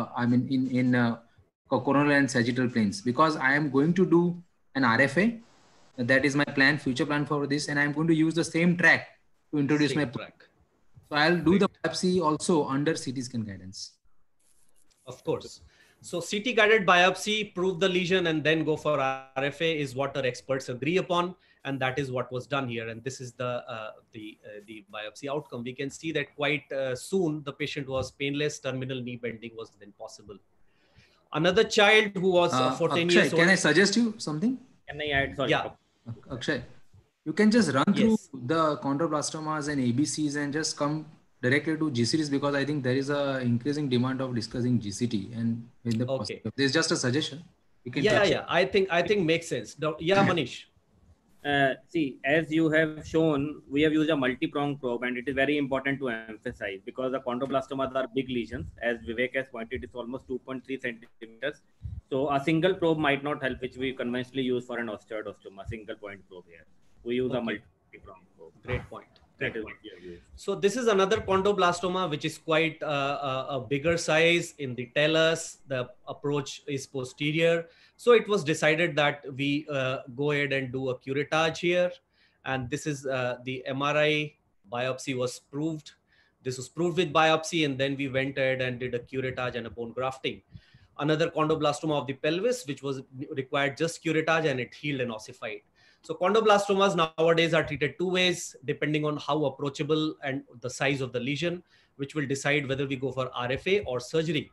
In coronal and sagittal planes, because I am going to do an RFA. That is my plan, future plan for this, and I'm going to use the same track to introduce my track. So I'll do the biopsy also under CT scan guidance. Of course. So CT guided biopsy, prove the lesion, and then go for RFA is what our experts agree upon, and that is what was done here. And this is the biopsy outcome. We can see that quite soon the patient was painless. Terminal knee bending was then possible. Another child who was 14 years old. Can I suggest you something? Can I add? Sorry. Yeah. Akshay, you can just run through the chondroblastomas and ABCs and just come directly to GCTs, because I think there is a increasing demand of discussing GCT, and in the there's just a suggestion. You can I think makes sense. Yeah, Manish. See, as you have shown, we have used a multi-pronged probe, and it is very important to emphasize, because the chondroblastomas are big lesions. As Vivek has pointed, it's almost 2.3 centimeters. So a single probe might not help, which we conventionally use for an osteoidostoma, single point probe here. We use a multi-pronged probe. Great point. That is what we have used. So this is another chondroblastoma, which is quite a bigger size. In the talus, the approach is posterior. So it was decided that we go ahead and do a curettage here. And this is the MRI biopsy was proved. This was proved with biopsy, and then we went ahead and did a curettage and a bone grafting. Another chondroblastoma of the pelvis, which was required just curettage, and it healed and ossified. So chondroblastomas nowadays are treated two ways, depending on how approachable and the size of the lesion, which will decide whether we go for RFA or surgery.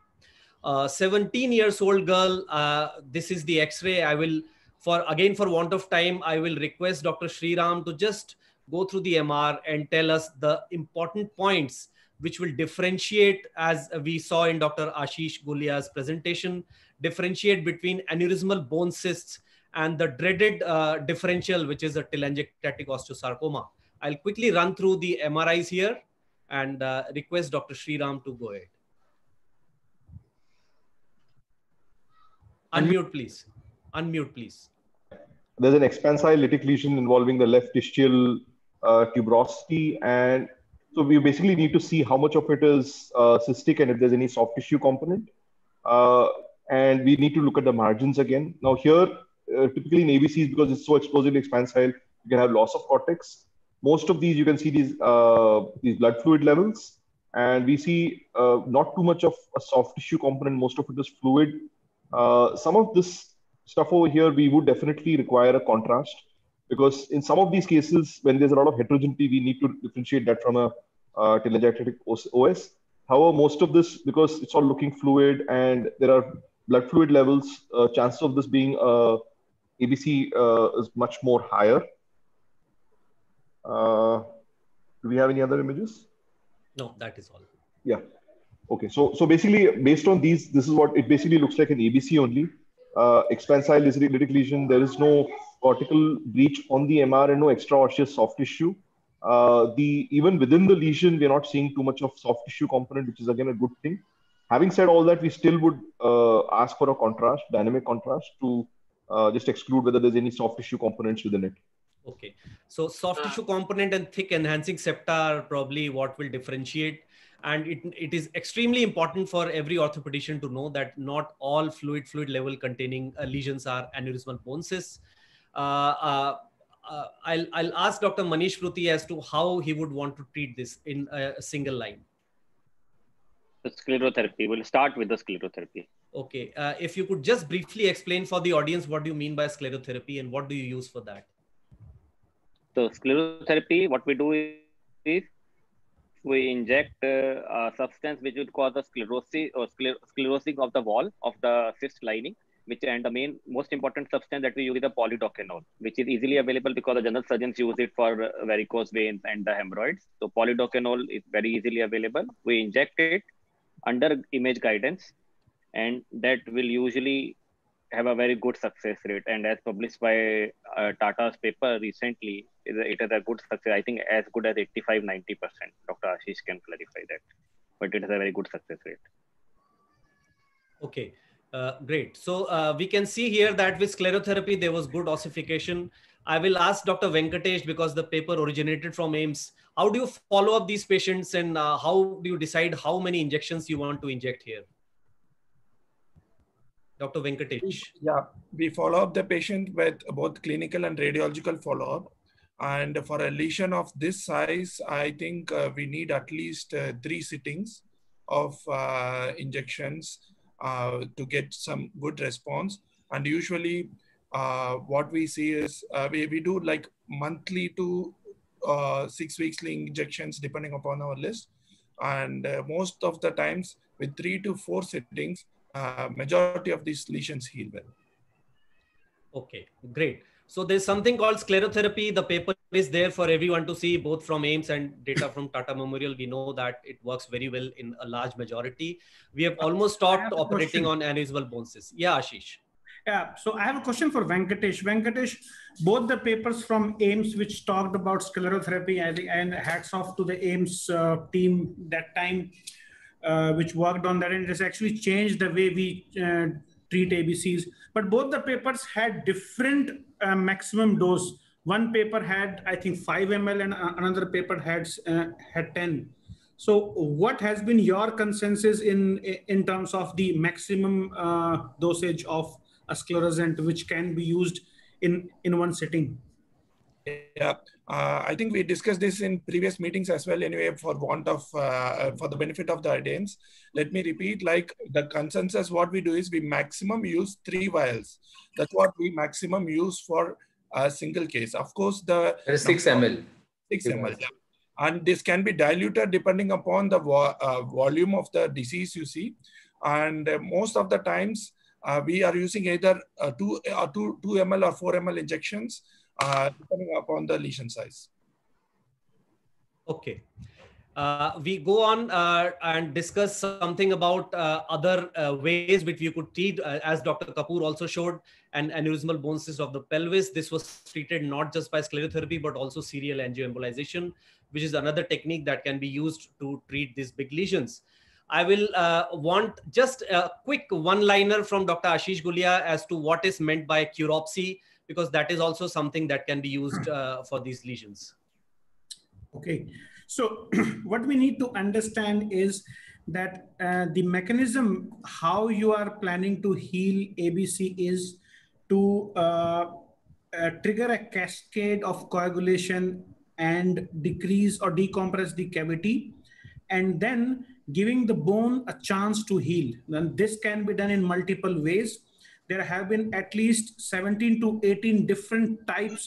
17 years old girl, this is the X-ray. I will, for want of time, I will request Dr. Shriram to just go through the MR and tell us the important points which will differentiate, as we saw in Dr. Ashish Gulia's presentation, differentiate between aneurysmal bone cysts and the dreaded differential, which is a telangiectatic osteosarcoma. I'll quickly run through the MRIs here and request Dr. Shriram to go ahead. Unmute, please. Unmute, please. There's an expansile lytic lesion involving the left ischial tuberosity, and so we basically need to see how much of it is cystic and if there's any soft tissue component. And we need to look at the margins again. Now here, typically in ABCs, because it's so explosively expansile, you can have loss of cortex. Most of these, you can see these blood fluid levels, and we see not too much of a soft tissue component. Most of it is fluid. Some of this stuff over here, we would definitely require a contrast, because in some of these cases, when there's a lot of heterogeneity, we need to differentiate that from a telangiectatic OS. However, most of this, because it's all looking fluid and there are blood fluid levels, chances of this being ABC is much more higher. Do we have any other images? No, that is all. Yeah. Okay. So basically, based on these, this is what it basically looks like in ABC only. Expansile lytic lesion. There is no cortical breach on the MR and no extraosseous soft tissue. Even within the lesion, we are not seeing too much of soft tissue component, which is again a good thing. Having said all that, we still would ask for a contrast, dynamic contrast, to just exclude whether there's any soft tissue components within it. Okay. So soft tissue component and thick enhancing septa are probably what will differentiate. And it is extremely important for every orthopedician to know that not all fluid level containing lesions are aneurysmal bone cysts. I'll ask Dr. Manish Pruthi as to how he would want to treat this in a single line. The sclerotherapy. We'll start with the sclerotherapy. Okay. If you could just briefly explain for the audience what do you mean by sclerotherapy and what do you use for that? So sclerotherapy, what we do is we inject a substance which would cause a sclerosis or sclerosing of the wall of the cyst lining, and the most important substance that we use is the polydocanol, which is easily available because the general surgeons use it for varicose veins and the hemorrhoids. So polydocanol is very easily available. We inject it under image guidance, and that will usually have a very good success rate, and as published by Tata's paper recently, it has a good success. I think as good as 85-90%. Dr. Ashish can clarify that, but it has a very good success rate. Okay, great. So we can see here that with sclerotherapy, there was good ossification. I will ask Dr. Venkatesh, because the paper originated from AIIMS. How do you follow up these patients, and how do you decide how many injections you want to inject here? Dr. Venkatesh. Yeah, we follow up the patient with both clinical and radiological follow-up. And for a lesion of this size, I think we need at least 3 sittings of injections to get some good response. And usually what we see is we do like monthly to 6 weekly injections depending upon our list. And most of the times with 3 to 4 sittings, majority of these lesions heal well. Okay, great. So there's something called sclerotherapy. The paper is there for everyone to see, both from AIIMS and data from Tata Memorial. We know that it works very well in a large majority. We have almost stopped operating on aneurysmal bone cysts. Yeah, Ashish. Yeah, so I have a question for Venkatesh. Venkatesh, both the papers from AIIMS which talked about sclerotherapy, and hats off to the AIIMS team that time, which worked on that, and it has actually changed the way we treat ABCs. But both the papers had different maximum dose. One paper had, I think, 5 ml, and another paper had 10. So what has been your consensus in terms of the maximum dosage of a sclerosant which can be used in one sitting? Yeah, I think we discussed this in previous meetings as well anyway, for want of, for the benefit of the audience. Let me repeat, like the consensus, what we do is we maximum use 3 vials. That's what we maximum use for a single case. Of course, the 6 ml. 6 ml. Yeah. And this can be diluted depending upon the volume of the disease you see. And most of the times we are using either 2 ml or 4 ml injections, depending upon the lesion size. Okay. We go on and discuss something about other ways which we could treat, as Dr. Kapoor also showed, an aneurysmal bone cyst of the pelvis. This was treated not just by sclerotherapy, but also serial angioembolization, which is another technique that can be used to treat these big lesions. I will want just a quick one-liner from Dr. Ashish Gulia as to what is meant by curopsy, because that is also something that can be used for these lesions. Okay, so what we need to understand is that the mechanism how you are planning to heal ABC is to trigger a cascade of coagulation and decrease or decompress the cavity, and then giving the bone a chance to heal. Then this can be done in multiple ways. There have been at least 17 to 18 different types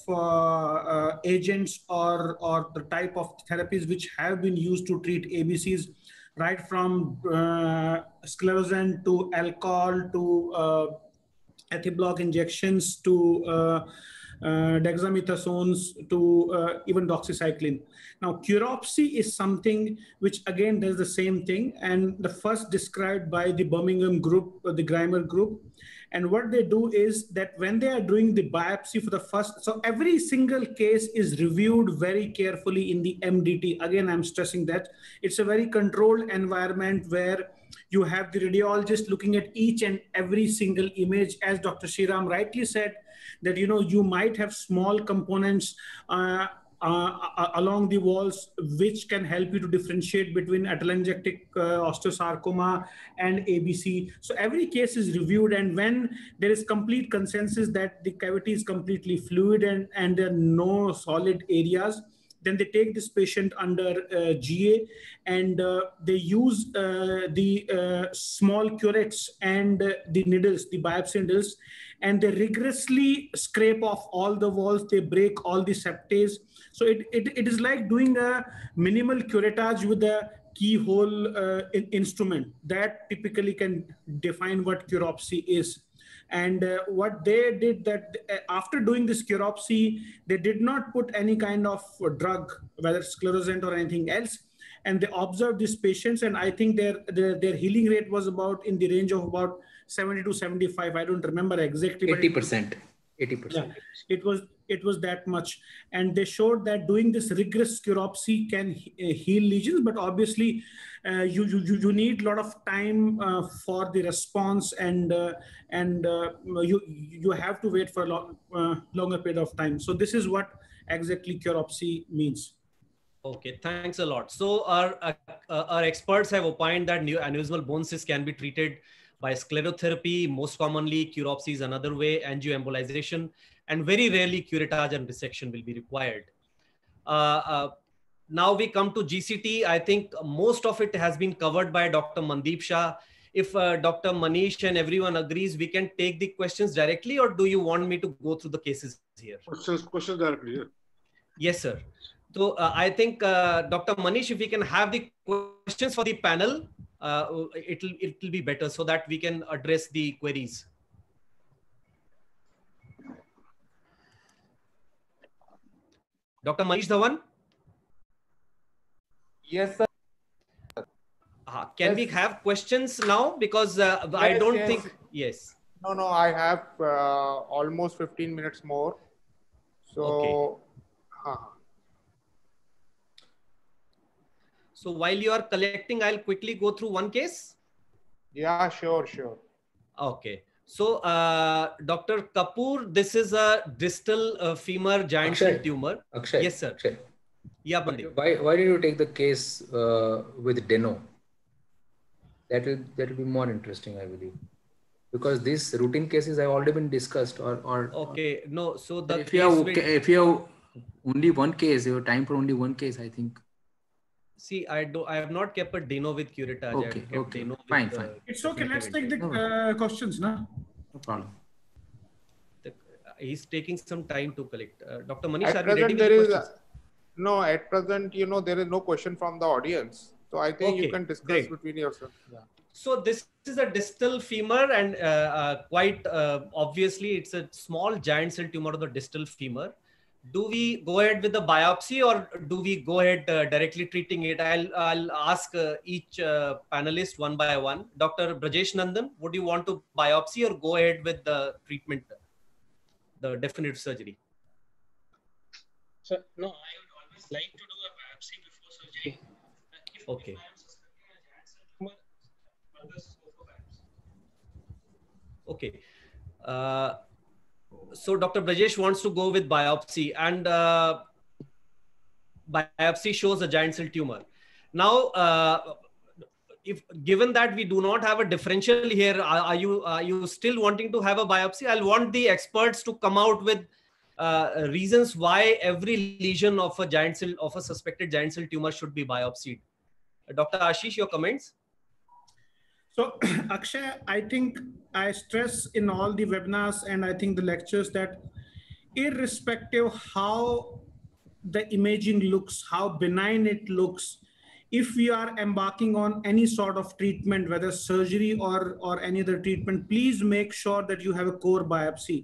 of agents or the type of therapies which have been used to treat ABCs, right from sclerosant to alcohol to ethiblock injections to dexamethasones to even doxycycline. Now, curopsy is something which again does the same thing, and the first described by the Birmingham group, the Grimer group. And what they do is that when they are doing the biopsy for the first, so every single case is reviewed very carefully in the MDT. Again, I'm stressing that it's a very controlled environment where you have the radiologist looking at each and every single image. As Dr. Shriram rightly said, that you might have small components along the walls which can help you to differentiate between atelangectic osteosarcoma and ABC. So every case is reviewed, and when there is complete consensus that the cavity is completely fluid and there are no solid areas, then they take this patient under GA, and they use the small curettes and the needles, the biopsy needles, and they rigorously scrape off all the walls. They break all the septae. So it is like doing a minimal curettage with a keyhole instrument that typically can define what curopsy is. And what they did that after doing this curopsy, they did not put any kind of drug, whether sclerosant or anything else. and they observed these patients, and I think their healing rate was about in the range of about 70 to 75. I don't remember exactly. 80%. 80%. Yeah, it was that much, and they showed that doing this rigorous scleropsy can heal lesions, but obviously you need a lot of time for the response, and you have to wait for a longer period of time. So this is what exactly scleropsy means. Okay, thanks a lot. So our experts have opined that aneurysmal bone cysts can be treated by sclerotherapy. Most commonly, scleropsy is another way, angioembolization, and very rarely curettage and resection will be required. Now we come to GCT. I think most of it has been covered by Dr. Mandeep Shah. If Dr. Manish and everyone agrees, we can take the questions directly, or do you want me to go through the cases here? Questions directly, yeah. Yes, sir. So I think Dr. Manish, if we can have the questions for the panel, it'll be better so that we can address the queries. Dr. Manish Dhawan? Yes, sir. Can we have questions now? Because I don't think, yes. No, I have almost 15 minutes more. So, okay. So while you are collecting, I'll quickly go through one case. Yeah, sure. Okay. So Dr. Kapoor, this is a distal femur giant cell tumor. Akshay. Yes, sir. Akshay. Yeah, Pandit. Why did you take the case with Deno? That will be more interesting, I believe, because these routine cases have already been discussed. Okay, no. So the if you have only one case, you have time for only one case, I think. See, I have not kept a Deno with curettage. Okay. Fine. It's okay. Let's take the questions now. No problem. He's taking some time to collect. Dr. Manish, at are we ready there with is questions? no. At present, there is no question from the audience. So I think you can discuss between yourself. Yeah. So this is a distal femur, and quite obviously it's a small giant cell tumor of the distal femur. Do we go ahead with the biopsy, or do we go ahead directly treating it? I'll ask each panelist one by one. Dr. Brajesh Nandan, would you want to biopsy or go ahead with the treatment, the definitive surgery? So no, I would always like to do a biopsy before surgery. Okay. Okay. So Dr. Brajesh wants to go with biopsy, and biopsy shows a giant cell tumor. Now, if given that we do not have a differential here, are you still wanting to have a biopsy? I'll want the experts to come out with reasons why every lesion of a suspected giant cell tumor should be biopsied. Dr. Ashish, your comments? So Akshay, I think I stress in all the webinars and I think the lectures that irrespective how the imaging looks, how benign it looks, if we are embarking on any sort of treatment, whether surgery or any other treatment, please make sure that you have a core biopsy.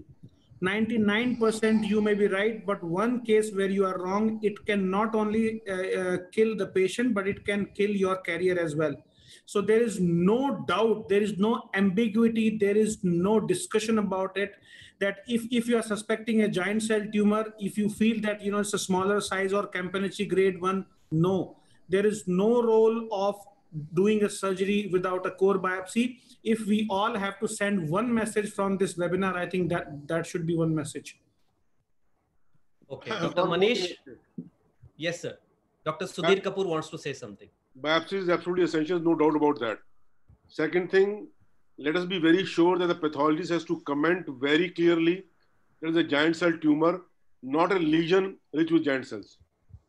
99% you may be right, but one case where you are wrong, it can not only kill the patient, but it can kill your career as well. So there is no doubt, there is no ambiguity, there is no discussion about it, that if you are suspecting a giant cell tumor, if you feel that it's a smaller size or Campanacci grade 1, no. There is no role of doing a surgery without a core biopsy. If we all have to send one message from this webinar, I think that should be one message. Okay, Dr. Manish. Yes, sir. Dr. Sudhir Kapoor wants to say something. Biopsy is absolutely essential, no doubt about that. Second thing, let us be very sure that the pathologist has to comment very clearly there is a giant cell tumor, not a lesion rich with giant cells.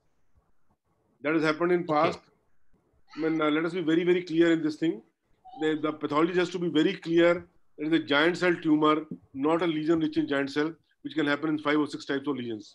That has happened in past. Okay. Let us be very, very clear in this thing. The pathologist has to be very clear there is a giant cell tumor, not a lesion rich in giant cell, which can happen in 5 or 6 types of lesions.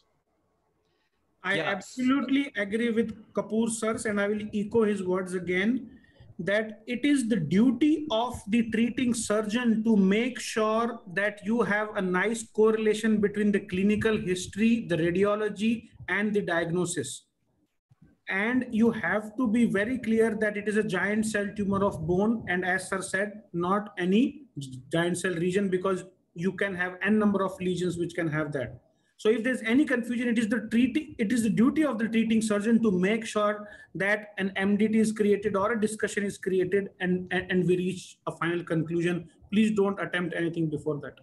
I absolutely agree with Kapoor sirs, and I will echo his words again, that it is the duty of the treating surgeon to make sure that you have a nice correlation between the clinical history, the radiology, and the diagnosis. and you have to be very clear that it is a giant cell tumor of bone, and as sir said, not any giant cell region, because you can have n number of lesions which can have that. So if there's any confusion, it is the duty of the treating surgeon to make sure that an MDT is created or a discussion is created, and we reach a final conclusion. Please don't attempt anything before that.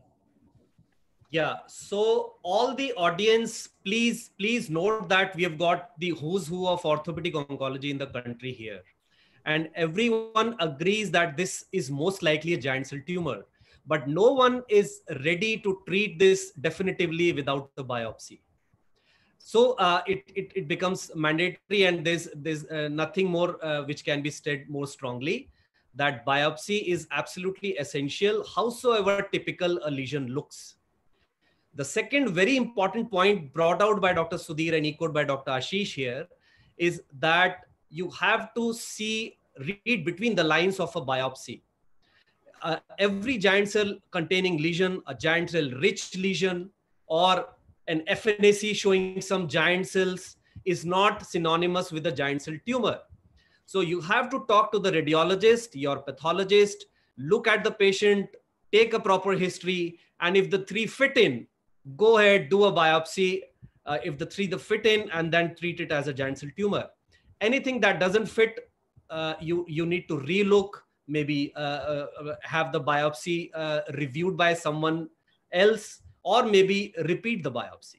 Yeah, so all the audience, please note that we have got the who's who of orthopedic oncology in the country here. And everyone agrees that this is most likely a giant cell tumor, but no one is ready to treat this definitively without the biopsy. So it becomes mandatory, and there's nothing more which can be said more strongly, that biopsy is absolutely essential, howsoever typical a lesion looks. The second very important point brought out by Dr. Sudhir and echoed by Dr. Ashish here is that you have to read between the lines of a biopsy. Every giant cell containing lesion, a giant cell rich lesion, or an FNAC showing some giant cells is not synonymous with a giant cell tumor. So you have to talk to the radiologist, your pathologist, look at the patient, take a proper history, and if the three fit in, go ahead, do a biopsy. If the three fit in, and then treat it as a giant cell tumor. Anything that doesn't fit, you need to relook, maybe have the biopsy reviewed by someone else, or maybe repeat the biopsy.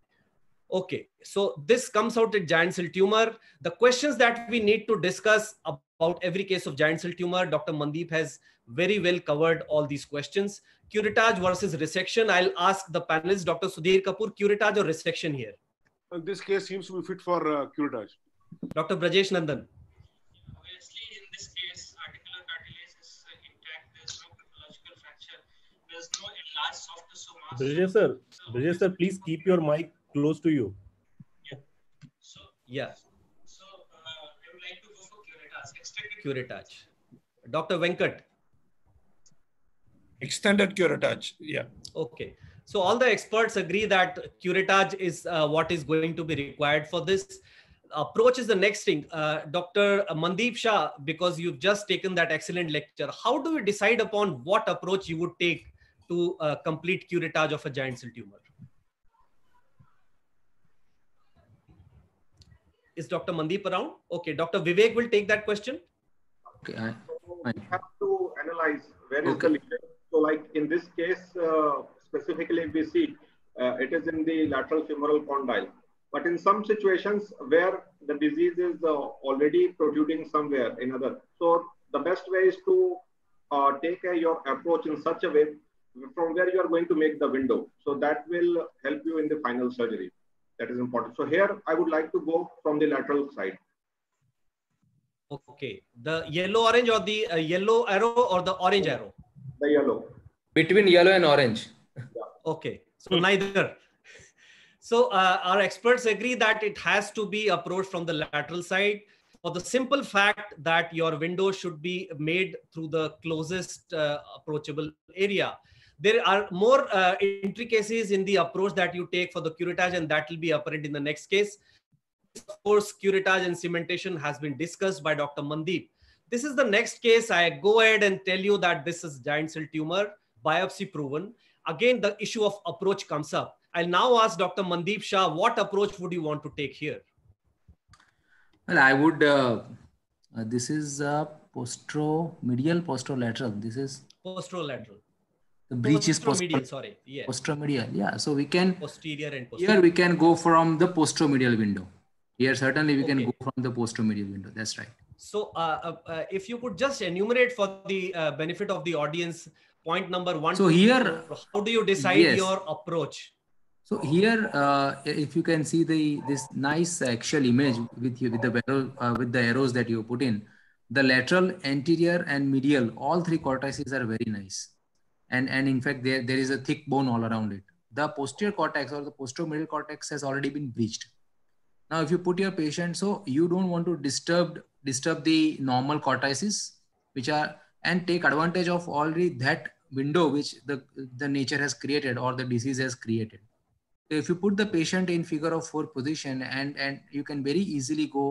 Okay, so this comes out at giant cell tumor. The questions that we need to discuss about every case of giant cell tumor, Dr. Mandeep has very well covered all these questions. Curettage versus resection. I'll ask the panelists, Dr. Sudhir Kapoor, curettage or resection here? This case seems to be fit for curettage. Dr. Brajesh Nandan. Obviously, in this case, articular cartilage is intact. There's no pathological fracture. There's no enlarged soft tissue mass. Brajesh sir, please keep your mic close to you. Yeah. So we would like to go for curettage. Extended curettage. Dr. Venkat. Extended curettage, yeah. Okay, so all the experts agree that curettage is what is going to be required for this. Approach is the next thing. Dr. Mandeep Shah, because you've just taken that excellent lecture, how do you decide upon what approach you would take to complete curettage of a giant cell tumor? Is Dr. Mandeep around? Okay, Dr. Vivek will take that question. Okay, we have to analyze where is the lesion. So like in this case, specifically we see it is in the lateral femoral condyle. But in some situations where the disease is already protruding somewhere in other. So the best way is to take your approach in such a way from where you are going to make the window. So that will help you in the final surgery. That is important. So here I would like to go from the lateral side. Okay, the yellow orange or the yellow arrow or the orange arrow? The yellow. Between yellow and orange. Yeah. Okay, so neither. So our experts agree that it has to be approached from the lateral side for the simple fact that your window should be made through the closest approachable area. There are more intricacies in the approach that you take for the curettage, and that will be apparent in the next case. Of course, curettage and cementation has been discussed by Dr. Mandeep. This is the next case. I go ahead and tell you that this is giant cell tumor, biopsy proven. Again, the issue of approach comes up. I'll now ask Dr. Mandeep Shah, what approach would you want to take here? Well, I would, this is posteromedial, posterolateral. This is posterolateral. The breach is posteromedial, sorry. Yeah. Posteromedial, yeah. So we can, posterior and posterior. Here we can go from the posteromedial window. Here certainly we can go from the posteromedial window. That's right. So if you could just enumerate for the benefit of the audience, point number 1. So here, how do you decide your approach? So here, if you can see this nice actual image with the arrows that you put in, the lateral, anterior, and medial, all three cortices are very nice, and in fact there is a thick bone all around it. The posterior cortex or the posteromedial cortex has already been breached. Now, if you put your patient, so you don't want to disturb the normal cortices, which are, and take advantage of already that window which the nature has created or the disease has created. So if you put the patient in figure of 4 position, and you can very easily go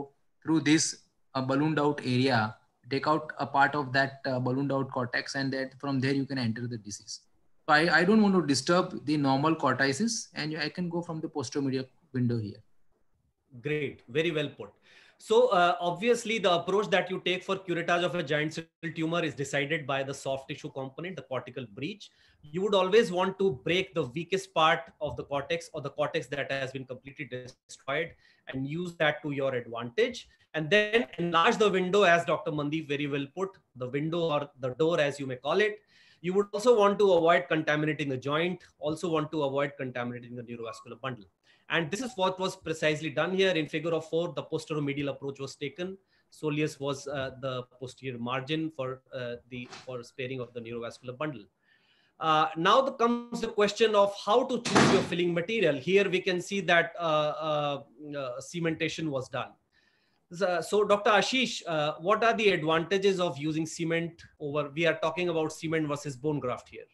through this ballooned out area, take out a part of that ballooned out cortex, and that from there you can enter the disease. So I don't want to disturb the normal cortices, and I can go from the posteromedial window here. Great, very well put. So obviously the approach that you take for curettage of a giant cell tumor is decided by the soft tissue component, the cortical breach. You would always want to break the weakest part of the cortex or the cortex that has been completely destroyed and use that to your advantage. And then enlarge the window, as Dr. Mandeep very well put, the window or the door as you may call it. You would also want to avoid contaminating the joint, also want to avoid contaminating the neurovascular bundle. And this is what was precisely done here. In figure of 4, the posteromedial approach was taken. Soleus was the posterior margin for sparing of the neurovascular bundle. Now comes the question of how to choose your filling material. Here we can see that cementation was done. So Dr. Ashish, what are the advantages of using cement over, we are talking about cement versus bone graft here.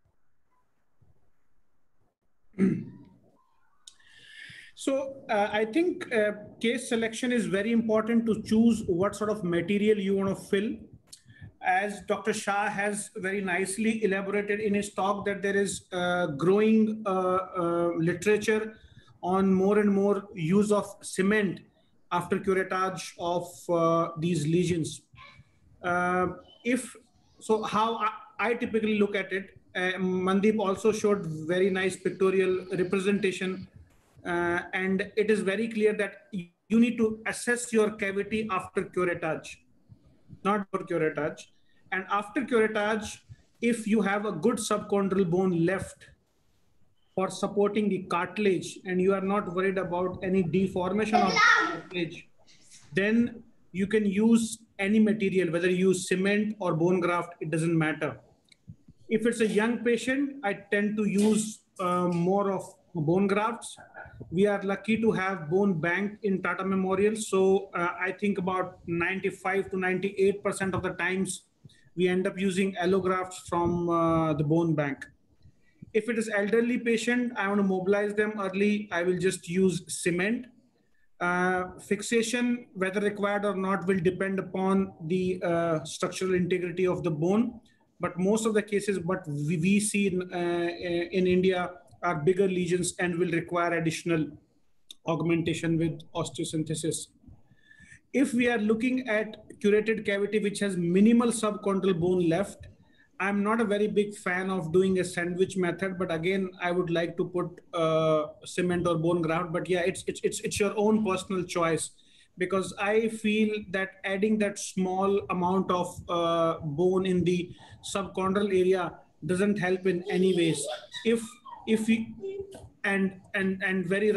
So I think case selection is very important to choose what sort of material you want to fill. As Dr. Shah has very nicely elaborated in his talk, that there is growing literature on more and more use of cement after curettage of these lesions. So how I typically look at it, Mandeep also showed very nice pictorial representation. And it is very clear that you need to assess your cavity after curettage, not for curettage. And after curettage, if you have a good subchondral bone left for supporting the cartilage and you are not worried about any deformation of the cartilage, then you can use any material, whether you use cement or bone graft, it doesn't matter. If it's a young patient, I tend to use more of bone grafts. We are lucky to have bone bank in Tata Memorial. So I think about 95 to 98% of the times we end up using allografts from the bone bank. If it is elderly patient, I want to mobilize them early, I will just use cement. Fixation, whether required or not, will depend upon the structural integrity of the bone. But most of the cases, what we see in India are bigger lesions and will require additional augmentation with osteosynthesis. If we are looking at curated cavity which has minimal subchondral bone left, I'm not a very big fan of doing a sandwich method, but again, I would like to put cement or bone graft. But yeah, it's your own personal choice, because I feel that adding that small amount of bone in the subchondral area doesn't help in any ways. If we, and very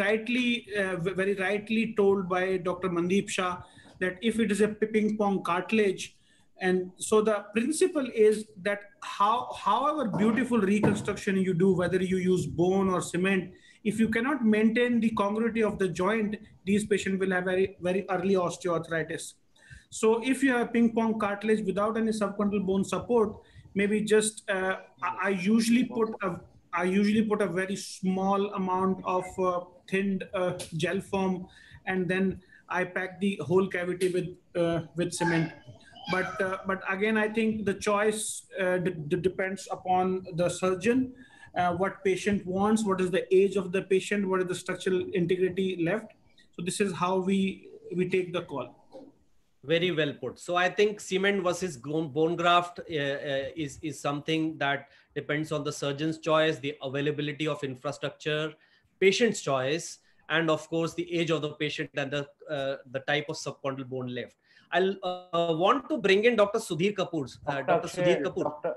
rightly told by Dr. Mandeep Shah that if it is a ping pong cartilage, and so the principle is that however beautiful reconstruction you do, whether you use bone or cement, if you cannot maintain the congruity of the joint, these patients will have very, very early osteoarthritis. So if you have ping pong cartilage without any subchondral bone support, maybe just I usually put a very small amount of thinned gel foam, and then I pack the whole cavity with cement. But again, I think the choice depends upon the surgeon, what patient wants, what is the age of the patient, what is the structural integrity left. So this is how we take the call. Very well put. So I think cement versus bone graft is something that depends on the surgeon's choice, the availability of infrastructure, patient's choice, and of course the age of the patient and the type of subchondral bone left. I'll want to bring in Dr. Sudhir Kapoor. Dr. Sudhir Kapoor.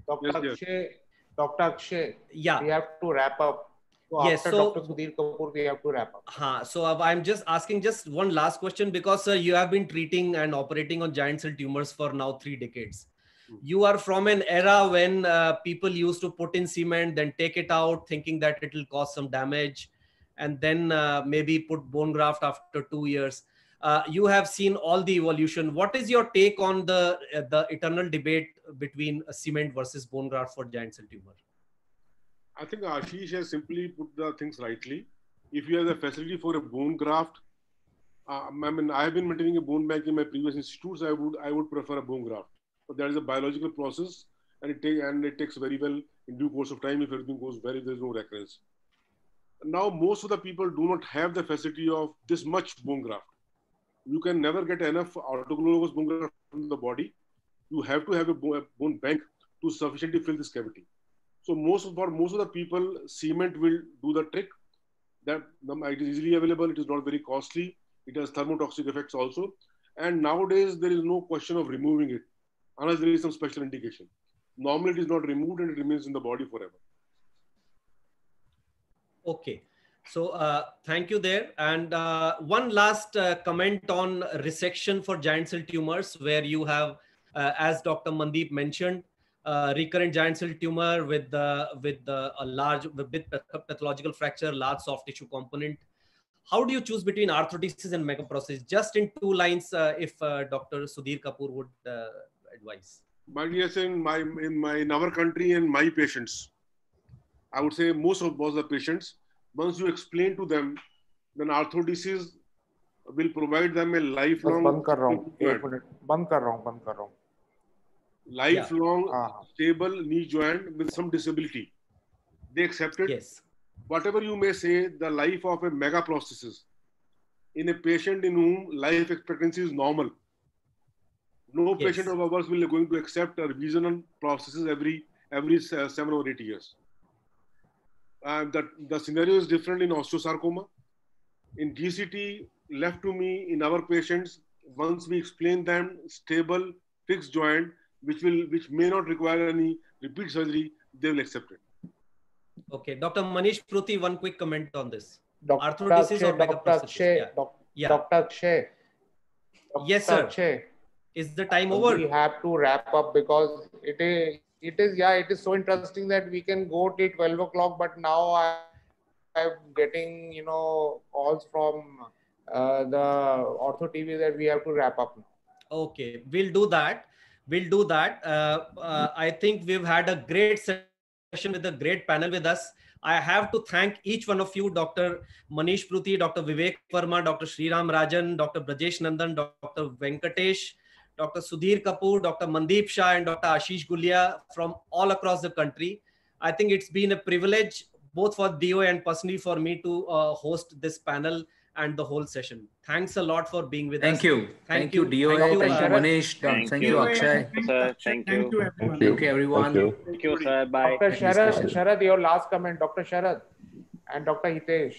Dr. Akshay, yeah, we have to wrap up. So yes, after so Dr. Sudhir Kapoor, we have to wrap up. So I'm just asking just one last question, because you have been treating and operating on giant cell tumors for now 3 decades. You are from an era when people used to put in cement, then take it out, thinking that it will cause some damage, and then maybe put bone graft after 2 years. You have seen all the evolution. What is your take on the eternal debate between cement versus bone graft for giant cell tumor? I think Ashish has simply put the things rightly. If you have the facility for a bone graft, I mean, I have been maintaining a bone bank in my previous institutes. I would prefer a bone graft. But that is a biological process, and it takes very well in due course of time. If everything goes well, there is no recurrence. Now, most of the people do not have the facility of this much bone graft. You can never get enough autologous bone graft from the body. You have to have a bone bank to sufficiently fill this cavity. So for most of the people, cement will do the trick. That it is easily available. It is not very costly. It has thermotoxic effects also. And nowadays, there is no question of removing it unless there is some special indication. Normally, it is not removed and it remains in the body forever. Okay. So thank you there. And one last comment on resection for giant cell tumors, where you have, as Dr. Mandeep mentioned, recurrent giant cell tumor with a large pathological fracture, large soft tissue component. How do you choose between arthrodesis and megaprosthesis? Just in 2 lines, if Dr. Sudhir Kapoor would advise. My dear, in our country and my patients, I would say most of the patients, once you explain to them, then arthrodesis will provide them a lifelong stable knee joint with some disability. They accept it. Yes. Whatever you may say, the life of a megaprosthesis in a patient in whom life expectancy is normal. No patient of ours will going to accept a revisional prosthesis every 7 or 8 years. The scenario is different in osteosarcoma. In GCT, left to me, in our patients, once we explain them stable, fixed joint, which may not require any repeat surgery, they will accept it. Okay, Dr. Manish Pruthi, one quick comment on this. Dr. Arthrodesis Akshay, or megaprosthesis? Dr. Akshay. Yes, sir. Akshay. Is the time over? We have to wrap up because it is so interesting that we can go till 12 o'clock, but now I'm getting, calls from the Ortho TV that we have to wrap up now. Okay, we'll do that. I think we've had a great session with a great panel with us. I have to thank each one of you, Dr. Manish Pruthi, Dr. Vivek Verma, Dr. Sriram Rajan, Dr. Brajesh Nandan, Dr. Venkatesh, Dr. Sudhir Kapoor, Dr. Mandeep Shah, and Dr. Ashish Gulia from all across the country. I think it's been a privilege both for DOA and personally for me to host this panel and the whole session. Thanks a lot for being with us. Thank you, DOA. Thank you, Manish. Thank you, Akshay. Thank you. Thank you, everyone. Thank you, sir. Bye. Dr. Sharad, your last comment, Dr. Sharad and Dr. Hitesh.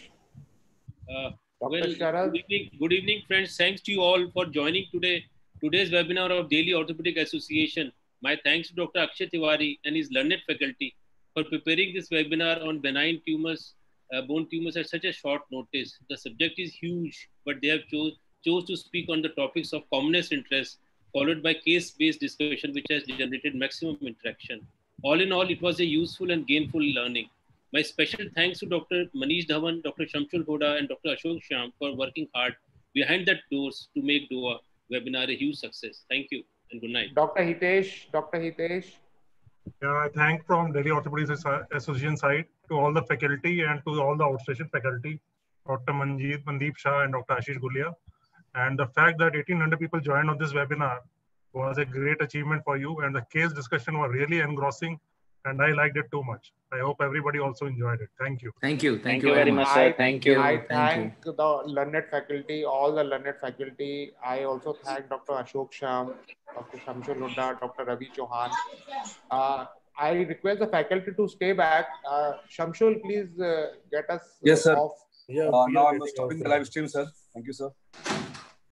Good evening, friends. Thanks to you all for joining today's webinar of Daily Orthopedic Association. My thanks to Dr. Akshay Tiwari and his learned faculty for preparing this webinar on benign tumors, bone tumors at such a short notice. The subject is huge, but they have chose to speak on the topics of commonest interest, followed by case-based discussion, which has generated maximum interaction. All in all, it was a useful and gainful learning. My special thanks to Dr. Manish Dhawan, Dr. Shamshul Hoda, and Dr. Ashok Shyam for working hard behind the doors to make DOA webinar a huge success. Thank you and good night. Dr. Hitesh. Yeah, I thank from Delhi Orthopedic Association side to all the faculty and to all the outstation faculty, Dr. Mandeep Shah and Dr. Ashish Gulia. And the fact that 1,800 people joined on this webinar was a great achievement for you. And the case discussion was really engrossing and I liked it too much. I hope everybody also enjoyed it. Thank you. Thank you very much, sir. Thank you. I thank the learned faculty, all the learned faculty. I also thank Dr. Ashok Shyam, Dr. Shamshul Huda, Dr. Ravi Chauhan. I request the faculty to stay back. Shamshul, please get us yes, sir. off. Now I'm stopping the live stream, sir. Thank you, sir.